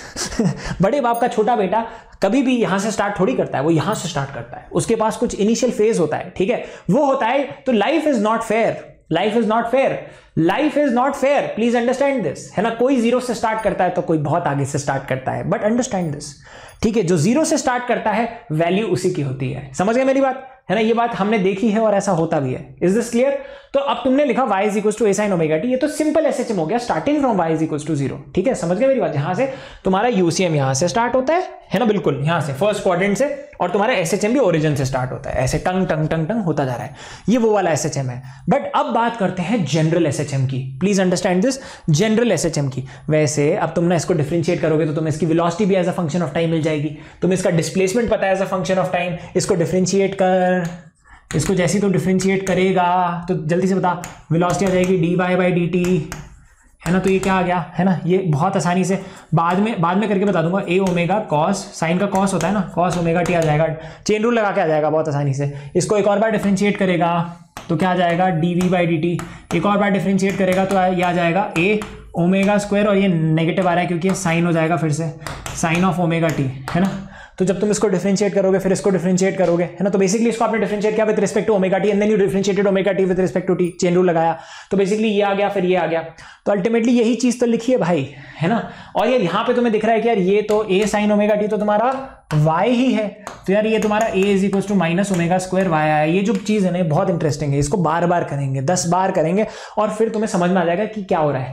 बड़े बाप का छोटा बेटा कभी भी यहां से स्टार्ट थोड़ी करता है, वो यहां से स्टार्ट करता है, उसके पास कुछ इनिशियल फेज होता है, ठीक है, वो होता है। तो life is not fair, life is not fair, life is not fair, please understand this, है ना। कोई जीरो से स्टार्ट करता है तो कोई बहुत आगे से स्टार्ट करता है, बट अंडरस्टैंड दिस, ठीक है। जो जीरो से स्टार्ट करता है वैल्यू उसी की होती है, समझ गए मेरी बात, है ना। ये बात हमने देखी है और ऐसा होता भी है। Is this clear? तो अब तुमने लिखा y is equal to A sine omega t, ये तो सिंपल एसएचएम हो गया, starting from y is equal to zero, ठीक है। समझ गए मेरी बात, यहां से तुम्हारा यूसीएम यहां से स्टार्ट होता है, है ना, बिल्कुल यहां से फर्स्ट क्वाड्रेंट से, और तुम्हारा एसएचएम भी ओरिजिन से स्टार्ट होता है, ऐसे टंग टंग टंग टंग होता जा रहा है, ये वो वाला एसएचएम है। बट अब बात करते हैं जनरल एसएचएम की, please understand this, general SHM की। वैसे अब तुम ना इसको डिफरेंशिएट करोगे तो तुम्हें इसकी वेलोसिटी भी as a function of time मिल जाएगी, तुम्हें इसका डिस्प्लेसमेंट पता है as a function of time. इसको डिफरेंशिएट कर, इसको जैसे तो डिफरेंशिएट करेगा तो जल्दी से बता, वेलोसिटी आ जाएगी d y by d t, है ना। तो ये क्या आ गया, है ना, ये बहुत आसानी से बाद में बाद में करके बता दूंगा। ए ओमेगा कॉस, साइन का कॉस होता है ना, कॉस ओमेगा टी आ जाएगा, चेन रूल लगा के आ जाएगा बहुत आसानी से। इसको एक और बार डिफरेंशिएट करेगा तो क्या आ जाएगा, d v by d t. एक और बार डिफरेंशिएट करेगा तो ये आ जाएगा ए ओमेगा स्क्वायर, और ये नेगेटिव आ रहा है क्योंकि ये साइन हो जाएगा फिर से, साइन ऑफ ओमेगा टी, है ना। तो जब तुम इसको डिफरेंशिएट करोगे फिर इसको डिफरेंशिएट करोगे, है ना, तो बेसिकली इसको आपने डिफरेंशिएट किया with respect to omega t and then you differentiated omega t with respect to t, chain rule लगाया, तो बेसिकली ये आ गया, फिर ये आ गया। तो अल्टीमेटली यही चीज तो लिखी है भाई, है ना। और यार यहाँ पे तुम्हें दिख रहा है कि यार ये तो ए साइन ओमेगा टी तो तुम्हारा वाई ही है, तो यार ये तुम्हारा a is equal to minus omega square y है। ये जो चीज है ना बहुत इंटरेस्टिंग है, इसको बार बार करेंगे, दस बार करेंगे और फिर तुम्हें समझ में आ जाएगा कि क्या हो रहा है,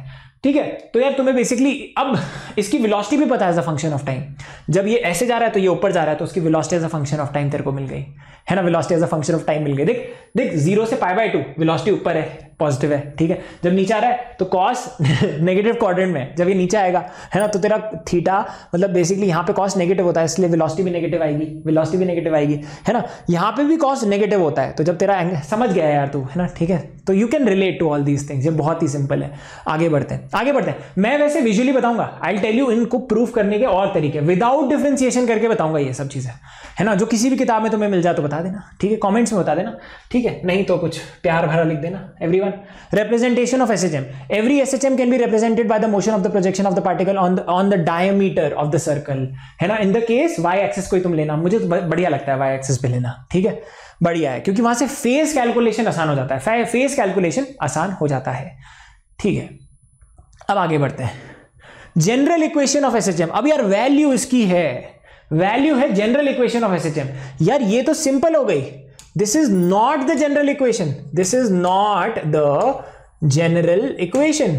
ठीक है। तो यार तुम्हें बेसिकली अब इसकी वेलोसिटी भी पता है as a function of time. जब ये ऐसे जा रहा है तो ये ऊपर जा रहा है, तो उसकी velocity as a function of time तेरे को मिल गई है ना, velocity as a function of time मिल गई। देख देख जीरो से पाई बाय टू वेलोसिटी ऊपर है, पॉजिटिव है, ठीक है। जब नीचे आ रहा है तो कॉस नेगेटिव क्वाड्रेंट में, जब ये नीचे आएगा है ना, तो तेरा थीटा मतलब बेसिकली यहाँ पे कॉस नेगेटिव होता है, इसलिए वेलोसिटी भी नेगेटिव आएगी, वेलोसिटी भी नेगेटिव आएगी है ना। यहाँ पे भी कॉस नेगेटिव होता है, तो जब तेरा एंगल समझ गया यार तू है ना, ठीक है। तो you can relate to all these things, ये बहुत ही सिंपल है। आगे बढ़ते हैं आगे बढ़ते हैं मैं वैसे विजुअली बताऊंगा, आई टेल यू इनको प्रूफ करने के और तरीके, विदाउट डिफरेंशिएशन करके बताऊंगा ये सब चीजें है ना, जो किसी भी किताब में तुम्हें मिल जाए तो बता देना, ठीक है, कमेंट्स में बता देना, ठीक है। नहीं तो कुछ प्यार भरा लिख देना everyone. Representation of SHM, every SHM can be represented by the motion of the projection of the particle on the on the diameter of the circle है ना। In the case y axis कोई तुम लेना, मुझे तो बढ़िया लगता है वाई एक्सिस पे लेना, ठीक है, बढ़िया है, क्योंकि वहां से फेस कैलकुलेशन आसान हो जाता है, फेस कैलकुलेशन आसान हो जाता है, ठीक है। अब आगे बढ़ते हैं, जनरल इक्वेशन ऑफ एसएचएम। अब यार वैल्यू इसकी है, वैल्यू है जनरल इक्वेशन ऑफ एसएचएम। यार ये तो सिंपल हो गई, this is not the general equation, this is not the general equation,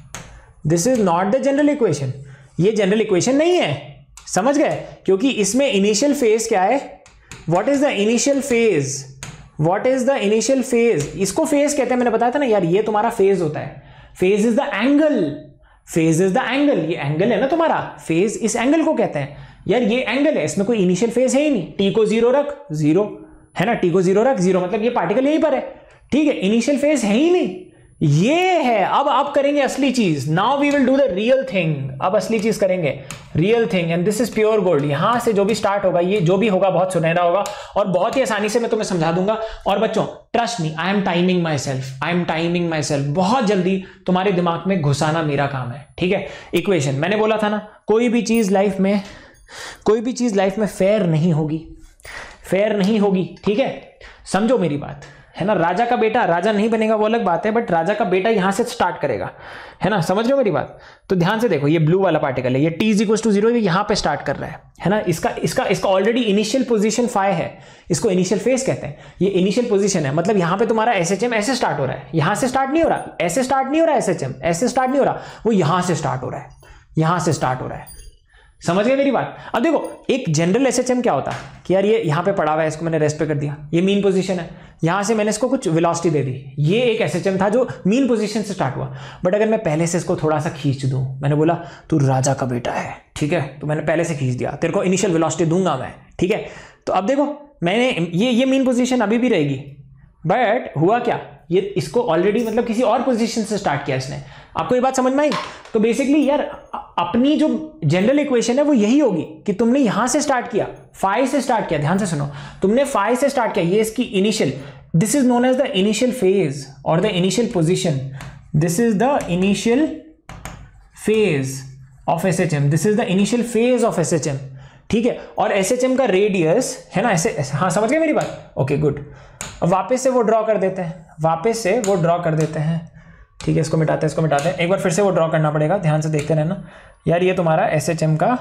this is not the general equation, ये जनरल इक्वेशन नहीं है, समझ गए, क्योंकि इसमें इनिशियल फेज क्या है, what is the initial phase, what is the initial phase, इसको फेज कहते हैं, मैंने बताया था ना यार, ये तुम्हारा फेज होता है, phase is the angle, phase is the angle, ये एंगल है ना तुम्हारा, फेज इस एंगल को कहते हैं यार, ये एंगल है, इसमें कोई इनिशियल फेज है ही नहीं, टी को जीरो रख, जीरो है ना, टी को जीरो रख, जीरो मतलब ये पार्टिकल यहीं पर है, ठीक है, इनिशियल फेज है ही नहीं, ये है। अब आप करेंगे असली चीज, now we will do the real thing, अब असली चीज करेंगे, real thing, and this is pure gold. यहां से जो भी स्टार्ट होगा, ये जो भी होगा बहुत सुनहरा होगा और बहुत ही आसानी से मैं तुम्हें समझा दूंगा। और बच्चों trust me, I am timing myself, I am timing myself, बहुत जल्दी तुम्हारे दिमाग में घुसाना मेरा काम है, ठीक है। इक्वेशन मैंने बोला था ना, कोई भी चीज लाइफ में कोई भी चीज लाइफ में फेयर नहीं होगी, फेयर नहीं होगी, ठीक है, समझो मेरी बात है ना। राजा का बेटा राजा नहीं बनेगा वो अलग बात है, बट राजा का बेटा यहां से स्टार्ट करेगा है ना, समझ रहे हो मेरी बात। तो ध्यान से देखो, ये ब्लू वाला पार्टिकल है, ये T is equal to zero, ये यहां पे स्टार्ट कर रहा है है ना, इसका इसका इसका ऑलरेडी इनिशियल पोजीशन फाइव है, इसको इनिशियल फेज कहते हैं, ये इनिशियल पोजीशन है, मतलब यहां पे तुम्हारा एसएचएम ऐसे स्टार्ट हो रहा है, यहां से स्टार्ट नहीं हो रहा, ऐसे स्टार्ट नहीं हो रहा एसएचएम, ऐसे स्टार्ट नहीं हो रहा, वो यहां से स्टार्ट हो रहा है, यहां से स्टार्ट हो रहा है, समझ गए मेरी बात। अब देखो एक जनरल एसएचएम क्या होता है कि यार ये यहां पे पड़ा हुआ है, इसको मैंने रेस्ट पे कर दिया, ये मीन पोजीशन है, यहां से मैंने इसको कुछ वेलोसिटी दे दी, ये एक एसएचएम था जो मीन पोजीशन से स्टार्ट हुआ। बट अगर मैं पहले से इसको थोड़ा सा खींच दूं, मैंने बोला तू राजा का बेटा है, ठीक है, तो मैंने पहले से खींच दिया, तेरे को इनिशियल वेलोसिटी दूंगा मैं, ठीक है। तो अब देखो मैंने ये ये मीन पोजीशन अभी भी रहेगी, बट हुआ क्या, ये इसको ऑलरेडी मतलब किसी और पोजीशन से स्टार्ट किया इसने। आपको ये बात समझ में आई। तो बेसिकली यार अपनी जो जनरल इक्वेशन है वो यही होगी कि तुमने यहां से स्टार्ट किया, फाइव से स्टार्ट किया, ध्यान से सुनो, तुमने फाइव से स्टार्ट किया, ये इसकी initial, this is known as the initial phase और the initial position, this is the initial phase of SHM, this is the initial phase of SHM, ठीक है। और एसएचएम का रेडियस है ना ऐसे, हाँ समझ गए मेरी बात, ओके गुड। अब वापस से वो ड्रॉ कर देते हैं, वापस से वो ड्रॉ कर देते हैं, ठीक है, इसको मिटाते हैं, इसको मिटाते हैं, एक बार फिर से वो ड्रॉ करना पड़ेगा, ध्यान से देखते रहना यार। ये तुम्हारा एसएचएम का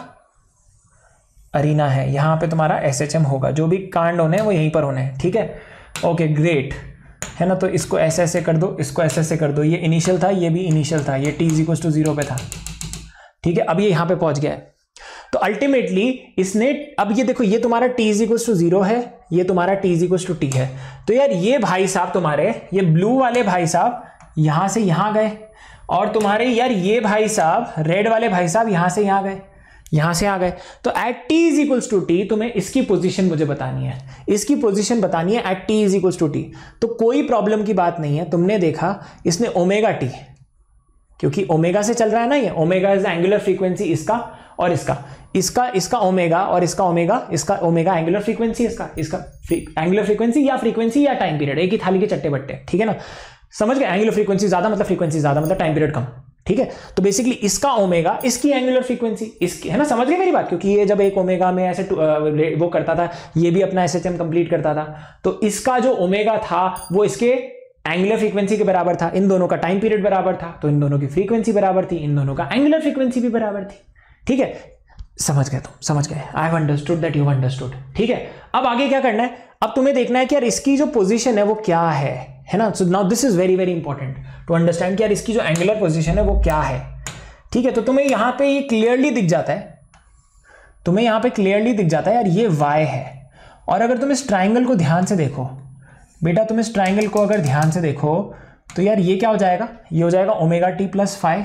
अरीना है, यहाँ पे तुम्हारा एसएचएम होगा, जो भी कांड होने हैं वो यहीं पर होने हैं, ठीक है, ओके ग्रेट है ना। तो इसको ऐसे ऐसे कर दो, इसको ऐसे ऐसे कर दो, ये इनिशियल था, ये भी इनिशियल था, ये T is equal to zero पे था, ठीक है। अब ये यहाँ पे पहुंच गया है, तो अल्टीमेटली इसने, अब ये देखो ये तुम्हारा t is equal to zero है, ये तुम्हारा t is equal to T है, तो यार ये भाई साहब तुम्हारे, ये ब्लू वाले भाई साहब यहां से यहां गए, और तुम्हारे यार ये भाई साहब रेड वाले भाई साहब यहां से यहां गए, यहां से आ गए। तो at t is equal to T तुम्हें इसकी पोजीशन मुझे बतानी है, इसकी पोजीशन बतानी है at t is equal to T. तो कोई प्रॉब्लम की बात नहीं है, तुमने देखा इसने ओमेगा टी, क्योंकि ओमेगा से चल रहा है ना, ये omega is the angular frequency इसका और इसका, इसका इसका ओमेगा और इसका ओमेगा, इसका ओमेगा एंगुलर फ्रीक्वेंसी, इसका इसका एंगुलर फ्रीक्वेंसी या फ्रीक्वेंसी या टाइम पीरियड, एक ही थाली के चट्टे बट्टे, ठीक है ना, समझ गए। एंगुलर फ्रीक्वेंसी ज्यादा मतलब फ्रीक्वेंसी ज्यादा मतलब टाइम पीरियड कम, ठीक है। तो बेसिकली इसका ओमेगा, इसकी एंगुलर फ्रीक्वेंसी, इसकी है ना, समझ गए मेरी बात, क्योंकि ये जब एक ओमेगा में ऐसे वो करता था, ये भी अपना एसएचएम कंप्लीट करता था, तो इसका जो ओमेगा था वो इसके एंगुलर फ्रीक्वेंसी के बराबर था, इन दोनों का टाइम पीरियड बराबर था, तो इन दोनों की फ्रीक्वेंसी बराबर थी, इन दोनों का एंगुलर फ्रीक्वेंसी भी बराबर थी, ठीक है। समझ गए तुम, समझ गए, I have understood that you understood, ठीक है। अब आगे क्या करना है, अब तुम्हें देखना है कि यार इसकी जो पोजीशन है वो क्या है, है ना। So now this is very very important to understand कि यार इसकी जो एंगुलर पोजीशन है वो क्या है, ठीक है। तो तुम्हें यहां पे ये क्लियरली दिख जाता है, तुम्हें यहां पे क्लियरली दिख जाता है यार ये y है। और अगर तुम इस ट्राइंगल को ध्यान से देखो बेटा, तुम इस ट्राइंगल को अगर ध्यान से देखो तो यार ये क्या हो जाएगा, ये हो जाएगा ओमेगा टी प्लस फाइव,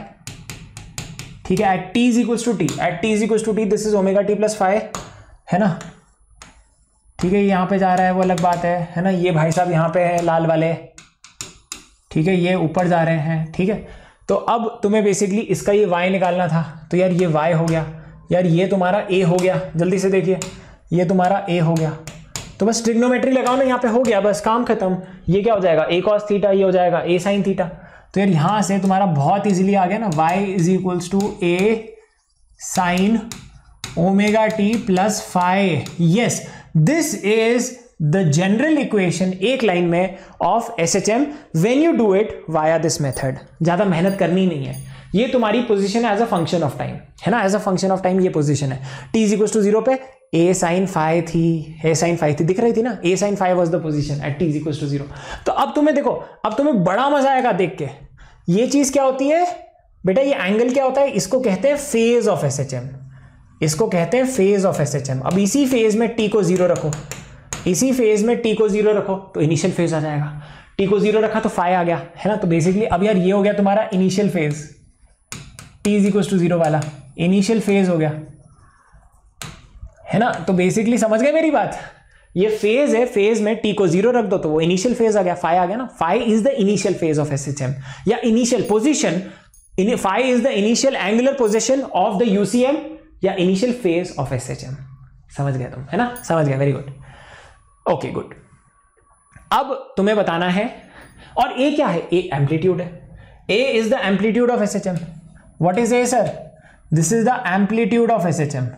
ठीक है। At T is equal to T, at T is equal to T this is omega T plus five, है ना, ठीक है। यहाँ पे जा रहा है वो अलग बात है है ना। ये भाई साहब यहाँ पे है लाल वाले, ठीक है, ये ऊपर जा रहे हैं, ठीक है। तो अब तुम्हें बेसिकली इसका ये y निकालना था, तो यार ये y हो गया, यार ये तुम्हारा a हो गया, जल्दी से देखिए ये तुम्हारा a हो गया। तो बस ट्रिग्नोमेट्री लगाओ ना, यहाँ पे हो गया, बस काम खत्म। ये क्या हो जाएगा a cos थीटा, ये हो जाएगा a sin थीटा। तो यार यहाँ से तुम्हारा बहुत इजीली आ गया ना, y is equals to a sin omega T plus five. Yes, this is the general equation एक लाइन में of S H M when you do it via this method. ज्यादा मेहनत करनी नहीं है, ये तुम्हारी पोजीशन है as a function of time, है ना, as a function of time ये पोजीशन है। T is equal to zero पे a sin फाइव थी, a sin फाइव थी, दिख रही थी ना, a sin five was the position at t is equal to zero. तो अब तुम्हें देखो, अब तुम्हें बड़ा मजा आएगा देख के। ये चीज क्या होती है बेटा, ये एंगल क्या होता है, इसको कहते हैं phase of S H M, इसको कहते हैं phase of S H M. अब इसी फेज में t को जीरो रखो, इसी फेज में t को जीरो रखो तो इनिशियल फेज आ जाएगा। t को जीरो रखा तो फाइव आ गया, है ना। तो बेसिकली अब यार ये हो गया तुम्हारा initial phase, t is equal to zero वाला इनिशियल फेज हो गया, है ना। तो बेसिकली समझ गए मेरी बात, ये फेज है, फेज में t को जीरो रख दो तो वो इनिशियल फेज आ गया, फाइव आ गया ना। Five is the initial phase of S H M या initial position, five is the initial angular position of the UCM या initial phase of S H M. समझ गए तुम, है ना, समझ गए, वेरी गुड, ओके गुड। अब तुम्हें बताना है, और a क्या है, a एम्पलीट्यूड है, a is the amplitude of S H M. What is a sir, this is the amplitude of S H M,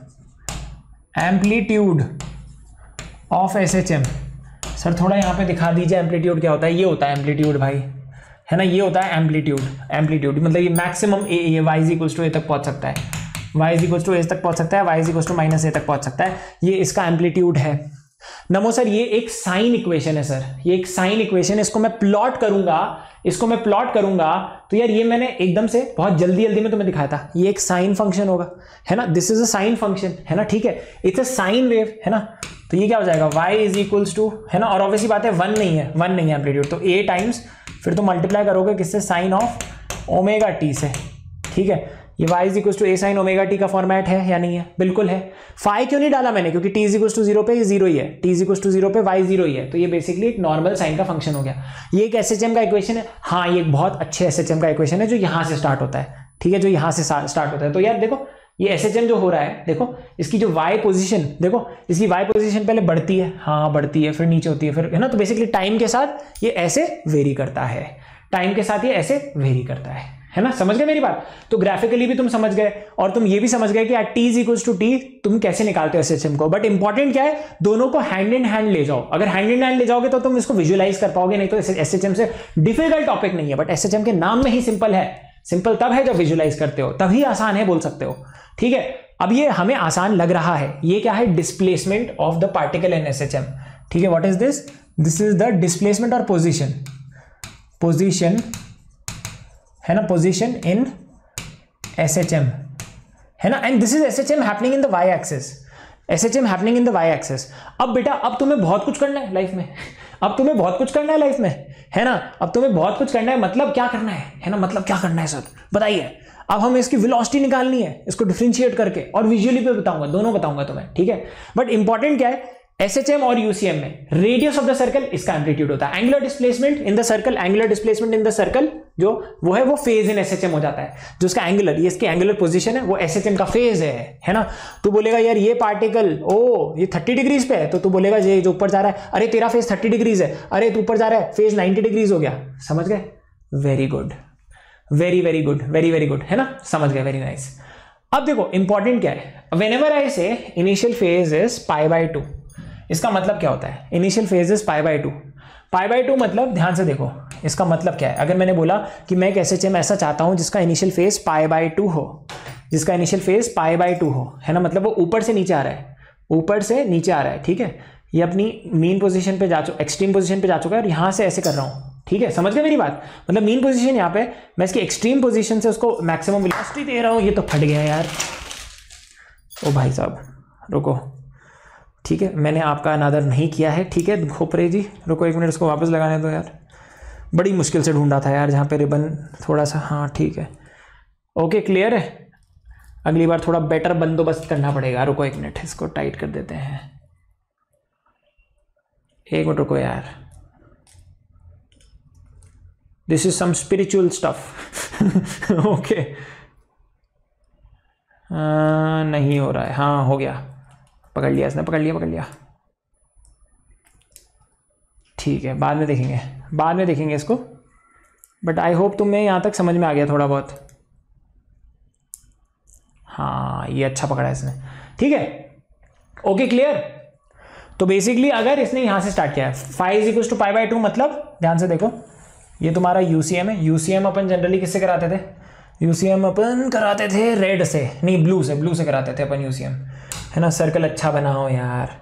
amplitude of S H M. Sir थोड़ा यहाँ पे दिखा दीजिए एम्पलीट्यूड क्या होता है। ये होता है एम्पलीट्यूड भाई, है ना, ये होता है एम्पलीट्यूड। एम्पलीट्यूड मतलब ये मैक्सिमम ए, ये y is equals to A तक पहुंच सकता है, y is equals to A तक पहुंच सकता है, y is equals to minus A तक पहुंच सकता है, ये इसका एम्पलीट्यूड है। नमो सर ये एक साइन इक्वेशन है सर, ये एक साइन इक्वेशन है, इसको मैं प्लॉट करूंगा, इसको मैं प्लॉट करूंगा तो यार ये मैंने एकदम से बहुत जल्दी जल्दी में तुम्हें दिखाया था, ये एक साइन फंक्शन होगा, है ना, this is a sine function, है ना, ठीक है, इट्स अ साइन वेव, है ना। तो ये क्या हो जाएगा, y इज इक्वल्स टू, है ना, और ऑब्वियसली बात है वन नहीं है, वन नहीं है एम्पलीट्यूड, तो a टाइम्स फिर तो मल्टीप्लाई करोगे किससे, साइन ऑफ ओमेगा टी से, ठीक है। ये y is equal to A sine omega t का फॉर्मेट है या नहीं है, बिल्कुल है। फाइव क्यों नहीं डाला मैंने, क्योंकि t is equal to zero पे ये जीरो ही है, t is equal to zero पे y जीरो ही है, तो ये बेसिकली एक नॉर्मल साइन का फंक्शन हो गया। ये एक एसएचएम का इक्वेशन है, हाँ ये एक बहुत अच्छे एसएचएम का इक्वेशन है जो यहाँ से स्टार्ट होता है, ठीक है, जो यहाँ से स्टार्ट होता है। तो यार देखो ये एसएचएम जो हो रहा है, देखो इसकी जो y पोजीशन, देखो इसकी y पोजीशन पहले बढ़ती है, हाँ बढ़ती है, फिर नीचे होती है, फिर, है ना। तो बेसिकली टाइम के साथ ये ऐसे वेरी करता है, टाइम के साथ ये ऐसे वेरी करता है, है ना, समझ गए मेरी बात। तो ग्राफिकली भी तुम समझ गए और तुम ये भी समझ गए कि at t is equals to T तुम कैसे निकालते हो एसएचएम को। बट इंपॉर्टेंट क्या है, दोनों को हैंड इन हैंड ले जाओ, अगर हैंड इन हैंड ले जाओगे तो तुम इसको विजुअलाइज कर पाओगे, नहीं तो एसएचएम से डिफिकल्ट टॉपिक नहीं है, बट एसएचएम के नाम में ही सिंपल है। सिंपल तब है जब विजुअलाइज करते हो, तभी आसान है बोल सकते हो, ठीक है। अब ये हमें आसान लग रहा है, ये क्या है, displacement of the particle in SHM, ठीक है। What is this, this is the displacement और पोजीशन, पोजीशन है ना, पोजीशन इन एसएचएम, है ना, and this is SHM happening in the y axis, SHM happening in the y axis. अब बेटा अब तुम्हें बहुत कुछ करना है लाइफ में, अब तुम्हें बहुत कुछ करना है लाइफ में, है ना, अब तुम्हें बहुत कुछ करना है, मतलब क्या करना है, है ना, मतलब क्या करना है सर बताइए। अब हमें इसकी वेलोसिटी निकालनी है, इसको डिफरेंशिएट करके, और विजुअली पे बताऊंगा, दोनों बताऊंगा तुम्हें, ठीक है। बट इंपॉर्टेंट क्या है, एसएचएम और यूसीएम में रेडियस ऑफ द सर्कल इसका एम्पलीट्यूड होता है, angular displacement in the circle, angular displacement in the circle जो वो है वो फेज इन एसएचएम हो जाता है, जो उसका एंगुलर, ये इसकी एंगुलर पोजीशन है, वो एसएचएम का फेज है, है ना। तू बोलेगा यार ये पार्टिकल ओ ये थर्टी डिग्रीज पे है, तो तू बोलेगा ये जो ऊपर जा रहा है, अरे तेरा फेज थर्टी डिग्रीज है, अरे तू ऊपर जा रहा है फेज नाइनटी डिग्रीज हो गया, समझ गए, very good, very very good, very very good, है ना, समझ गए, वेरी नाइस। अब देखो इंपॉर्टेंट क्या है, whenever I say initial phase is pi by two, इसका मतलब क्या होता है, initial phase is pi by two, pi by two मतलब ध्यान से देखो इसका मतलब क्या है। अगर मैंने बोला कि मैं एक एसएचएम ऐसा चाहता हूं जिसका initial phase pi by two हो, जिसका initial phase pi by two हो, है ना, मतलब वो ऊपर से नीचे आ रहा है, ऊपर से नीचे आ रहा है, ठीक है, ये अपनी मीन पोजीशन पे जा चुका, एक्सट्रीम पोजीशन पे जा चुका है, और यहां से ऐसे कर रहा हूं, ठीक है, समझ गए मेरी बात? मतलब मीन पोजीशन यहाँ पे मैं इसकी एक्सट्रीम पोजीशन से उसको मैक्सिमम वेलोसिटी दे रहा हूँ। ये तो फट गया यार, ओ भाई साहब रुको, ठीक है मैंने आपका अनादर नहीं किया है, ठीक है खोपरे जी रुको एक मिनट, इसको वापस लगाने दो यार, बड़ी मुश्किल से ढूंढा था यार जहाँ पे रिबन थोड़ा सा, हाँ ठीक है ओके क्लियर है। अगली बार थोड़ा बेटर बंदोबस्त करना पड़ेगा, रुको एक मिनट इसको टाइट कर देते हैं, एक मिनट रुको यार, this is some spiritual stuff okay नहीं हो रहा है, हाँ हो गया, पकड़ लिया इसने, पकड़ लिया पकड़ लिया ठीक है, बाद में देखेंगे बाद में देखेंगे इसको, बट आई होप तुम्हें यहाँ तक समझ में आ गया थोड़ा बहुत। हाँ ये अच्छा पकड़ा है इसने, ठीक है ओके क्लियर। तो बेसिकली अगर इसने यहाँ से स्टार्ट किया है five is equal to pi by two, मतलब ध्यान से देखो ये तुम्हारा यूसीएम है, यूसीएम अपन जनरली किससे कराते थे, यूसीएम अपन कराते थे रेड से, नहीं ब्लू से, ब्लू से कराते थे अपन यूसीएम, है ना, सर्कल अच्छा बनाओ यार।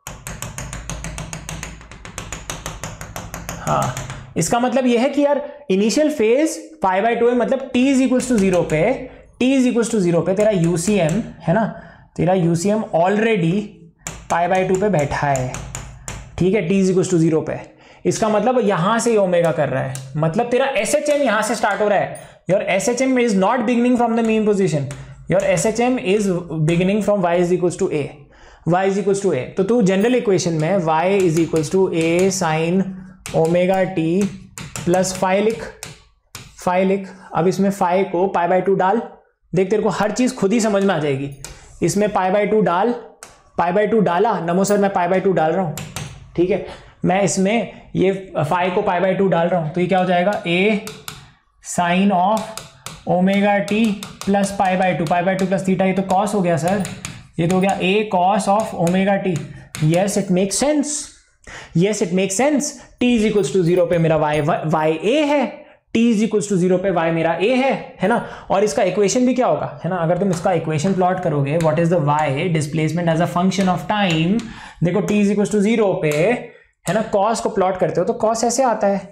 हाँ इसका मतलब यह है कि यार initial phase pi by two है, मतलब t is equal to zero पे, t is equal to zero पे तेरा यूसीएम है ना, तेरा UCM already pi by two पे बैठा है, ठीक है, t is equal to zero पे। इसका मतलब यहां से ओमेगा कर रहा है, मतलब तेरा एस एच एम यहां से स्टार्ट हो रहा है, your S H M is not beginning from the mean position, your S H M is beginning from y is equal to A, y is equal to A. तो तू general equation में y is equal to A sine omega T plus phi लिख, phi लिख, अब इसमें phi को पाई by to डाल, देख तेरे को हर चीज खुद ही समझ में आ जाएगी, इसमें पाई बाई टू डाल, पाई बाई टू डाला, नमो सर मैं पाई बाई टू डाल रहा हूं, ठीक है, मैं इसमें ये फाइ को पाई बाई टू डाल रहा हूं, तो ये क्या हो जाएगा A sine of omega T plus pi by two, pi by two plus theta, ये तो कॉस हो गया सर, ये तो हो गया A cos of omega t, yes it make sense, yes it make sense, t is equals to zero पे मेरा वाई वाई ए है, t is equals to zero पे वाई मेरा ए है, है ना, और इसका इक्वेशन भी क्या होगा, है ना, अगर तुम इसका इक्वेशन प्लॉट करोगे what is the y displacement as a function of time, देखो t is equals to zero पे, है ना, कॉस को प्लॉट करते हो तो कॉस ऐसे आता है,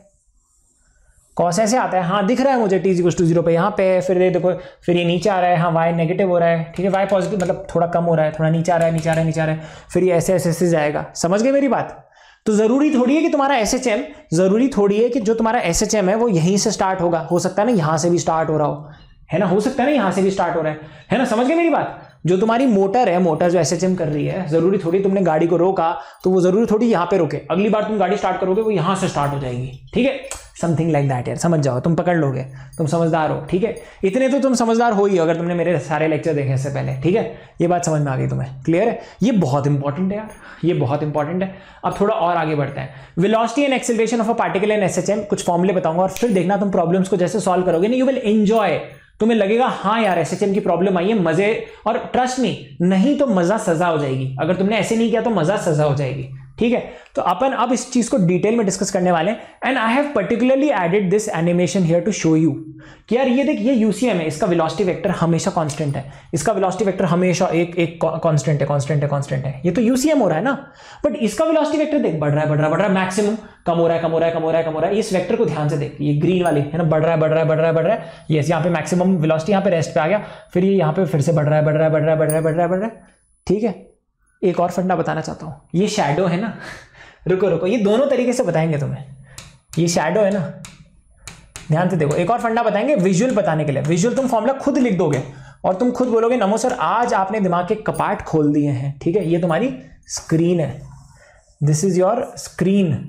कॉस ऐसे आता है, हाँ दिख रहा है मुझे t is equals to zero पे यहाँ पे, फिर ये देखो फिर ये नीचे आ रहा है, हाँ वाई नेगेटिव हो रहा है, ठीक है, वाई पॉजिटिव मतलब थोड़ा कम हो रहा है, थोड़ा नीचे आ रहा है, नीचे आ रहा है, नीचे आ रहा है, फिर ये ऐसे ऐसे ऐसे जाएगा, समझ गए मेरी बात। तो जरूरी थोड़ी है कि तुम्हारा एस एच एम, जरूरी थोड़ी है कि जो तुम्हारा एस एच एम है वो यहीं से स्टार्ट होगा, हो सकता है ना यहां से भी स्टार्ट हो रहा हो, है ना, हो सकता है ना यहां से भी स्टार्ट हो रहा है, है ना, समझ गए मेरी बात। जो तुम्हारी मोटर है, मोटर जो एस एच एम कर रही है, जरूरी थोड़ी तुमने गाड़ी को रोका तो वो जरूरी थोड़ी यहां पे रोके, अगली बार तुम गाड़ी स्टार्ट करोगे वो यहां से स्टार्ट हो जाएगी, ठीक है, समथिंग लाइक दैट यार, समझ जाओ, तुम पकड़ लोगे, तुम समझदार हो, ठीक है, इतने तो तुम समझदार हो ही अगर तुमने मेरे सारे लेक्चर देखे इससे पहले, ठीक है, ये बात समझ में आ गई तुम्हें, क्लियर है, ये बहुत इंपॉर्टेंट है यार, ये बहुत इंपॉर्टेंट है। अब थोड़ा और आगे बढ़ते हैं, velocity and acceleration of a particle in SHM, कुछ फॉर्मूले बताऊंगा और फिर देखना तुम प्रॉब्लम्स को जैसे सॉल्व करोगे ना, यू विल एंजॉय, तुम्हें लगेगा हाँ यार एसएचएम की प्रॉब्लम आई है, मजे, और ट्रस्ट मी नहीं तो मजा सजा हो जाएगी, अगर तुमने ऐसे नहीं किया तो मजा सजा हो जाएगी, ठीक है। तो अपन अब इस चीज को डिटेल में डिस्कस करने वाले हैं, and I have particularly added this animation here to show you कि यार ये देख, ये यूसीएम है, इसका वेलोसिटी वेक्टर हमेशा कांस्टेंट है, इसका वेलोसिटी वेक्टर हमेशा एक एक कांस्टेंट है, कांस्टेंट है, कांस्टेंट है, ये तो यूसीएम हो रहा है ना, बट इसका वेलोसिटी वेक्टर देख बढ़ रहा है, बढ़ रहा है, बढ़ रहा है, मैक्सिमम कम हो रहा है, कम हो रहा है, कम हो रहा है, कम हो रहा है, इस वेक्टर को ध्यान से देख, ये ग्रीन वाली है ना, बढ़ रहा है, बढ़ रहा है, बढ़ रहा है, बढ़ रहा है, ये यहाँ पे मैक्सिमम वेलोसिटी यहाँ पे रेस्ट पे आ गया, फिर ये यहाँ पे फिर से बढ़ रहा है, बढ़ रहा है, बढ़ रहा है, बढ़ रहा है, बढ़ रहा है, बढ़ रहा है, ठीक है। एक और फंडा बताना चाहता हूँ, ये शैडो है ना, रुको रुको, ये दोनों तरीके से बताएंगे तुम्हें, ये शैडो है ना, ध्यान से देखो, एक और फंडा बताएंगे विजुअल बताने के लिए, विजुअल तुम फॉर्मूला खुद लिख दोगे और तुम खुद बोलोगे नमो सर आज आपने दिमाग के कपाट खोल दिए हैं, ठीक है, ये तुम्हारी स्क्रीन है, दिस इज योर स्क्रीन,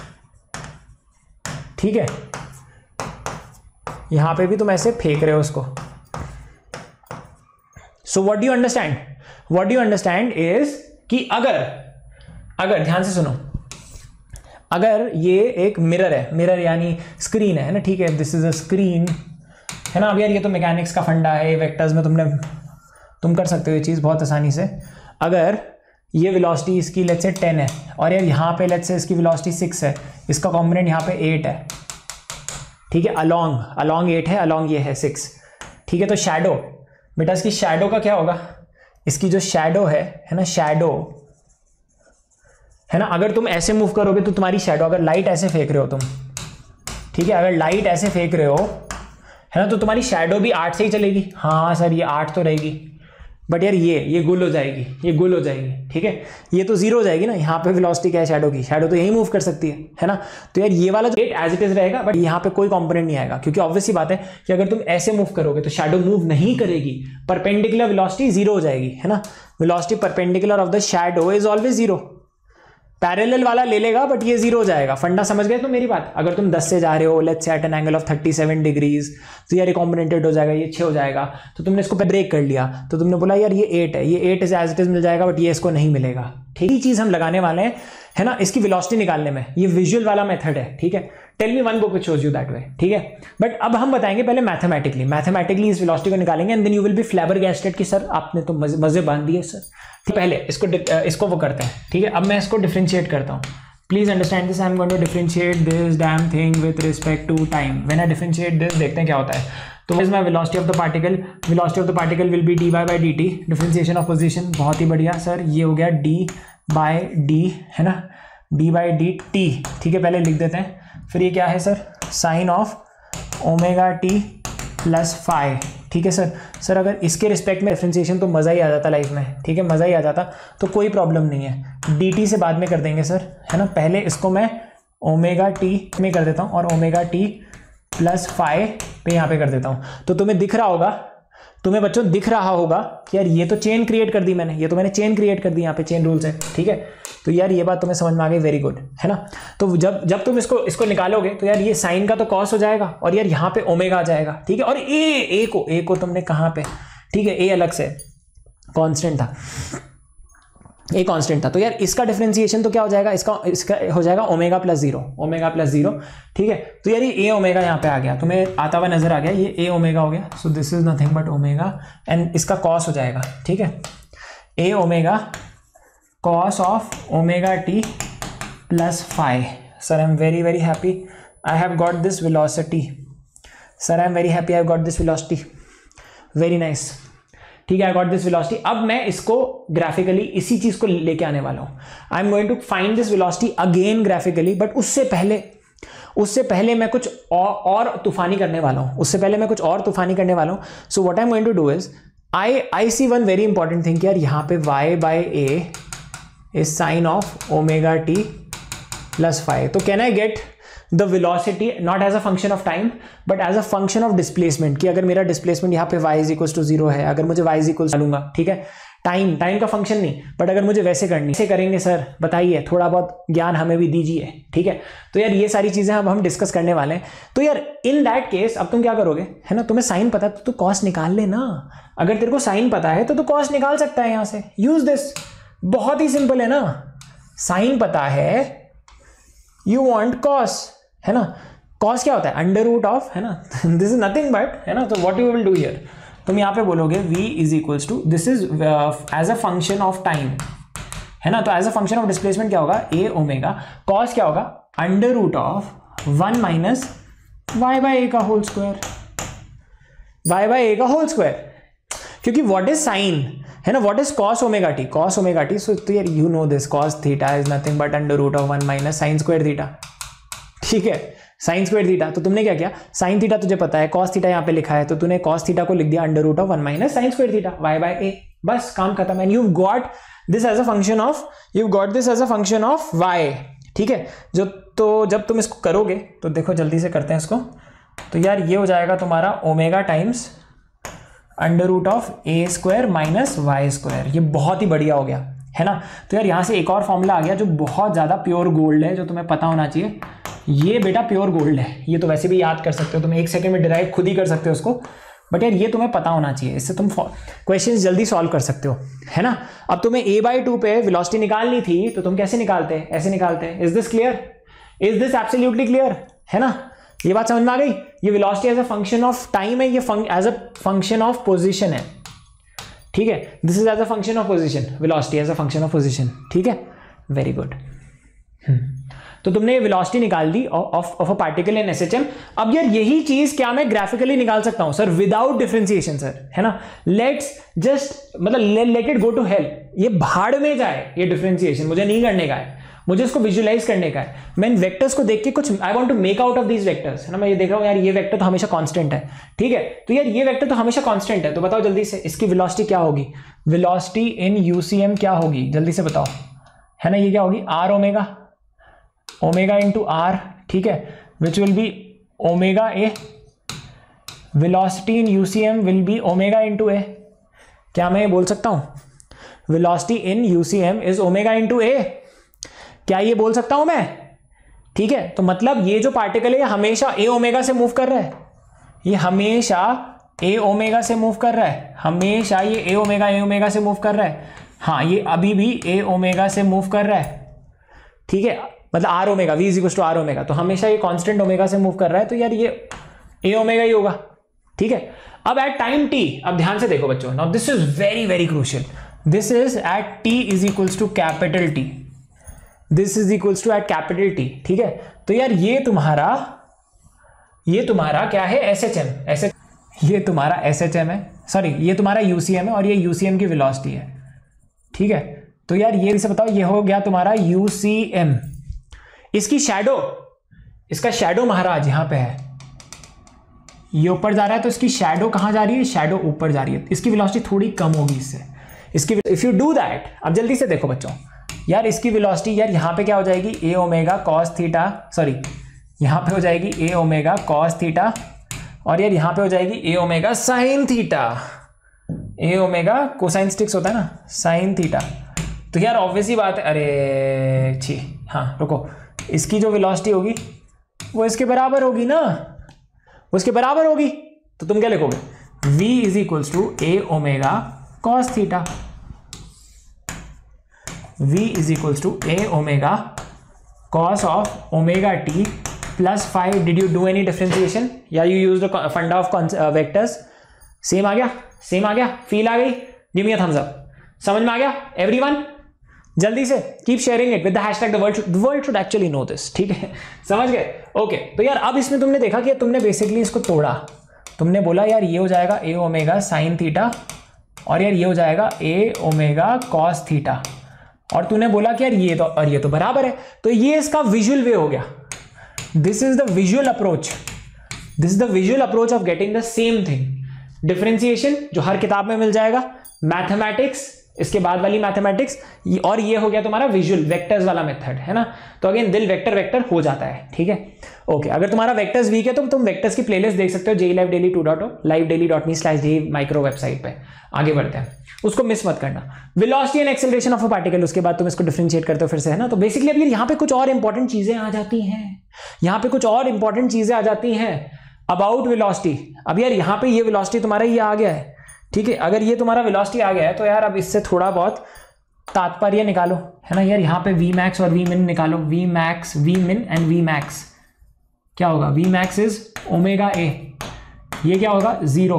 ठीक है, यहां पे भी तुम ऐसे फेंक रहे हो उसको, so what do you understand, what do you understand is कि अगर अगर ध्यान से सुनो, अगर ये एक मिरर है, मिरर यानी स्क्रीन है ना, ठीक है, दिस इज अ स्क्रीन, है ना, अब यार ये तो मैकेनिक्स का फंडा है, वेक्टर्स में तुमने तुम कर सकते हो ये चीज़ बहुत आसानी से। अगर ये वेलोसिटी इसकी लेट्स से टेन है और यार यहाँ पे लेट्स से इसकी वेलोसिटी सिक्स है, इसका कॉम्पोनेंट यहाँ पे एट है, ठीक है, अलोंग अलोंग एट है, अलोंग ये है सिक्स, ठीक है, तो शैडो बेटा इसकी शैडो का क्या होगा, इसकी जो शैडो है है ना, शैडो है ना, अगर तुम ऐसे मूव करोगे तो तुम्हारी शैडो, अगर लाइट ऐसे फेंक रहे हो तुम, ठीक है, अगर लाइट ऐसे फेंक रहे हो है ना, तो तुम्हारी शैडो भी आठ से ही चलेगी। हाँ सर ये आठ तो रहेगी, बट यार ये ये गुल हो जाएगी, ये गुल हो जाएगी, ठीक है, ये तो जीरो हो जाएगी ना। यहाँ पे वेलोसिटी क्या है शैडो की, शैडो तो यही मूव कर सकती है है ना। तो यार ये वाला जो रेट एज इट इज रहेगा, बट यहाँ पे कोई कंपोनेंट नहीं आएगा, क्योंकि ऑब्वियस सी बात है कि अगर तुम ऐसे मूव करोगे तो शैडो मूव नहीं करेगी, परपेंडिकुलर वेलोसिटी जीरो हो जाएगी, है ना। Velocity perpendicular of the shadow is always zero. Parallel वाला ले लेगा बट ये जीरो हो जाएगा। फंडा समझ गए तो मेरी बात। अगर तुम दस से जा रहे हो, let's say at an angle of thirty seven degrees, तो यार ये कॉम्पोनेंटेड हो जाएगा, ये छः हो जाएगा। तो तुमने इसको ब्रेक कर लिया, तो तुमने बोला यार ये एट है, ये at is as it is मिल जाएगा, बट ये इसको नहीं मिलेगा। ठीक ही चीज हम लगाने वाले हैं, है ना, इसकी वेलोसिटी निकालने में। ये विजुअल वाला मेथड है, ठीक है। Tell me one book which shows you that way, ठीक है। बट अब हम बताएंगे पहले मैथमेटिकली, मैथमेटिकली इस वेलोसिटी को निकालेंगे, and then you will be flabbergasted कि सर आपने तो मजे मजे बांध दिए सर। पहले इसको इसको वो करते हैं, ठीक है। अब मैं इसको डिफरेंशिएट करता हूँ। Please understand this. I am going to differentiate this damn thing with respect to time. When I differentiate this, देखते हैं क्या होता है। तो is my velocity of the particle. Velocity of the particle will be dy by dt. Differentiation of position बहुत ही बढ़िया sir. ये हो गया d by d, है ना, d by dt, ठीक है। पहले लिख देते हैं। फिर ये क्या है sir, sine of omega T plus five, ठीक है सर। सर अगर इसके रिस्पेक्ट में डिफरेंशिएशन तो मज़ा ही आ जाता लाइफ में, ठीक है, मज़ा ही आ जाता, तो कोई प्रॉब्लम नहीं है। dt से बाद में कर देंगे सर, है ना। पहले इसको मैं ओमेगा टी में कर देता हूँ और ओमेगा टी प्लस फाइव पे यहाँ पे कर देता हूँ। तो तुम्हें दिख रहा होगा, तुम्हें बच्चों दिख रहा होगा कि यार ये तो चेन क्रिएट कर दी मैंने, ये तो मैंने चेन क्रिएट कर दी, यहाँ पे चेन रूल्स है, ठीक है। तो यार ये बात तुम्हें समझ में आ गई, वेरी गुड, है ना। तो जब जब तुम इसको इसको निकालोगे तो यार ये साइन का तो कॉस हो जाएगा और यार यहाँ पे ओमेगा आ जाएगा, ठीक है। और ए ए को ए को तुमने कहाँ पे, ठीक है, ए अलग से कांस्टेंट था, ए कांस्टेंट था। तो यार इसका डिफरेंशिएशन तो क्या हो जाएगा, इसका इसका हो जाएगा omega plus zero, omega plus zero, ठीक है। तो यार ये ए ओमेगा यहाँ पे आ गया, तुम्हें आता हुआ नजर आ गया, ये ए ओमेगा हो गया। So this is nothing but omega, and इसका कॉस हो जाएगा, ठीक है, A omega cos of omega t plus phi. Sir, I am very very happy. I have got this velocity. Sir, I am very happy. I have got this velocity. Very nice. ठीक है, I got this velocity. अब मैं इसको graphically इसी चीज को लेके आने वाला हूँ। I am going to find this velocity again graphically, but उससे पहले उससे पहले मैं कुछ और, और तूफानी करने वाला हूँ। उससे पहले मैं कुछ और तूफानी करने वाला हूँ। So what I am going to do is I I see one very important thing, यार यहाँ पे y by a is sine of omega t plus phi. तो can I get the velocity not as a function of time but as a function of displacement, कि अगर मेरा displacement यहाँ पे y is equals to zero है, अगर मुझे y is equals to लूंगा, ठीक है, टाइम टाइम का फंक्शन नहीं, बट अगर मुझे वैसे करनी, कैसे करेंगे सर बताइए, थोड़ा बहुत ज्ञान हमें भी दीजिए, ठीक है। तो यार ये सारी चीजें अब हम डिस्कस करने वाले हैं। तो यार इन दैट केस अब तुम क्या करोगे, है ना, तुम्हें साइन पता है तो तू कॉस निकाल ले ना। अगर तेरे को साइन पता है तो तू कॉस निकाल सकता है यहाँ से, यूज दिस, बहुत ही सिंपल है ना। साइन पता है, यू वांट कॉस, है ना। कॉस क्या होता है, अंडर रूट ऑफ, है ना, दिस इज नथिंग बट, है ना। तो what you will do here, तुम यहाँ पे बोलोगे v is equals to, this is as a function of time, है ना। तो as a function of displacement क्या होगा, a ओमेगा, कॉस क्या होगा, under root of one minus y by a का whole square, y by a का whole square. क्योंकि व्हाट इज साइन, है ना, what is cos omega t, cos omega T. सो तो यार you know this, cos theta is nothing but under root of one minus sine square theta, ठीक है, sign square theta. तो तुमने क्या किया, साइन थीटा तुझे पता है, कॉस थीटा यहाँ पे लिखा है, तो तूने कॉस थीटा को लिख दिया under root of one minus sine square theta, y by a, बस काम खत्म। And you got this as a function of, you got this as a function of y, ठीक है। जो तो जब तुम इसको करोगे तो देखो जल्दी से करते हैं इसको, तो यार ये हो जाएगा तुम्हारा omega times under root of a square minus y square. ये बहुत ही बढ़िया हो गया, है ना। तो यार यहाँ से एक और फॉर्मूला आ गया जो बहुत ज़्यादा प्योर गोल्ड है, जो तुम्हें पता होना चाहिए। ये बेटा प्योर गोल्ड है, ये तो वैसे भी याद कर सकते हो, तुम एक सेकंड में डिराइव खुद ही कर सकते हो उसको, बट यार ये तुम्हें पता होना चाहिए, इससे तुम क्वेश्चंस जल्दी सॉल्व कर सकते हो, है ना। अब तुम्हें a बाई टू पे वेलोसिटी निकालनी थी, तो तुम कैसे निकालते हैं, ऐसे निकालते हैं। Is this clear, is this absolutely clear, है ना। ये बात समझ में आ गई। ये velocity as a function of time है, ये as a function of position है, ठीक है। This is as a function of position, velocity as a function of position, ठीक है, वेरी गुड। तो तुमने वेलोसिटी निकाल दी of of a particle in SHM. अब यार यही चीज क्या मैं ग्राफिकली निकाल सकता हूं सर, विदाउट डिफरेंशिएशन सर, है ना। लेट्स जस्ट मतलब let it go to hell, ये भाड़ में जाए ये डिफरेंशिएशन, मुझे नहीं करने का है। मुझे इसको विजुअलाइज करने का है। मैं इन वेक्टर्स को देख के कुछ I want to make out of these vectors, है ना। मैं ये देख रहा हूँ यार ये वेक्टर तो हमेशा कांस्टेंट है, ठीक है। तो यार ये वेक्टर तो हमेशा कांस्टेंट है, तो बताओ जल्दी से इसकी वेलोसिटी क्या होगी, वेलोसिटी इन यूसीएम क्या होगी, जल्दी से बताओ, है ना। ये क्या होगी, r omega, omega into r, ठीक है, which will be omega a. Velocity in UCM will be omega into a. क्या मैं ये बोल सकता हूँ velocity in UCM is omega into a? क्या ये बोल सकता हूं मैं? ठीक है, तो मतलब ये जो पार्टिकल है ये हमेशा ए ओमेगा से मूव कर रहा है, ये हमेशा ए ओमेगा से मूव कर रहा है, हमेशा ये ए ओमेगा ए ओमेगा से मूव कर रहा है। हाँ, ये अभी भी ए ओमेगा से मूव कर रहा है, ठीक है, मतलब r omega, v is equals to r omega, तो हमेशा ये कांस्टेंट ओमेगा से मूव कर रहा है, तो यार ये ए ओमेगा ही होगा, ठीक है। अब एट टाइम टी, अब ध्यान से देखो बच्चों, now this is very very crucial, this is at T is equals to capital t, this is equals to at capital T, ठीक है। तो यार ये तुम्हारा ये तुम्हारा क्या है, एस एच एम, एस ये तुम्हारा एस एच एम है, सॉरी ये तुम्हारा यूसीएम है, और ये यूसीएम की वेलोसिटी है, ठीक है। तो यार ये से बताओ, ये हो गया तुम्हारा यूसीएम। इसकी शैडो, इसका शैडो महाराज यहां पे है, ये ऊपर जा रहा है, तो इसकी शैडो कहां जा रही है, शैडो ऊपर जा रही है, इसकी वेलोसिटी थोड़ी कम होगी इससे, इसकी इफ यू डू दैट, अब जल्दी से देखो बच्चों, यार इसकी वेलोसिटी यार यहां पे क्या हो जाएगी, a omega cos theta, sorry यहां पे हो जाएगी ए ओमेगा कॉस थीटा, और यार यहां पे हो जाएगी a omega sine theta, a omega cosine sticks होता है ना, साइन थीटा। तो यार ऑब्वियसली बात है, अरे छी, हाँ रुको, इसकी जो वेलोसिटी होगी वो इसके बराबर होगी ना, वो इसके बराबर होगी, तो तुम क्या लिखोगे, v is equals to a omega cos theta, v is equals to a omega cos of omega T plus five. Did you do any differentiation या you use the funda of vectors? Same आ गया, same आ गया, feel आ गई, give me a thumbs up, समझ में आ गया एवरीवन? जल्दी से keep sharing it with the hashtag the world, the world should actually know this, ठीक है, समझ गए? ओके, तो यार अब इसमें तुमने देखा कि तुमने बेसिकली इसको तोड़ा, तुमने बोला यार ये हो जाएगा ए ओमेगा साइन थीटा, और यार ये हो जाएगा ए ओमेगा कॉस थीटा, और तूने बोला कि यार ये तो और ये तो बराबर है, तो ये इसका विजुअल वे हो गया। This is the visual approach, this is the visual approach of getting the same thing. Differentiation जो हर किताब में मिल जाएगा, मैथमेटिक्स इसके बाद वाली मैथमेटिक्स, और ये हो गया तुम्हारा विजुअल वेक्टर्स वाला मेथड, है ना। तो अगेन दिल वेक्टर वेक्टर हो जाता है, ठीक है। ओके, अगर तुम्हारा वेक्टर्स वीक है तो तुम वेक्टर्स की प्लेलिस्ट देख सकते हो J live daily two dot o live daily dot me slash J micro website पे। आगे बढ़ते हैं, उसको मिस मत करना। Velocity and acceleration of a particle, उसके बाद तुम इसको डिफरेंशिएट करते हो फिर से, है ना। तो बेसिकली अब यहाँ पे कुछ और इंपॉर्टेंट चीजें आ जाती हैं, यहाँ पे कुछ और इंपॉर्टेंट चीजें आ जाती हैं अबाउट वेलोसिटी। अब यार यहाँ पे ये वेलोसिटी तुम्हारा ये आ गया है, ठीक है। अगर ये तुम्हारा वेलोसिटी आ गया है तो यार अब इससे थोड़ा बहुत तात्पर्य निकालो, है ना। यार यहाँ पे वी मैक्स और वी मिन निकालो, v max, v min and v max क्या होगा, v max is omega a, ये क्या होगा जीरो,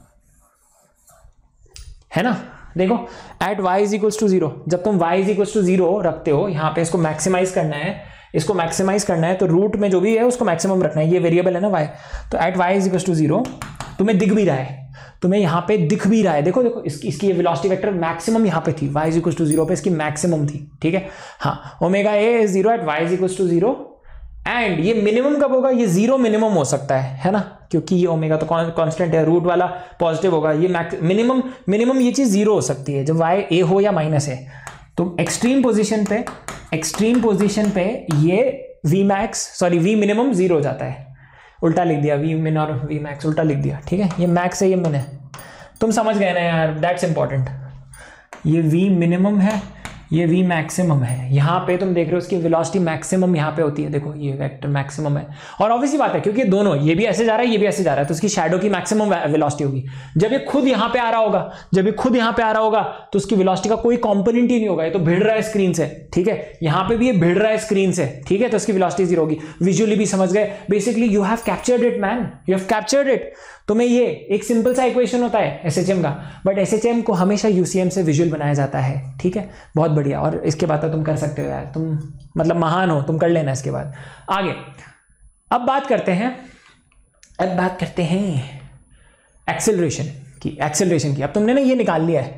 है ना। देखो at y is equals to zero, जब तुम y is equals to zero रखते हो, यहाँ पे इसको मैक्सिमाइज करना है, इसको मैक्सिमाइज करना है, तो रूट में जो भी है उसको मैक्सिमम रखना है, ये वेरिएबल है ना y, तो at y is equals to zero तुम्हें दिख भी रहा है, तुम्हें यहाँ पे दिख भी रहा है, देखो देखो इसकी इसकी ये वेलोसिटी वेक्टर मैक्सिमम यहाँ पे थी, y is equals to zero पे इसकी मैक्सिमम थी, ठीक है। हाँ, omega a is zero at y is equals to zero, and ये मिनिमम कब होगा, ये जीरो मिनिमम हो सकता है, है ना, क्योंकि ये ओमेगा तो कांस्टेंट है, रूट वाला पॉजिटिव होगा, ये मिनिमम मिनिमम ये चीज जीरो हो सकती है जब y ए हो या माइनस है। तो एक्सट्रीम पोजीशन पे एक्सट्रीम पोजीशन पे ये v max sorry v minimum zero हो जाता है, उल्टा लिख दिया, v मिन और v मैक्स उल्टा लिख दिया, ठीक है। ये मैक्स है, ये मिन है, तुम समझ गए ना यार, दैट्स इंपॉर्टेंट। ये v मिनिमम है, ये v मैक्सिमम है, यहाँ पे तुम देख रहे हो इसकी वेलोसिटी मैक्सिमम यहाँ पे होती है, देखो ये वेक्टर मैक्सिमम है, और ऑब्वियसली बात है क्योंकि दोनों, ये भी ऐसे जा रहा है ये भी ऐसे जा रहा है, तो इसकी शैडो की मैक्सिमम वेलोसिटी होगी। जब ये खुद यहाँ पे आ रहा होगा जब ये खुद यहाँ पे आ रहा होगा तो उसकी वेलोसिटी का कोई कॉम्पोनेंट ही नहीं होगा, ये तो भिड़ रहा है स्क्रीन से, ठीक है। यहाँ पे भी ये भिड़ रहा है स्क्रीन से, ठीक है, तो इसकी वेलोसिटी जीरो होगी। विजुअली भी समझ गए, basically you have captured it man, you have captured it. तुम्हें ये एक सिंपल सा इक्वेशन होता है एसएचएम का, बट एसएचएम को हमेशा यूसीएम से विजुअल बनाया जाता है, ठीक है, बहुत बढ़िया। और इसके बाद तो तुम कर सकते हो यार, तुम मतलब महान हो, तुम कर लेना इसके बाद आगे। अब बात करते हैं अब बात करते हैं एक्सेलरेशन की एक्सेलरेशन की अब तुमने ना ये निकाल लिया है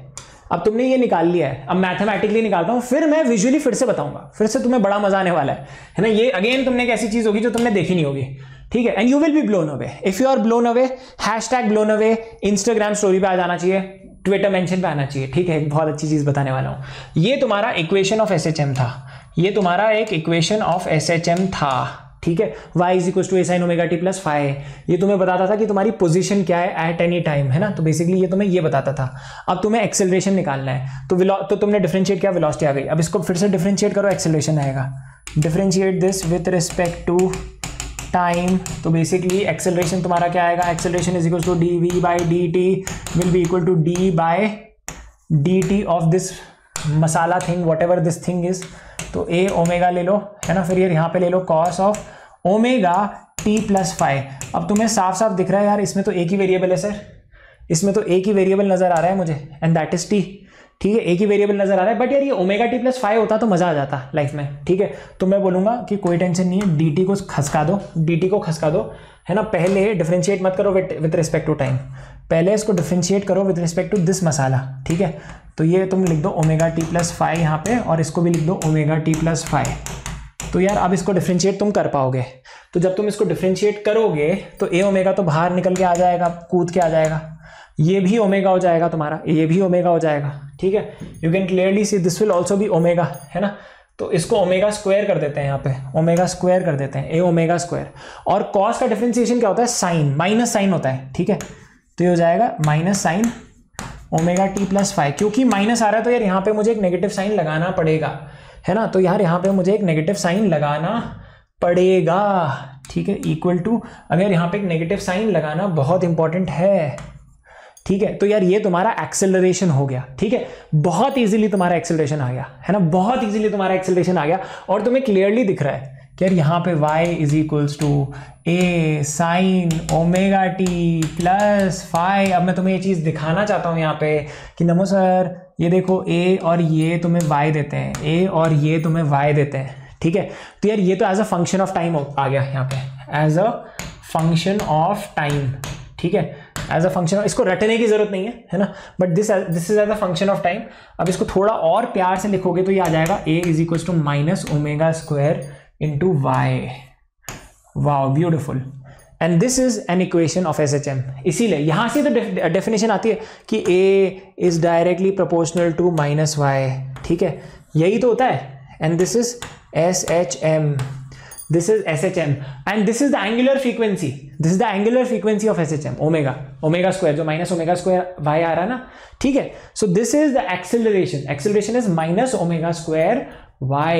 अब तुमने ये निकाल लिया है, अब मैथमेटिकली निकालता हूं, फिर मैं विजुअली फिर से बताऊंगा, फिर से तुम्हें बड़ा मजा आने वाला है है ना। ये अगेन तुमने एक ऐसी चीज होगी जो तुमने देखी नहीं होगी, ठीक है। And you will be blown away. If you are blown away, hashtag blown away Instagram story पे आ जाना चाहिए, ट्विटर मेंशन पे आना चाहिए, ठीक है। एक बहुत अच्छी चीज बताने वाला हूं। ये तुम्हारा इक्वेशन ऑफ एसएचएम था, ये तुम्हारा एक इक्वेशन ऑफ एसएचएम था, ठीक है। y is equal to A sine omega T plus five, ये तुम्हें बताता था कि तुम्हारी पोजीशन क्या है एट एनी टाइम, है ना। तो बेसिकली ये तुम्हें ये बताता था। अब तुम्हें एक्सेलरेशन निकालना है, तो तो तुमने डिफरेंशिएट किया, वेलोसिटी आ गई। अब इसको फिर से डिफरेंशिएट करो, एक्सेलरेशन आएगा। Differentiate this with respect to time, तो बेसिकली एक्सेलरेशन तुम्हारा क्या आएगा, acceleration is equal to d v by d t will be equal to d by d t of this masala thing, whatever this thing is. तो a omega ले लो, है ना, फिर यार यहाँ पे ले लो cos of omega T plus five. अब तुम्हें साफ साफ दिख रहा है यार, इसमें तो एक ही वेरिएबल है सर, इसमें तो एक ही वेरिएबल नजर आ रहा है मुझे, एंड दैट इज टी, ठीक है। एक ही वेरिएबल नजर आ रहा है, बट यार ये ओमेगा टी प्लस फाइव होता तो मजा आ जाता लाइफ में, ठीक है। तो मैं बोलूंगा कि कोई टेंशन नहीं है, डी टी को खसका दो, डी टी को खसका दो, है ना। पहले डिफरेंशिएट मत करो विथ रिस्पेक्ट टू टाइम, पहले इसको डिफरेंशिएट करो with respect to this masala, ठीक है। तो ये तुम लिख दो ओमेगा टी प्लस फाइव यहाँ पे, और इसको भी लिख दो ओमेगा टी प्लस फाइव। तो यार अब इसको डिफरेंशिएट तुम कर पाओगे, तो जब तुम इसको डिफरेंशिएट करोगे तो ए ओमेगा तो बाहर निकल के आ जाएगा, कूद के आ जाएगा, ये भी ओमेगा हो जाएगा तुम्हारा, ये भी ओमेगा हो जाएगा, ठीक है। You can clearly see this will also be omega, है ना। तो इसको ओमेगा स्क्वायर कर देते हैं, यहाँ पे ओमेगा स्क्वायर कर देते हैं, ए ओमेगा स्क्वायर। और कॉस का डिफरेंशिएशन क्या होता है, साइन, माइनस साइन होता है, ठीक है। तो ये हो जाएगा minus sine omega T plus five, क्योंकि माइनस आ रहा है तो यार यहाँ पे मुझे एक नेगेटिव साइन लगाना पड़ेगा, है ना। तो यार यहाँ पे मुझे एक नेगेटिव साइन लगाना पड़ेगा, ठीक है। इक्वल टू, अगर यहाँ पे एक नेगेटिव साइन लगाना बहुत इंपॉर्टेंट है, ठीक है। तो यार ये तुम्हारा एक्सेलरेशन हो गया, ठीक है। बहुत इजीली तुम्हारा एक्सेलरेशन आ गया, है ना, बहुत इजीली तुम्हारा एक्सेलरेशन आ गया। और तुम्हें क्लियरली दिख रहा है कि यार यहाँ पे y is equals to A sine omega T plus five. अब मैं तुम्हें ये चीज़ दिखाना चाहता हूँ यहाँ पे कि नमो सर, ये देखो a और ये तुम्हें y देते हैं, a और ये तुम्हें y देते हैं, ठीक है। तो यार ये तो as a function of time आ गया यहाँ पे, as a function of time, ठीक है। एज अ फंक्शन, इसको रटने की जरूरत नहीं है, है ना, but this this is as a function of time. अब इसको थोड़ा और प्यार से लिखोगे तो ये आ जाएगा a is equal to minus omega square into y. Wow, beautiful. And this is an equation of S H M. इसीलिए यहां से तो डेफिनेशन आती है कि a is directly proportional to minus y, ठीक है, यही तो होता है। And this is S H M, this is S H M, and this is the angular frequency, this is the angular frequency of S H M, omega, omega square, जो minus omega square y आ रहा है ना, ठीक है। so this is the acceleration, acceleration is minus omega square y,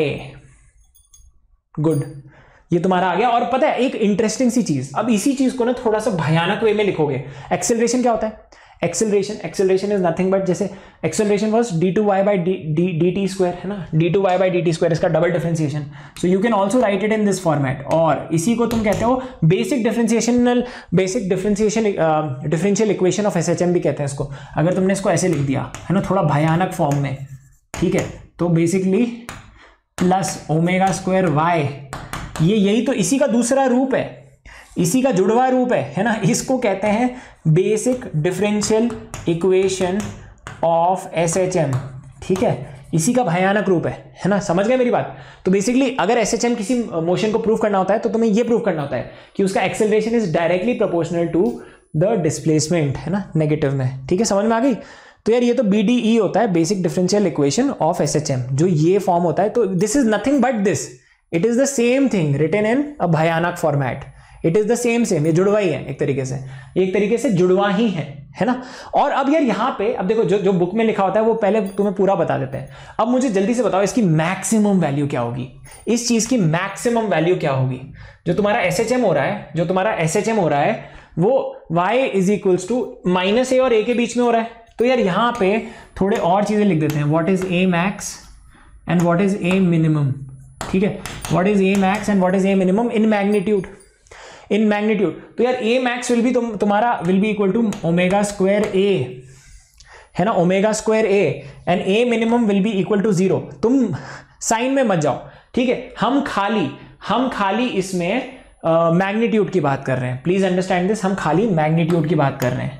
good, ये तुम्हारा आ गया। और पता है एक इंटरेस्टिंग सी चीज, अब इसी चीज को ना थोड़ा सा भयानक वे में लिखोगे। एक्सेलरेशन क्या होता है, acceleration acceleration is nothing but, जैसे acceleration was d two y by d d t square, है ना, d two y by d t square, इसका double differentiation. So you can also write it in this format. और इसी को तुम कहते हो basic differentiational basic differentiation differential equation of S H M भी कहते हैं इसको। अगर तुमने इसको ऐसे लिख दिया, है ना, थोड़ा भयानक फॉर्म में, ठीक है, तो basically plus omega square y, ये यही तो इसी का दूसरा रूप है, इसी का जुड़वा रूप है, है ना। इसको कहते हैं basic differential equation of S H M, ठीक है, इसी का भयानक रूप है, है ना। समझ गए मेरी बात। तो बेसिकली अगर एस एच एम किसी मोशन को प्रूव करना होता है तो तुम्हें ये प्रूव करना होता है कि उसका acceleration is directly proportional to the displacement, है ना, नेगेटिव में, ठीक है, समझ में आ गई। तो यार ये तो बी डी ई होता है, basic differential equation of S H M, जो ये फॉर्म होता है। तो this is nothing but this, it is the same thing written in a भयानक format, it is the same same, ये जुड़वा ही है एक तरीके से, एक तरीके से जुड़वा ही है, है ना। और अब यार यहाँ पे अब देखो, जो जो बुक में लिखा होता है वो पहले तुम्हें पूरा बता देते हैं। अब मुझे जल्दी से बताओ इसकी मैक्सिमम वैल्यू क्या होगी, इस चीज की मैक्सिमम वैल्यू क्या होगी। जो तुम्हारा एस एच एम हो रहा है, जो तुम्हारा एस एच एम हो रहा है वो y is equals to minus a और ए के बीच में हो रहा है। तो यार यहाँ पे थोड़े और चीजें लिख देते हैं, what is a max and what is a minimum, ठीक है, what is a max and what is a minimum in magnitude, in magnitude. तो यार ए मैक्स विल बी तुम तुम्हारा will be equal to omega square ए, है ना, omega square a, and a minimum will be equal to zero. तुम sine में मत जाओ, ठीक है, हम खाली हम खाली इसमें मैग्नीट्यूड uh, की बात कर रहे हैं, प्लीज अंडरस्टैंड दिस, हम खाली मैग्नीट्यूड की बात कर रहे हैं,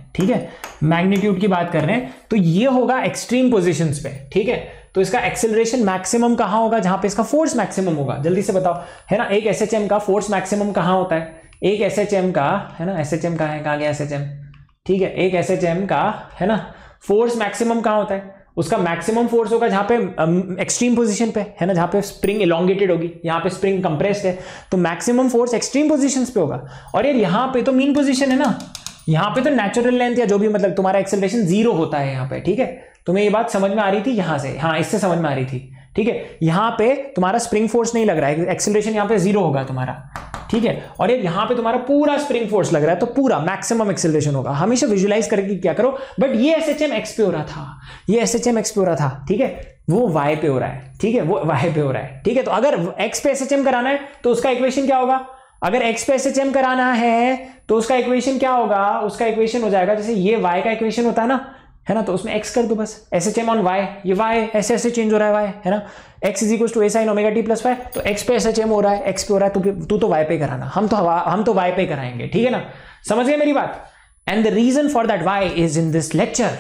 ठीक है, मैग्नीट्यूड की बात कर रहे हैं, तो ये होगा एक्सट्रीम पोजीशंस पे, ठीक है। तो इसका एक्सेलरेशन मैक्सिमम कहां होगा, जहां पे इसका फोर्स मैक्सिमम होगा, जल्दी से बताओ, है ना। एक एसएचएम का फोर्स मैक्सिमम कहां होता है, एक एसएचएम का, है ना, एसएचएम कहां है, कहां गया एसएचएम, ठीक है, एक एसएचएम का, है ना, फोर्स मैक्सिमम कहां होता है, उसका मैक्सिमम फोर्स होगा जहां पे एक्सट्रीम पोजीशन पे, है ना, जहां पे स्प्रिंग इलोंगेटेड होगी, यहां पे स्प्रिंग कंप्रेस्ड है, तो मैक्सिमम फोर्स एक्सट्रीम पोजीशंस पे होगा। और यार यहां पे तो मीन पोजीशन है ना, यहां पे तो नेचुरल लेंथ या जो भी, मतलब तुम्हारा एक्सेलरेशन जीरो होता है यहां पे, ठीक है। तुम्हें ये बात समझ में आ रही थी यहां से, हाँ इससे समझ में आ रही थी, ठीक है। यहां पे तुम्हारा स्प्रिंग फोर्स नहीं लग रहा है, एक्सेलरेशन यहां पे जीरो होगा तुम्हारा, ठीक है। और ये यहां पे तुम्हारा पूरा स्प्रिंग फोर्स लग रहा है, तो पूरा मैक्सिमम एक्सेलरेशन होगा। हमेशा विजुलाइज करके क्या करो, बट ये एसएचएम एक्स पे हो रहा था, ये एसएचएम एक्स पे हो रहा था, ठीक है, वो वाई पे हो रहा है, ठीक है, वो वाई पे हो रहा है, ठीक है। तो अगर एक्स पे एसएचएम कराना है तो उसका इक्वेशन क्या होगा, अगर एक्स पे एसएचएम कराना है तो उसका इक्वेशन क्या होगा, उसका इक्वेशन हो जाएगा जैसे ये वाई का इक्वेशन होता है ना, है ना, तो उसमें x कर दो बस, एसएचएम ऑन y, ये y ऐसे ऐसे चेंज हो रहा है y, है ना, x is equal to A sine omega T plus five, तो x पे एसएचएम हो रहा है, x पे हो रहा है, तू तू तो y पे कराना, हम तो हम तो y पे कराएंगे, ठीक है ना, समझ गए मेरी बात। And the reason for that y is in this lecture.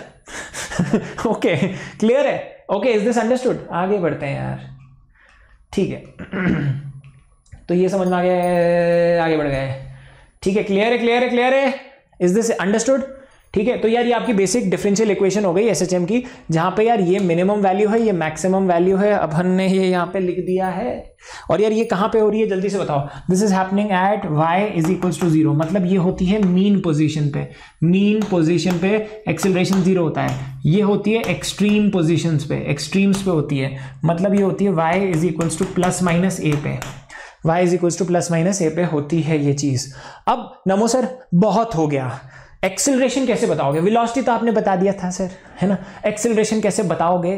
Okay, clear है, ओके, इज दिस अंडरस्टूड। आगे बढ़ते हैं यार, ठीक है। तो ये समझ में आ गया, आगे बढ़ गए, ठीक है, क्लियर है, क्लियर है, क्लियर है, इज दिस अंडरस्टूड, ठीक है। तो यार ये आपकी बेसिक डिफरेंशियल इक्वेशन हो गई एसएचएम की, जहां पे यार ये मिनिमम वैल्यू है, ये मैक्सिमम वैल्यू है, अब हमने ये यहाँ पे लिख दिया है। और यार ये कहाँ पे हो रही है, जल्दी से बताओ। This is happening at y is equals to zero, मतलब ये होती है मीन पोजीशन पे, मीन पोजीशन पे एक्सेलरेशन जीरो होता है। ये होती है एक्सट्रीम पोजीशंस पे, एक्सट्रीम्स पे होती है, मतलब ये होती है y is equals to plus minus A पे, y is equals to plus minus A पे होती है ये चीज। अब नमो सर बहुत हो गया, एक्सेलरेशन कैसे बताओगे, वेलोसिटी तो आपने बता दिया था सर, है ना, एक्सेलरेशन कैसे बताओगे।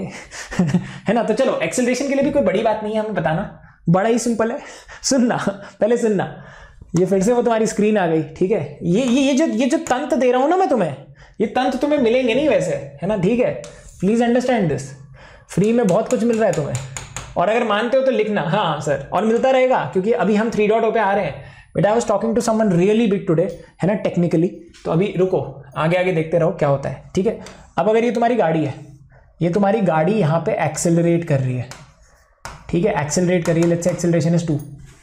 है ना, तो चलो एक्सेलरेशन के लिए भी कोई बड़ी बात नहीं है हमें बताना, बड़ा ही सिंपल है। सुनना, पहले सुनना, ये फिर से वो तुम्हारी स्क्रीन आ गई, ठीक है। ये ये ये जो ये जो तंत्र दे रहा हूं ना मैं तुम्हें, ये तंत्र तुम्हें मिलेंगे नहीं वैसे, है ना, ठीक है, प्लीज अंडरस्टैंड दिस, फ्री में बहुत कुछ मिल रहा है तुम्हें, और अगर मानते हो तो लिखना हाँ सर, और मिलता रहेगा, क्योंकि अभी हम थ्री डॉट ओ पे आ रहे हैं। But I was talking to someone really big today, है ना, टेक्निकली, तो अभी रुको, आगे आगे देखते रहो क्या होता है, ठीक है। अब अगर ये तुम्हारी गाड़ी है, ये तुम्हारी गाड़ी यहाँ पे एक्सेलरेट कर रही है, ठीक है, एक्सेलरेट कर रही है, let's say acceleration is to,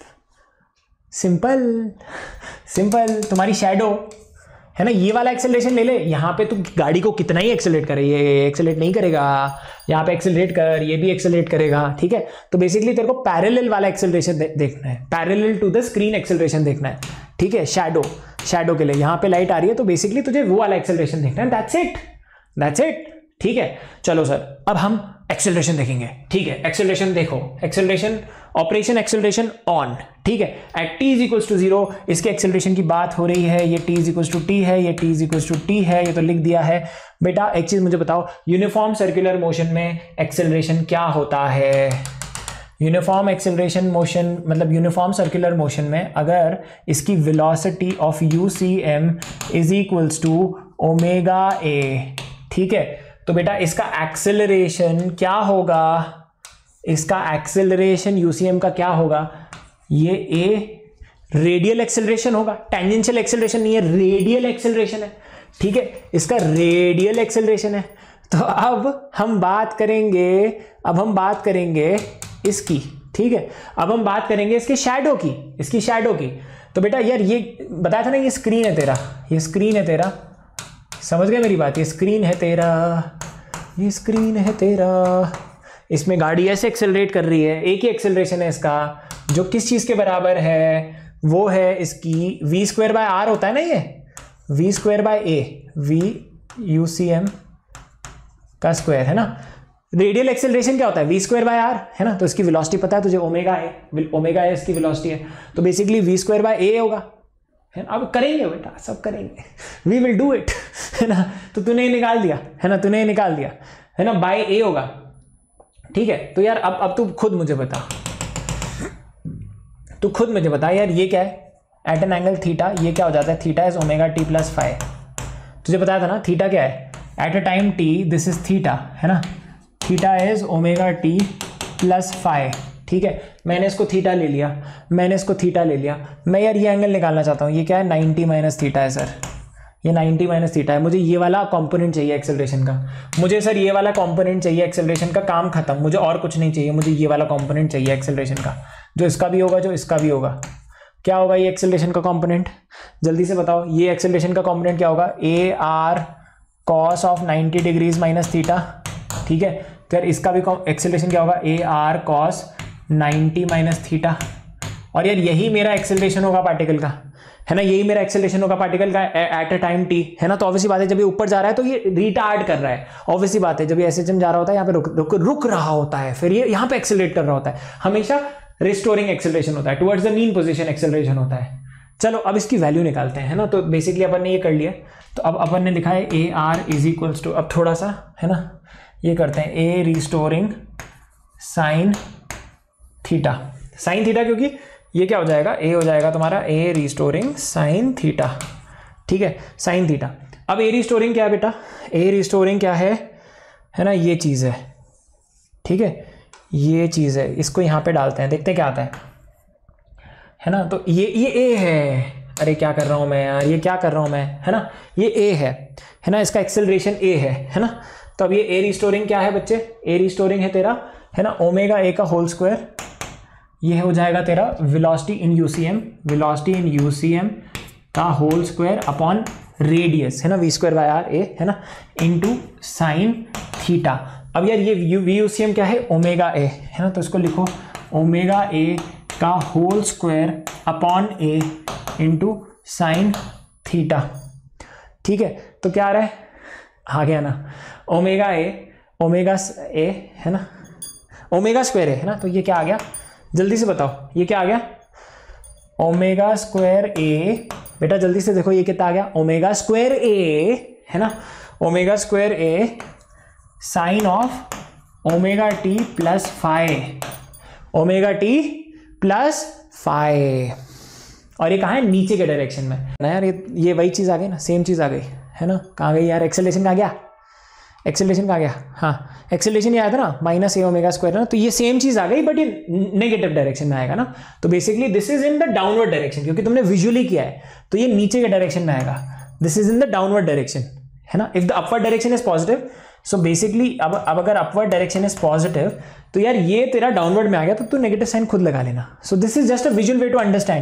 simple simple, तुम्हारी शैडो, है ना, ये वाला एक्सेलरेशन ले ले, यहाँ पे तू गाड़ी को कितना ही एक्सेलरेट करे, ये एक्सेलरेट नहीं करेगा, यहाँ पे एक्सेलरेट कर, ये भी एक्सेलरेट करेगा, ठीक है। तो बेसिकली तेरे को पैरेलल वाला एक्सेलरेशन दे, देखना है, parallel to the screen acceleration देखना है, ठीक है। शैडो, शैडो के लिए यहाँ पे लाइट आ रही है, तो बेसिकली तुझे वो वाला एक्सेलरेशन देखना है, दैट्स इट, दैट्स इट, ठीक है। चलो सर, अब हम एक्सेलरेशन देखेंगे, ठीक है। एक्सेलरेशन देखो, एक्सेलरेशन ऑपरेशन एक्सेलरेशन ऑन, ठीक है, at T is equals to zero, इसके एक्सेलरेशन की बात हो रही है, ये T is equals to T है, ये T is equals to T है, ये तो लिख दिया है। बेटा एक चीज मुझे बताओ, यूनिफॉर्म सर्कुलर मोशन में एक्सेलरेशन क्या होता है, यूनिफॉर्म एक्सेलरेशन मोशन मतलब यूनिफॉर्म सर्कुलर मोशन में अगर इसकी velocity of U C M is equals to omega A, ठीक है, तो बेटा इसका एक्सेलरेशन क्या होगा, इसका एक्सेलरेशन यूसीएम का क्या होगा, ये ए रेडियल एक्सेलरेशन होगा, टेंजेंशियल एक्सेलरेशन नहीं है, रेडियल एक्सेलरेशन है, ठीक है, इसका रेडियल एक्सेलरेशन है। तो अब हम बात करेंगे, अब हम बात करेंगे इसकी, ठीक है, अब हम बात करेंगे इसके शैडो की, इसकी शैडो की। तो बेटा यार ये बताया था ना, ये स्क्रीन है तेरा, ये स्क्रीन है तेरा, समझ गए मेरी बात, ये स्क्रीन है तेरा, ये स्क्रीन है तेरा, इसमें गाड़ी ऐसे एक्सेलरेट कर रही है, एक ही एक्सेलरेशन है इसका, जो किस चीज़ के बराबर है, वो है इसकी वी स्क्वायर बाय आर होता है ना, ये V square by A, V U C M का स्क्वायर, है ना। रेडियल एक्सेलरेशन क्या होता है, वी स्क्वायर बाय आर, है ना, तो इसकी वेलोसिटी पता है तुझे, ओमेगा ए, ओमेगा ए इसकी वेलोसिटी है, तो basically V square by A होगा, है ना। अब करेंगे बेटा, सब करेंगे, वी विल डू इट, है ना। तो तूने निकाल दिया, है ना, तूने निकाल दिया, है ना, बाय ए होगा, ठीक है। तो यार अब अब तू खुद मुझे बता, तू खुद मुझे बता यार, ये क्या है, एट एन एंगल थीटा, ये क्या हो जाता है, theta is omega T plus five, तुझे बताया था ना थीटा क्या है, at a time T this is theta, है ना, theta is omega T plus five, ठीक है। मैंने इसको थीटा ले लिया, मैंने इसको थीटा ले लिया, मैं यार ये एंगल निकालना चाहता हूँ, ये क्या है, नाइन्टी माइनस थीटा है सर, ये नाइन्टी माइनस थीटा है, मुझे ये वाला कंपोनेंट चाहिए एक्सेलरेशन का, मुझे सर ये वाला कंपोनेंट चाहिए एक्सेलरेशन का, काम खत्म, मुझे और कुछ नहीं चाहिए, मुझे ये वाला कंपोनेंट चाहिए एक्सेलरेशन का, जो इसका भी होगा जो इसका भी होगा। क्या होगा ये एक्सेलरेशन का कंपोनेंट, जल्दी से बताओ, ये एक्सेलरेशन का कंपोनेंट क्या होगा, A R cos of ninety degrees minus theta, ठीक है। फिर इसका भी एक्सेलरेशन क्या होगा, A R cos ninety minus theta. और यार यही मेरा एक्सेलरेशन होगा पार्टिकल का, है ना, यही मेरा एक्सेलरेशन होगा पार्टिकल का एट अ टाइम टी, है ना। तो ऑब्वियसली बात है जब ये ऊपर जा रहा है तो ये रिटार्ड कर रहा है, ऑब्वियसली बात है जब ये एसएचएम जा रहा होता है यहाँ पे रुक रुक रुक रहा होता है, फिर ये यहाँ पे एक्सेलरेट कर रहा होता है, हमेशा रिस्टोरिंग एक्सेलरेशन होता है, towards the mean position acceleration होता है। चलो अब इसकी वैल्यू निकालते हैं, है ना। तो बेसिकली अपन ने ये कर लिया, तो अब अपन ने लिखा है A R is equals to, अब थोड़ा सा है ना ये करते हैं, A restoring sine theta, sine theta क्योंकि ये क्या हो जाएगा, ए हो जाएगा तुम्हारा ए रिस्टोरिंग साइन थीटा, ठीक है, साइन थीटा। अब ए रिस्टोरिंग क्या है बेटा, ए रिस्टोरिंग क्या है, है ना, ये चीज़ है, ठीक है, ये चीज़ है, इसको यहाँ पे डालते हैं, देखते हैं क्या आता है, है ना। तो ये ये ए है, अरे क्या कर रहा हूँ मैं यार, ये क्या कर रहा हूँ मैं, है ना, ये ए है, है ना, इसका एक्सेलरेशन ए है, है ना। तो अब ये ए रिस्टोरिंग क्या है बच्चे, ए रिस्टोरिंग है तेरा, है ना, ओमेगा ए का होल स्क्वायर, ये हो जाएगा तेरा velocity in UCM, velocity in UCM का होल स्क्वायर अपॉन रेडियस, है ना, V square by R A, है ना, इनटू साइन थीटा। अब यार ये वी यूसीएम क्या है, ओमेगा ए, है ना, तो इसको लिखो ओमेगा ए का whole square upon A into sine theta, ठीक है। तो क्या आ रहा है, आ गया ना, ओमेगा ए, ओमेगा ए, है ना, ओमेगा स्क्वायर है ना, तो ये क्या आ गया, जल्दी से बताओ ये क्या आ गया, ओमेगा स्क्वायर ए, बेटा जल्दी से देखो ये कितना आ गया, ओमेगा स्क्वायर ए, है ना, omega square A sine of omega T plus five, omega T plus five, और ये कहाँ है, नीचे के डायरेक्शन में ना यार, ये ये वही चीज़ आ गई ना, सेम चीज़ आ गई, है ना। कहाँ गई यार, एक्सेलरेशन कहाँ गया, एक्सेलरेशन कहाँ गया, हाँ एक्सेलरेशन ये आया था ना, माइनस ए ओमेगा स्क्वायर ना, तो ये सेम चीज़ आ गई बट ये नेगेटिव डायरेक्शन में आएगा ना। तो basically this is in the downward direction, क्योंकि तुमने विजुअली किया है तो ये नीचे के डायरेक्शन में आएगा, this is in the downward direction, है ना। If the upward direction is positive, so basically अब अब अगर अपवर्ड डायरेक्शन इज पॉजिटिव तो यार ये तेरा डाउनवर्ड में आ गया, तो तू नेगेटिव साइन खुद लगा लेना। So this is just a visual way to understand,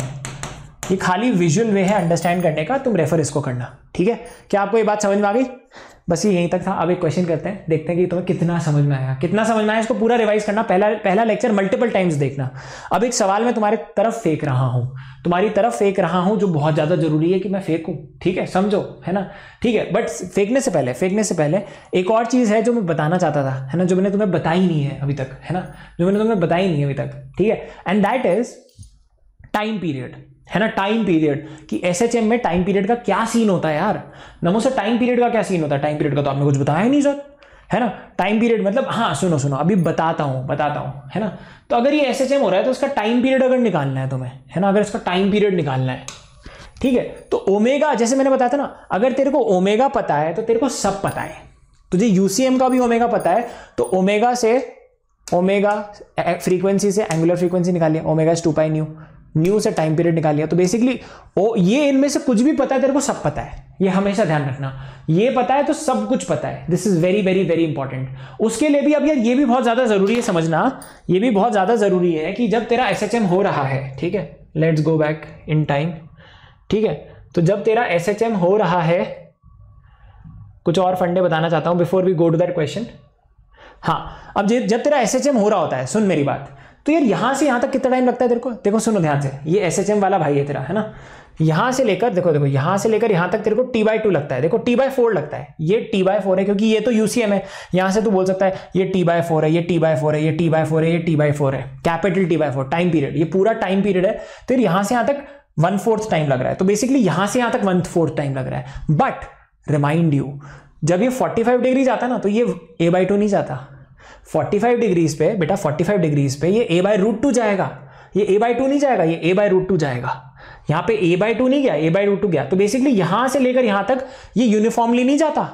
ये खाली विजुअल वे है अंडरस्टैंड करने का, तुम रेफर इसको करना, ठीक है। क्या आपको ये बात समझ में आ गई, बस ये यहीं तक था। अब एक क्वेश्चन करते हैं, देखते हैं कि तुम्हें कितना समझ में आया, कितना समझ में आया, इसको पूरा रिवाइज करना, पहला पहला लेक्चर मल्टीपल टाइम्स देखना। अब एक सवाल मैं तुम्हारे तरफ फेंक रहा हूं, तुम्हारी तरफ फेंक रहा हूं जो बहुत ज्यादा जरूरी है कि मैं फेंकूं, ठीक है, समझो, है ना, ठीक है। बट फेंकने से पहले फेंकने से पहले एक और चीज है जो मैं बताना चाहता था, है ना, जो मैंने तुम्हें बताई नहीं है अभी तक, है ना, जो मैंने तुम्हें बताई नहीं है अभी तक, ठीक है। And that is time period, है ना, टाइम पीरियड, कि एसएचएम में टाइम पीरियड का क्या सीन होता है यार। नमो सर टाइम पीरियड का क्या सीन होता है, टाइम पीरियड का तो आपने कुछ बताया ही नहीं सर, है ना। टाइम पीरियड मतलब, हाँ सुनो सुनो अभी बताता हूं बताता हूं है ना। तो अगर ये एसएचएम हो रहा है तो उसका टाइम पीरियड अगर निकालना है तुम्हें, है ना, अगर इसका टाइम पीरियड निकालना है, ठीक है, तो ओमेगा, जैसे मैंने बताया था ना, अगर तेरे को ओमेगा पता है तो तेरे को सब पता है, तुझे यूसीएम का भी ओमेगा पता है, तो ओमेगा से ओमेगा फ्रीक्वेंसी से एंगुलर फ्रीक्वेंसी निकालिए, omega is two pi nu, nu से टाइम पीरियड निकाल लिया। तो बेसिकली ओ ये इनमें से कुछ भी पता है तेरे को, सब पता है, ये हमेशा ध्यान रखना, ये पता है तो सब कुछ पता है, this is very very very important. उसके लिए भी अब यार ये भी बहुत ज्यादा जरूरी है समझना, ये भी बहुत ज्यादा जरूरी है कि जब तेरा एसएचएम हो रहा है, ठीक है, let's go back in time, ठीक है, तो जब तेरा एसएचएम हो रहा है, कुछ और फंडे बताना चाहता हूं before we go to that question. हाँ, अब जब तेरा एसएचएम हो रहा होता है, सुन मेरी बात, तो यार यहां से यहां तक कितना टाइम लगता है तेरे को, देखो सुनो ध्यान से, ये एसएचएम वाला भाई है तेरा, है ना, यहां से लेकर देखो देखो यहां से लेकर यहां तक तेरे को टी बाई टू लगता है, देखो टी बाई फोर लगता है, ये टी बाई फोर है क्योंकि ये तो यूसीएम है, यहां से तू बोल सकता है ये टी बाई फोर है, ये टी बाई फोर है, ये टी बाई फोर है, ये टी बाई फोर है, capital T by four, time period, ये पूरा टाइम पीरियड है, तो यहां से यहां तक वन फोर्थ टाइम लग रहा है, तो बेसिकली यहां से यहां तक वन फोर्थ टाइम लग रहा है। बट रिमाइंड यू, जब ये फोर्टी फाइव डिग्री जाता है ना, तो ये ए बाई टू नहीं जाता, फोर्टी फाइव डिग्रीज पे बेटा, फोर्टी फाइव डिग्रीज पे ये ए बाई रूट टू जाएगा, ये ए बाई टू नहीं जाएगा, ये ए बाई रूट टू जाएगा, यहाँ पे ए बाई टू नहीं गया, ए बाई रूट टू गया। तो बेसिकली यहां से लेकर यहां तक ये यूनिफॉर्मली नहीं जाता,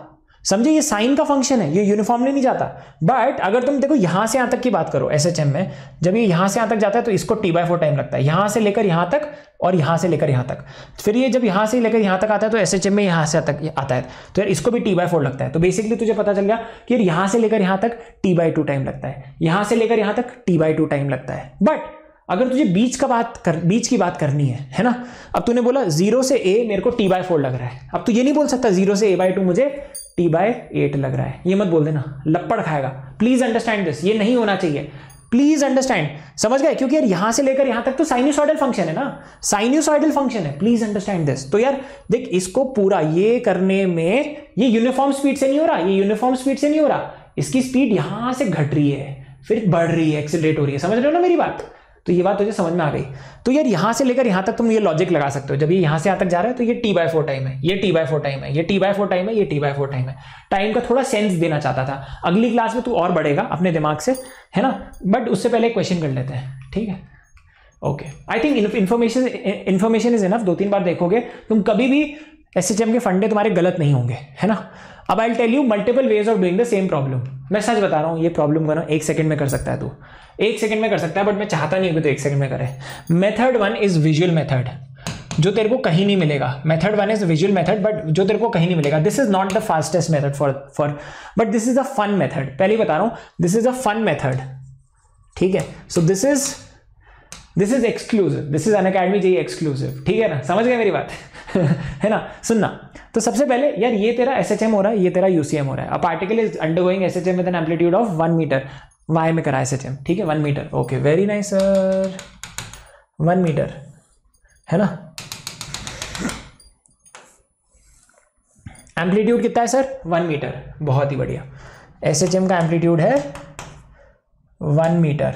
समझे, ये साइन का फंक्शन है, ये यूनिफॉर्मली नहीं जाता। बट अगर तुम देखो यहां से यहां तक की बात करो एसएचएम में, जब ये यहां से यहां तक जाता है तो इसको टी बाय फोर टाइम लगता है, यहां से लेकर यहां तक और यहां से लेकर यहां तक। फिर ये जब यहां से लेकर यहां तक आता है तो एसएचएम में यहां से तक आता है, तो यार इसको भी टी बाय फोर लगता है। तो बेसिकली तुझे पता चल गया कि यार यहां से लेकर यहां तक टी बाय टू टाइम लगता है, यहां से लेकर यहां तक टी बाय टू टाइम लगता है। बट अगर तुझे बीच का बात कर बीच की बात करनी है है ना, अब तूने बोला जीरो से ए मेरे को टी बाय फोर लग रहा है, अब तू ये नहीं बोल सकता जीरो से ए बाय टू मुझे टी बाय एट लग रहा है, ये मत बोल देना, लपड़ खाएगा। प्लीज अंडरस्टैंड दिस, ये नहीं होना चाहिए, प्लीज अंडरस्टैंड, समझ गए? क्योंकि यार यहां से लेकर यहां तक तो साइनसॉइडल फंक्शन है ना, साइनसॉइडल फंक्शन है, प्लीज अंडरस्टैंड दिस। तो यार देख, इसको पूरा ये करने में ये यूनिफॉर्म स्पीड से नहीं हो रहा, ये यूनिफॉर्म स्पीड से नहीं हो रहा, इसकी स्पीड यहां से घट रही है फिर बढ़ रही है, एक्सीलरेट हो रही है, समझ रहे हो ना मेरी बात? तो ये बात तुझे समझ में आ गई। तो यार यहां से लेकर यहां तक तुम ये लॉजिक लगा सकते हो, जब ये यहां से यहां तक जा रहा है तो ये टी बाय फोर टाइम है, ये टी बाय फोर टाइम है, ये टी बाय फोर टाइम है, ये टी बाय फोर टाइम है। टाइम का थोड़ा सेंस देना चाहता था, अगली क्लास में तू और बढ़ेगा अपने दिमाग से, है ना? बट उससे पहले एक क्वेश्चन कर लेते हैं, ठीक है? Okay, I think information information is enough. दो तीन बार देखोगे तुम, कभी भी एसएचएम के फंडे तुम्हारे गलत नहीं होंगे, है ना? अब I tell you multiple ways of doing the same problem. मैं सच बता रहा हूँ, ये प्रॉब्लम करना एक सेकंड में कर सकता है तू, एक सेकंड में कर सकता है, बट मैं चाहता नहीं हूं कि तो एक सेकंड में करे। Method one is visual method, जो तेरे को कहीं नहीं मिलेगा। Method one is visual method, but जो तेरे को कहीं नहीं मिलेगा। This is not the fastest method for for but this is a fun method. पहले बता रहा हूं, this is a fun method, ठीक है? So this is this is exclusive, this is Unacademy JEE exclusive, ठीक है ना? समझ गए मेरी बात? है ना? सुनना, तो सबसे पहले यार ये तेरा एसएचएम हो रहा है, ये तेरा यूसीएम हो रहा है। A particle is undergoing SHM with an amplitude of one metre, Y में करा एसएचएम, ठीक है? One metre, okay, very nice sir, one metre, है ना? एम्पलीट्यूड कितना है सर? वन मीटर, बहुत ही बढ़िया। एसएचएम का एम्पलीट्यूड है वन मीटर,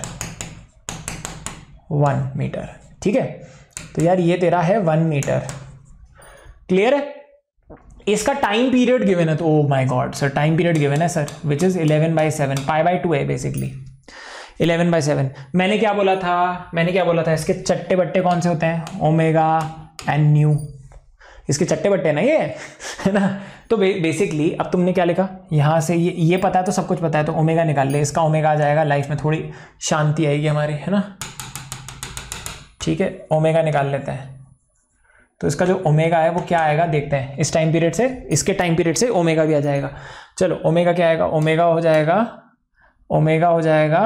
वन मीटर, ठीक है? तो यार ये तेरा है वन मीटर, क्लियर है? इसका टाइम पीरियड गिवन है, तो oh my God sir, time period given है sir, which is eleven by seven, pi by two है बेसिकली, इलेवन बाई सेवन। मैंने क्या बोला था मैंने क्या बोला था इसके चट्टे बट्टे कौन से होते हैं? ओमेगा एंड न्यू, इसके चट्टे बट्टे ना ये, है ना? तो बेसिकली अब तुमने क्या लिखा यहाँ से, ये ये पता है तो सब कुछ पता है, तो ओमेगा निकाल ले, इसका ओमेगा आ जाएगा, लाइफ में थोड़ी शांति आएगी हमारी, है ना? ठीक है, ओमेगा निकाल लेते हैं। तो इसका जो ओमेगा है वो क्या आएगा देखते हैं, इस टाइम पीरियड से, इसके टाइम पीरियड से ओमेगा भी आ जाएगा। चलो ओमेगा क्या आएगा? ओमेगा हो जाएगा ओमेगा हो जाएगा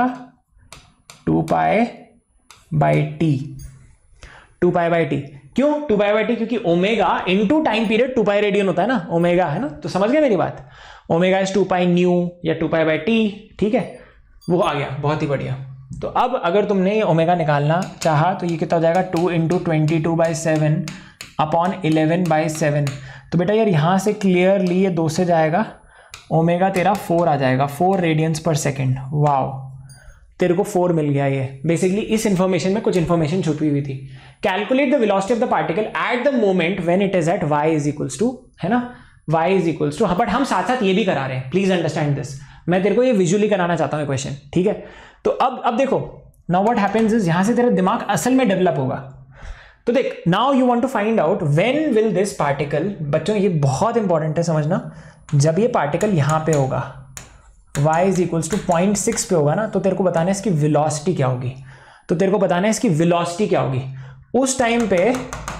two pi by T, two pi by T. क्यों टू पाई बाई टी? क्योंकि omega into time period two pi radian होता है ना, ओमेगा, है ना? तो समझ गए मेरी बात? Omega is two pi nu या टू पाई बाई टी, ठीक है? वो आ गया, बहुत ही बढ़िया। तो अब अगर तुमने ये ओमेगा निकालना चाहा तो ये कितना हो जाएगा? Two into twenty two by seven upon eleven by seven. तो बेटा यार यहाँ से क्लियरली ये दो से जाएगा, ओमेगा तेरा फोर आ जाएगा, four radians per second. Wow, तेरे को फोर मिल गया। ये बेसिकली इस इंफॉर्मेशन में कुछ इंफॉर्मेशन छुपी हुई थी। Calculate the velocity of the particle at the moment when it is at y is equals to, है ना? y is equals to, but हम साथ साथ ये भी करा रहे हैं, प्लीज अंडरस्टैंड दिस। मैं तेरे को ये विजुअली कराना चाहता हूँ क्वेश्चन, ठीक है? तो अब अब देखो, नाउ व्हाट हैपेंस इज, यहां से तेरा दिमाग असल में डेवलप होगा। तो देख, now you want to find out when will this particle, बच्चों ये बहुत इंपॉर्टेंट है समझना, जब ये पार्टिकल यहां पे होगा, y is equals to point six पे होगा ना, तो तेरे को बताना है इसकी वेलोसिटी क्या होगी। तो तेरे को बताना है इसकी वेलोसिटी क्या होगी। उस टाइम पे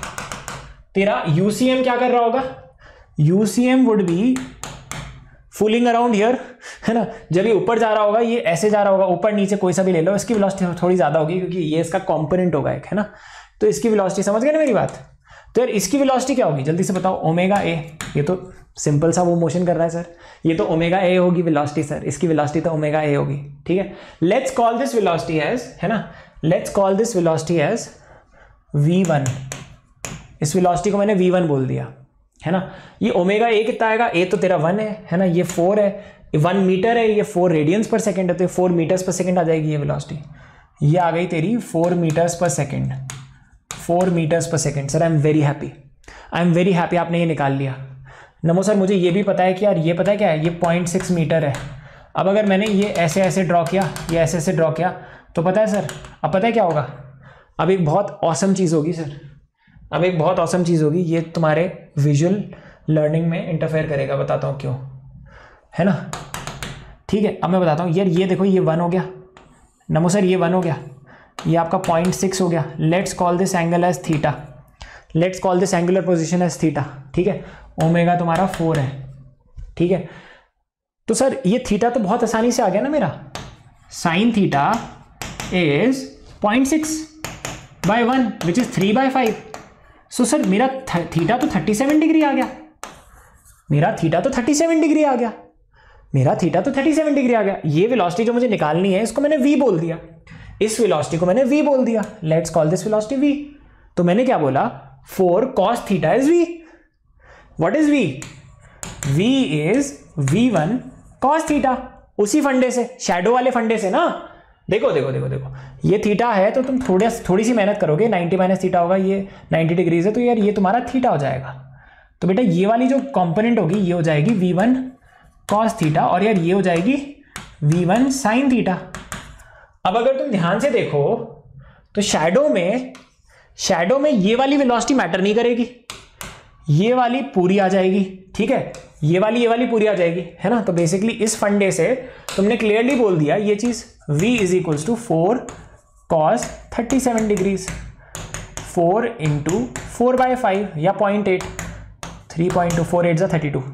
तेरा यूसीएम क्या कर रहा होगा? UCM would be fooling around here, है ना? जब ये ऊपर जा रहा होगा, ये ऐसे जा रहा होगा, ऊपर नीचे कोई सा भी ले लो, इसकी वेलोसिटी थोड़ी ज्यादा होगी क्योंकि ये इसका कंपोनेंट होगा एक, है ना? तो इसकी वेलोसिटी, समझ गए ना मेरी बात? तो यार इसकी वेलोसिटी क्या होगी जल्दी से बताओ? ओमेगा ए, ये तो सिंपल सा वो मोशन कर रहा है सर, ये तो ओमेगा ए होगी वेलोसिटी सर, इसकी वेलोसिटी तो ओमेगा ए होगी, ठीक है? Let's call this velocity as, है ना? Let's call this velocity as V one. इस वेलोसिटी को मैंने वी वन बोल दिया, है ना? ये ओमेगा ए कितना आएगा? ए तो तेरा वन है, है ना? ये फोर है, वन मीटर है, ये फोर रेडियंस पर सेकेंड है, तो फोर मीटर्स पर सेकेंड आ जाएगी ये वेलोसिटी। ये आ गई तेरी four metres per second, four metres per second. Sir I am very happy, I am very happy आपने ये निकाल लिया। नमो सर, मुझे ये भी पता है कि यार ये पता है क्या है, ये पॉइंट सिक्स मीटर है। अब अगर मैंने ये ऐसे ऐसे ड्रॉ किया, ये ऐसे ऐसे ड्रॉ किया, तो पता है सर, अब पता है क्या होगा? अब एक बहुत औसम चीज़ होगी सर, अब एक बहुत औसम चीज़ होगी, ये तुम्हारे विजुअल लर्निंग में इंटरफेयर करेगा। बताता हूँ क्यों। है ना, ठीक है। अब मैं बताता हूँ यार, ये देखो ये वन हो गया, नमो सर ये वन हो गया, ये आपका पॉइंट सिक्स हो गया। Let's call this angle as theta, let's call this angular position as theta, ठीक है। ओमेगा तुम्हारा फोर है, ठीक है। तो सर ये थीटा तो बहुत आसानी से आ गया ना मेरा, sine theta is point six by one which is three by five. So sir मेरा थीटा तो थर्टी सेवन डिग्री आ गया, मेरा थीटा तो थर्टी सेवन डिग्री आ गया, मेरा थीटा तो थर्टी सेवन डिग्री आ गया। ये वेलोसिटी जो मुझे निकालनी है इसको मैंने v बोल दिया, इस वेलोसिटी को मैंने v बोल दिया। Let's call this velocity v। तो मैंने क्या बोला, four cos theta is v। What is v? v is V one cos theta, उसी फंडे से, शैडो वाले फंडे से ना। देखो देखो देखो देखो, ये थीटा है तो तुम थोड़ा थोड़ी सी मेहनत करोगे, नाइंटी माइनस थीटा होगा, ये नाइंटी डिग्रीज है तो यार ये तुम्हारा थीटा हो जाएगा। तो बेटा ये वाली जो कंपोनेंट होगी ये हो जाएगी वी वन कॉस थीटा, और यार ये हो जाएगी वी वन साइन थीटा। अब अगर तुम ध्यान से देखो तो शैडो में शैडो में ये वाली वेलोसिटी मैटर नहीं करेगी, ये वाली पूरी आ जाएगी, ठीक है, ये वाली ये वाली पूरी आ जाएगी, है ना। तो बेसिकली इस फंडे से तुमने क्लियरली बोल दिया ये चीज, v is equals to four cos thirty seven degrees, four into four by five या point eight, three point two, four eight जा thirty two,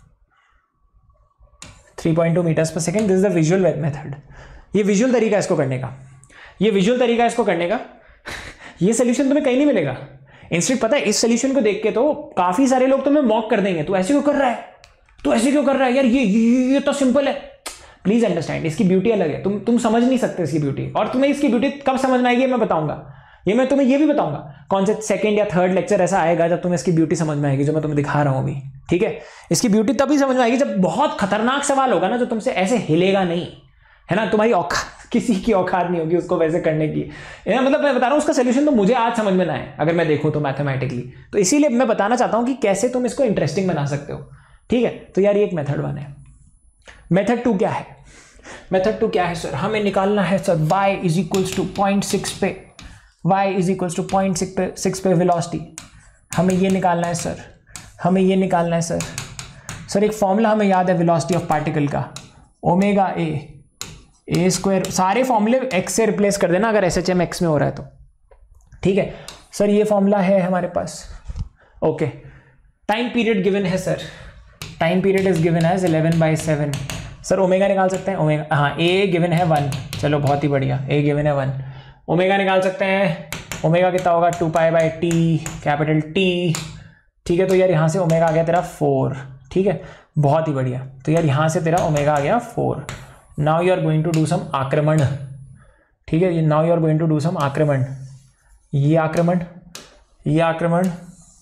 three point two metres per second. This is the visual method. ये visual तरीका है इसको करने का, ये visual तरीका है इसको करने का। ये सोल्यूशन तुम्हें कहीं नहीं मिलेगा। इंस्टेंट पता है इस सोल्यूशन को देख के तो काफी सारे लोग तुम्हें मॉक कर देंगे, तू ऐसे क्यों कर रहा है, तू ऐसे क्यों कर रहा है यार, ये ये, ये तो सिंपल है। प्लीज अंडरस्टैंड, इसकी ब्यूटी अलग है, तुम तुम समझ नहीं सकते इसकी ब्यूटी। और तुम्हें इसकी ब्यूटी कब समझ में आएगी मैं बताऊंगा, ये मैं तुम्हें ये भी बताऊंगा कौन से सेकंड या थर्ड लेक्चर ऐसा आएगा जब तुम्हें इसकी ब्यूटी समझ में आएगी, जो मैं तुम्हें दिखा रहा हूं अभी, ठीक है। इसकी ब्यूटी तभी समझ में आएगी जब बहुत खतरनाक सवाल होगा ना, जो तुमसे ऐसे हिलेगा नहीं, है ना, तुम्हारी औकात, किसी की औकात नहीं होगी उसको वैसे करने की। मतलब मैं बता रहा हूँ उसका सोल्यूशन तो मुझे आज समझ में ना आए अगर मैं देखूँ तो मैथमेटिकली, तो इसीलिए मैं बताना चाहता हूँ कि कैसे तुम इसको इंटरेस्टिंग बना सकते हो, ठीक है। तो यार ये एक मेथड वन है। मेथड टू क्या है? मेथड टू क्या है सर? हमें निकालना है sir y is equals to point six पे, y is equals to point six पे सिक्स पे वेलोसिटी, हमें ये निकालना है सर, हमें ये निकालना है सर। सर एक फॉर्मूला हमें याद है वेलोसिटी ऑफ पार्टिकल का, ओमेगा ए ए स्क्वायर, सारे फॉर्मूले x से रिप्लेस कर देना अगर एस एच एम एक्स में हो रहा है तो, ठीक है सर। ये फॉर्मूला है हमारे पास, ओके। टाइम पीरियड गिवन है sir, time period is given as eleven by seven. Sir omega निकाल सकते हैं, ओमेगा, हाँ ए गिवन है वन, चलो बहुत ही बढ़िया, ए गिवन है वन। ओमेगा निकाल सकते हैं, ओमेगा कितना होगा, two pi by T, capital T, ठीक है। तो यार यहाँ से ओमेगा आ गया तेरा फोर, ठीक है, बहुत ही बढ़िया। तो यार यहाँ से तेरा ओमेगा आ गया four. Now you are going to do some आक्रमण, ठीक है, now you are going to do some आक्रमण, ये आक्रमण, ये आक्रमण,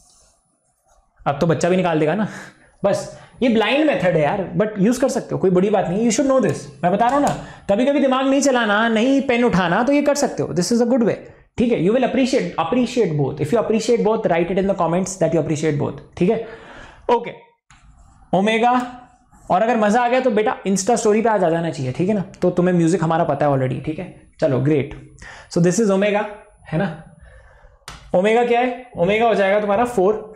अब तो बच्चा भी निकाल देगा ना। बस ये ब्लाइंड मेथड है यार, बट यूज कर सकते हो, कोई बड़ी बात नहीं, यू शुड नो दिस। मैं बता रहा हूँ ना, कभी कभी दिमाग नहीं चलाना, नहीं पेन उठाना, तो ये कर सकते हो, this is a good way, ठीक है। You will appreciate appreciate both, if you appreciate both write it in the comments that you appreciate both, ठीक है, ओके। ओमेगा, और अगर मजा आ गया तो बेटा इंस्टा स्टोरी पे आ जा जाना चाहिए, ठीक है ना। तो तुम्हें म्यूजिक हमारा पता है ऑलरेडी, ठीक है, चलो great. So this is omega, है ना। ओमेगा क्या है? ओमेगा हो जाएगा तुम्हारा फोर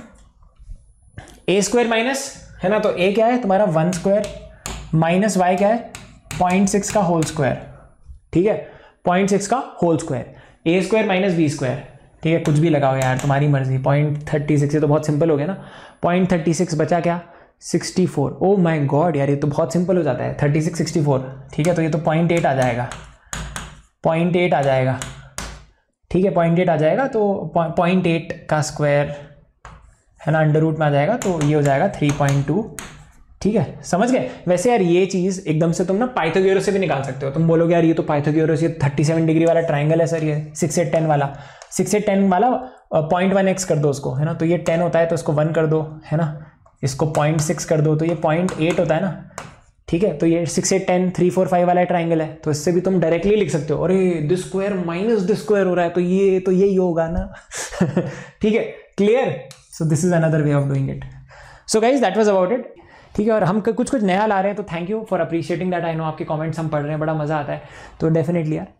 ए स्क्वायर माइनस, है ना, तो ए क्या है तुम्हारा वन स्क्वायर माइनस वाई क्या है पॉइंट सिक्स का होल स्क्वायर, ठीक है, पॉइंट सिक्स का whole square, A square minus B square, ठीक है, कुछ भी लगाओ यार तुम्हारी मर्जी। पॉइंट थर्टी सिक्स, ये तो बहुत सिंपल हो गया ना, पॉइंट थर्टी सिक्स बचा क्या, sixty four. Oh my god यार, ये तो बहुत सिंपल हो जाता है, थर्टी सिक्स सिक्सटी फोर, ठीक है। तो ये तो पॉइंट एट आ जाएगा, पॉइंट एट आ जाएगा, ठीक है, पॉइंट एट आ जाएगा। तो पॉइंट एट का स्क्वायर, है ना, अंडर रूट में आ जाएगा, तो ये हो जाएगा थ्री पॉइंट टू, ठीक है, समझ गए। वैसे यार ये चीज़ एकदम से तुम ना पाइथागोरस से भी निकाल सकते हो। तुम बोलोगे यार ये तो पाइथागोरस, ये थर्टी सेवन डिग्री वाला ट्राइंगल है सर, ये सिक्स एट टेन वाला, सिक्स एट टेन वाला पॉइंट वन एक्स कर दो उसको, है ना, तो ये टेन होता है तो इसको वन कर दो, है ना, इसको पॉइंट सिक्स कर दो तो ये पॉइंट एट होता है ना, ठीक है। तो ये six eight ten three four five वाला ट्राइंगल है, तो इससे भी तुम डायरेक्टली लिख सकते हो, अरे this square minus this square हो रहा है तो ये तो यही होगा ना। ठीक है, clear. So this is another way of doing it. So guys, that was about it. ठीक है। और हम कुछ कुछ नया ला रहे हैं, तो thank you for appreciating that. I know आपके कमेंट्स हम पढ़ रहे हैं, बड़ा मज़ा आता है, तो डेफिनेटली यार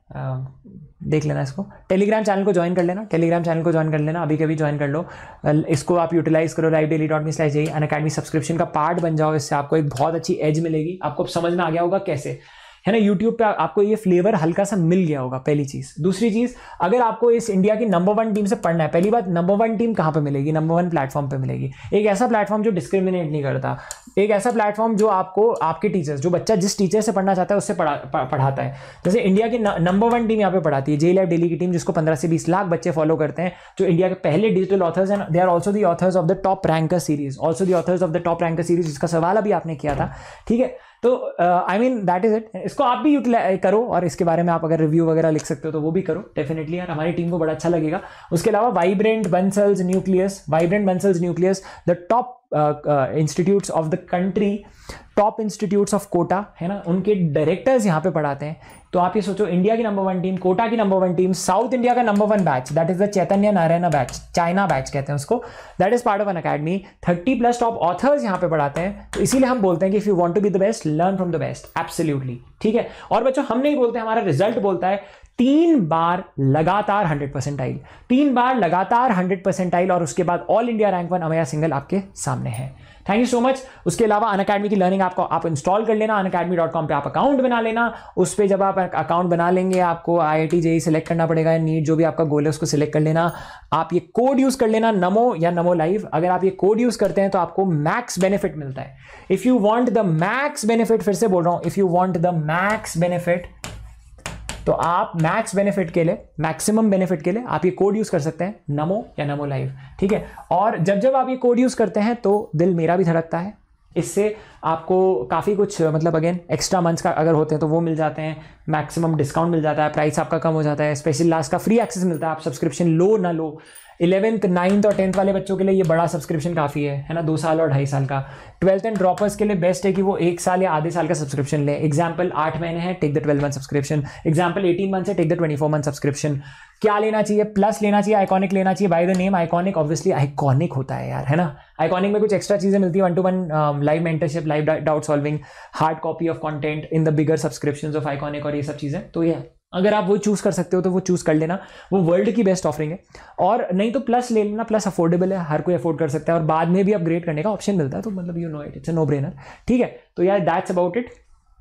देख लेना इसको। टेलीग्राम चैनल को ज्वाइन कर लेना, टेलीग्राम चैनल को ज्वाइन कर लेना, अभी कभी ज्वाइन कर लो, इसको आप यूटिलाइज करो। Right daily dot me slash JEE Unacademy subscription का पार्ट बन जाओ, इससे आपको एक बहुत अच्छी एज मिलेगी। आपको समझ में आ गया होगा कैसे, है ना, यूट्यूब पे आपको ये फ्लेवर हल्का सा मिल गया होगा, पहली चीज। दूसरी चीज, अगर आपको इस इंडिया की नंबर वन टीम से पढ़ना है, पहली बात, नंबर वन टीम कहाँ पे मिलेगी? नंबर वन प्लेटफॉर्म पे मिलेगी। एक ऐसा प्लेटफॉर्म जो डिस्क्रिमिनेट नहीं करता, एक ऐसा प्लेटफॉर्म जो आपको आपके टीचर्स, जो बच्चा जिस टीचर से पढ़ना चाहता है उससे पढ़ा पढ़ाता है। जैसे इंडिया की नंबर वन टीम यहाँ पे पढ़ाती है, जेई लाइव डेली की टीम, जिसको पंद्रह से बीस लाख बच्चे फॉलो करते हैं, जो इंडिया के पहले डिजिटल ऑथर्स हैं। They are also the authors of the top ranker series, also the authors of the top ranker series, जिसका सवाल अभी आपने किया था, ठीक है। तो I mean that is it. इसको आप भी यूटिलाइज करो, और इसके बारे में आप अगर रिव्यू वगैरह लिख सकते हो तो वो भी करो डेफिनेटली यार, हमारी टीम को बड़ा अच्छा लगेगा। उसके अलावा Vibrant Bansals Nucleus, Vibrant Bansals Nucleus, the top institutes of the country, top institutes of Kota, है ना, उनके डायरेक्टर्स यहाँ पे पढ़ाते हैं। तो आप ये सोचो, इंडिया की नंबर वन टीम, कोटा की number one team, south India का number one batch, that is the Chaitanya Narayana batch, China batch कहते हैं उसको, that is part of Unacademy. Thirty plus top authors यहाँ पे पढ़ाते हैं। तो इसीलिए हम बोलते हैं कि if you want to be the best, learn from the best, absolutely, ठीक है। और बच्चों, हम नहीं बोलते, हमारा रिजल्ट बोलता है तीन बार लगातार हंड्रेड परसेंटाइल, तीन बार लगातार हंड्रेड परसेंटाइल, और उसके बाद all India rank one Ameya Singhal आपके सामने है। Thank you so much. उसके अलावा अनअकैडमी की लर्निंग आपको आप इंस्टॉल कर लेना, अनअकैडमी डॉट कॉम पे आप अकाउंट बना लेना। उस पर जब आप अकाउंट बना लेंगे, आपको I I T JEE select करना पड़ेगा, नीट जो भी आपका गोल है उसको सिलेक्ट कर लेना। आप ये कोड यूज कर लेना, नमो या नमो लाइव। अगर आप ये कोड यूज करते हैं तो आपको मैक्स बेनिफिट मिलता है। If you want the max benefit, फिर से बोल रहा हूं, if you want the max benefit, तो आप मैक्स बेनिफिट के लिए, मैक्सिमम बेनिफिट के लिए आप ये कोड यूज कर सकते हैं, नमो या नमो लाइव, ठीक है। और जब जब आप ये कोड यूज करते हैं तो दिल मेरा भी धड़कता है। इससे आपको काफ़ी कुछ, मतलब अगेन एक्स्ट्रा मंथ्स का अगर होते हैं तो वो मिल जाते हैं, मैक्सिमम डिस्काउंट मिल जाता है, प्राइस आपका कम हो जाता है, स्पेशल लास्ट का फ्री एक्सेस मिलता है। आप सब्सक्रिप्शन लो ना लो, इलेवेंथ नाइन्थ और टेंथ वाले बच्चों के लिए ये बड़ा सब्सक्रिप्शन काफ़ी है, है ना, दो साल और ढाई साल का। ट्वेल्थ एंड ड्रॉपर्स के लिए बेस्ट है कि वो एक साल या आधे साल का सब्सक्रिप्शन ले। एग्जाम्पल आठ महीने हैं, take the twelve month subscription. Example eighteen month है, take the twenty four month subscription. क्या लेना चाहिए? प्लस लेना चाहिए, आइकॉनिक लेना चाहिए। By the name iconic, obviously iconic होता है यार, है ना। आइकॉनिक में कुछ एक्स्ट्रा चीज़ें मिलती है, one to one live mentorship, live doubt solving, hard copy of content in the bigger subscriptions of iconic, और ये सब चीज़ें। तो ये अगर आप वो चूज़ कर सकते हो तो वो चूज़ कर लेना, वो वर्ल्ड की बेस्ट ऑफरिंग है। और नहीं तो प्लस ले लेना, प्लस अफोर्डेबल है, हर कोई अफोर्ड कर सकता है, और बाद में भी अपग्रेड करने का ऑप्शन मिलता है। तो मतलब you know it, it's a no brainer, ठीक है। तो यार दैट्स अबाउट इट।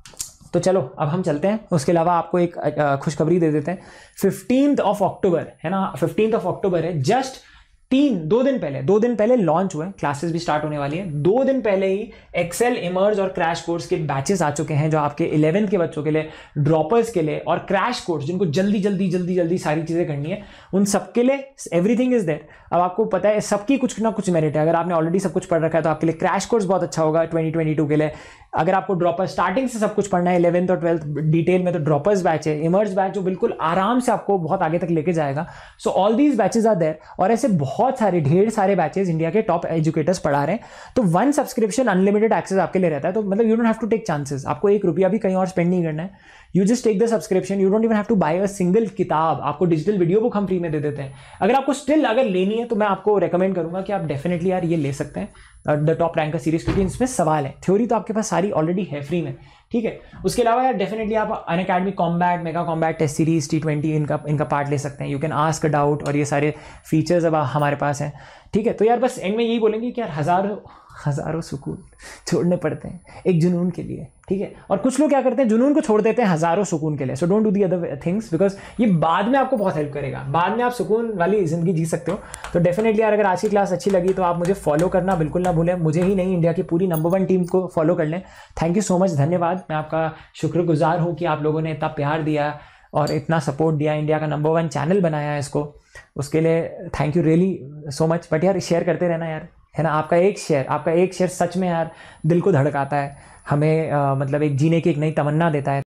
तो चलो अब हम चलते हैं। उसके अलावा आपको एक खुशखबरी दे देते हैं। फिफ्टींथ ऑफ अक्टूबर है ना, फिफ्टींथ ऑफ अक्टूबर है, जस्ट तीन दो दिन पहले दो दिन पहले लॉन्च हुए, क्लासेस भी स्टार्ट होने वाली है। दो दिन पहले ही एक्सेल, इमर्ज और क्रैश कोर्स के बैचेस आ चुके हैं, जो आपके इलेवेंथ के बच्चों के लिए, ड्रॉपर्स के लिए, और क्रैश कोर्स जिनको जल्दी जल्दी जल्दी जल्दी सारी चीज़ें करनी है, उन सबके लिए एवरीथिंग इज देयर। अब आपको पता है सबकी कुछ ना कुछ मेरिट है। अगर आपने ऑलरेडी सब कुछ पढ़ रखा है तो आपके लिए क्रैश कोर्स बहुत अच्छा होगा ट्वेंटी ट्वेंटी टू के लिए। अगर आपको ड्रॉपर स्टार्टिंग से सब कुछ पढ़ना है, इलेवेंथ और ट्वेल्थ डिटेल में, तो ड्रॉपर्स बैच है, इमर्ज बैच जो बिल्कुल आराम से आपको बहुत आगे तक लेके जाएगा। So all these batches are there, और ऐसे बहुत सारे ढेर सारे बैचेस इंडिया के टॉप एजुकेटर्स पढ़ा रहे हैं। तो वन सब्सक्रिप्शन अनलिमिटेड एक्सेस आपके लिए रहता है। तो मतलब you don't have to take chances, आपको एक रुपया भी कहीं और स्पेंड नहीं करना है। You just take the subscription, you don't even have to buy a single किताब। आपको डिजिटल वीडियो बुक हम फ्री में दे देते हैं। अगर आपको स्टिल अगर लेनी है तो मैं आपको रेकमेंड करूंगा कि आप डेफिनेटली यार ये ले सकते हैं, द टॉप रैंकर सीरीज, क्योंकि इसमें सवाल है, थ्योरी तो आपके पास सारी ऑलरेडी है फ्री में, ठीक है। उसके अलावा यार डेफिनेटली आप Unacademy combat, mega combat, test series, T twenty इनका इनका पार्ट ले सकते हैं। You can ask a doubt, और ये सारे फीचर्स अब हमारे पास हैं, ठीक है। तो यार बस एंड में यही बोलेंगे कि यार हज़ारों हज़ारों सुकून छोड़ने पड़ते हैं एक जुनून के लिए, ठीक है। और कुछ लोग क्या करते हैं, जुनून को छोड़ देते हैं हज़ारों सुकून के लिए। So don't do the other things, because ये बाद में आपको बहुत हेल्प करेगा, बाद में आप सुकून वाली ज़िंदगी जी सकते हो। तो डेफिनेटली यार अगर आज की क्लास अच्छी लगी तो आप मुझे फॉलो करना बिल्कुल ना भूलें। मुझे ही नहीं, इंडिया की पूरी नंबर वन टीम को फॉलो कर लें। थैंक यू सो मच, धन्यवाद। मैं आपका शुक्रगुजार हूँ कि आप लोगों ने इतना प्यार दिया और इतना सपोर्ट दिया, इंडिया का नंबर वन चैनल बनाया है इसको, उसके लिए thank you really so much. But यार शेयर करते रहना यार, है ना। आपका एक शेयर आपका एक शेयर सच में यार दिल को धड़काता है, हमें आ, मतलब एक जीने की एक नई तमन्ना देता है।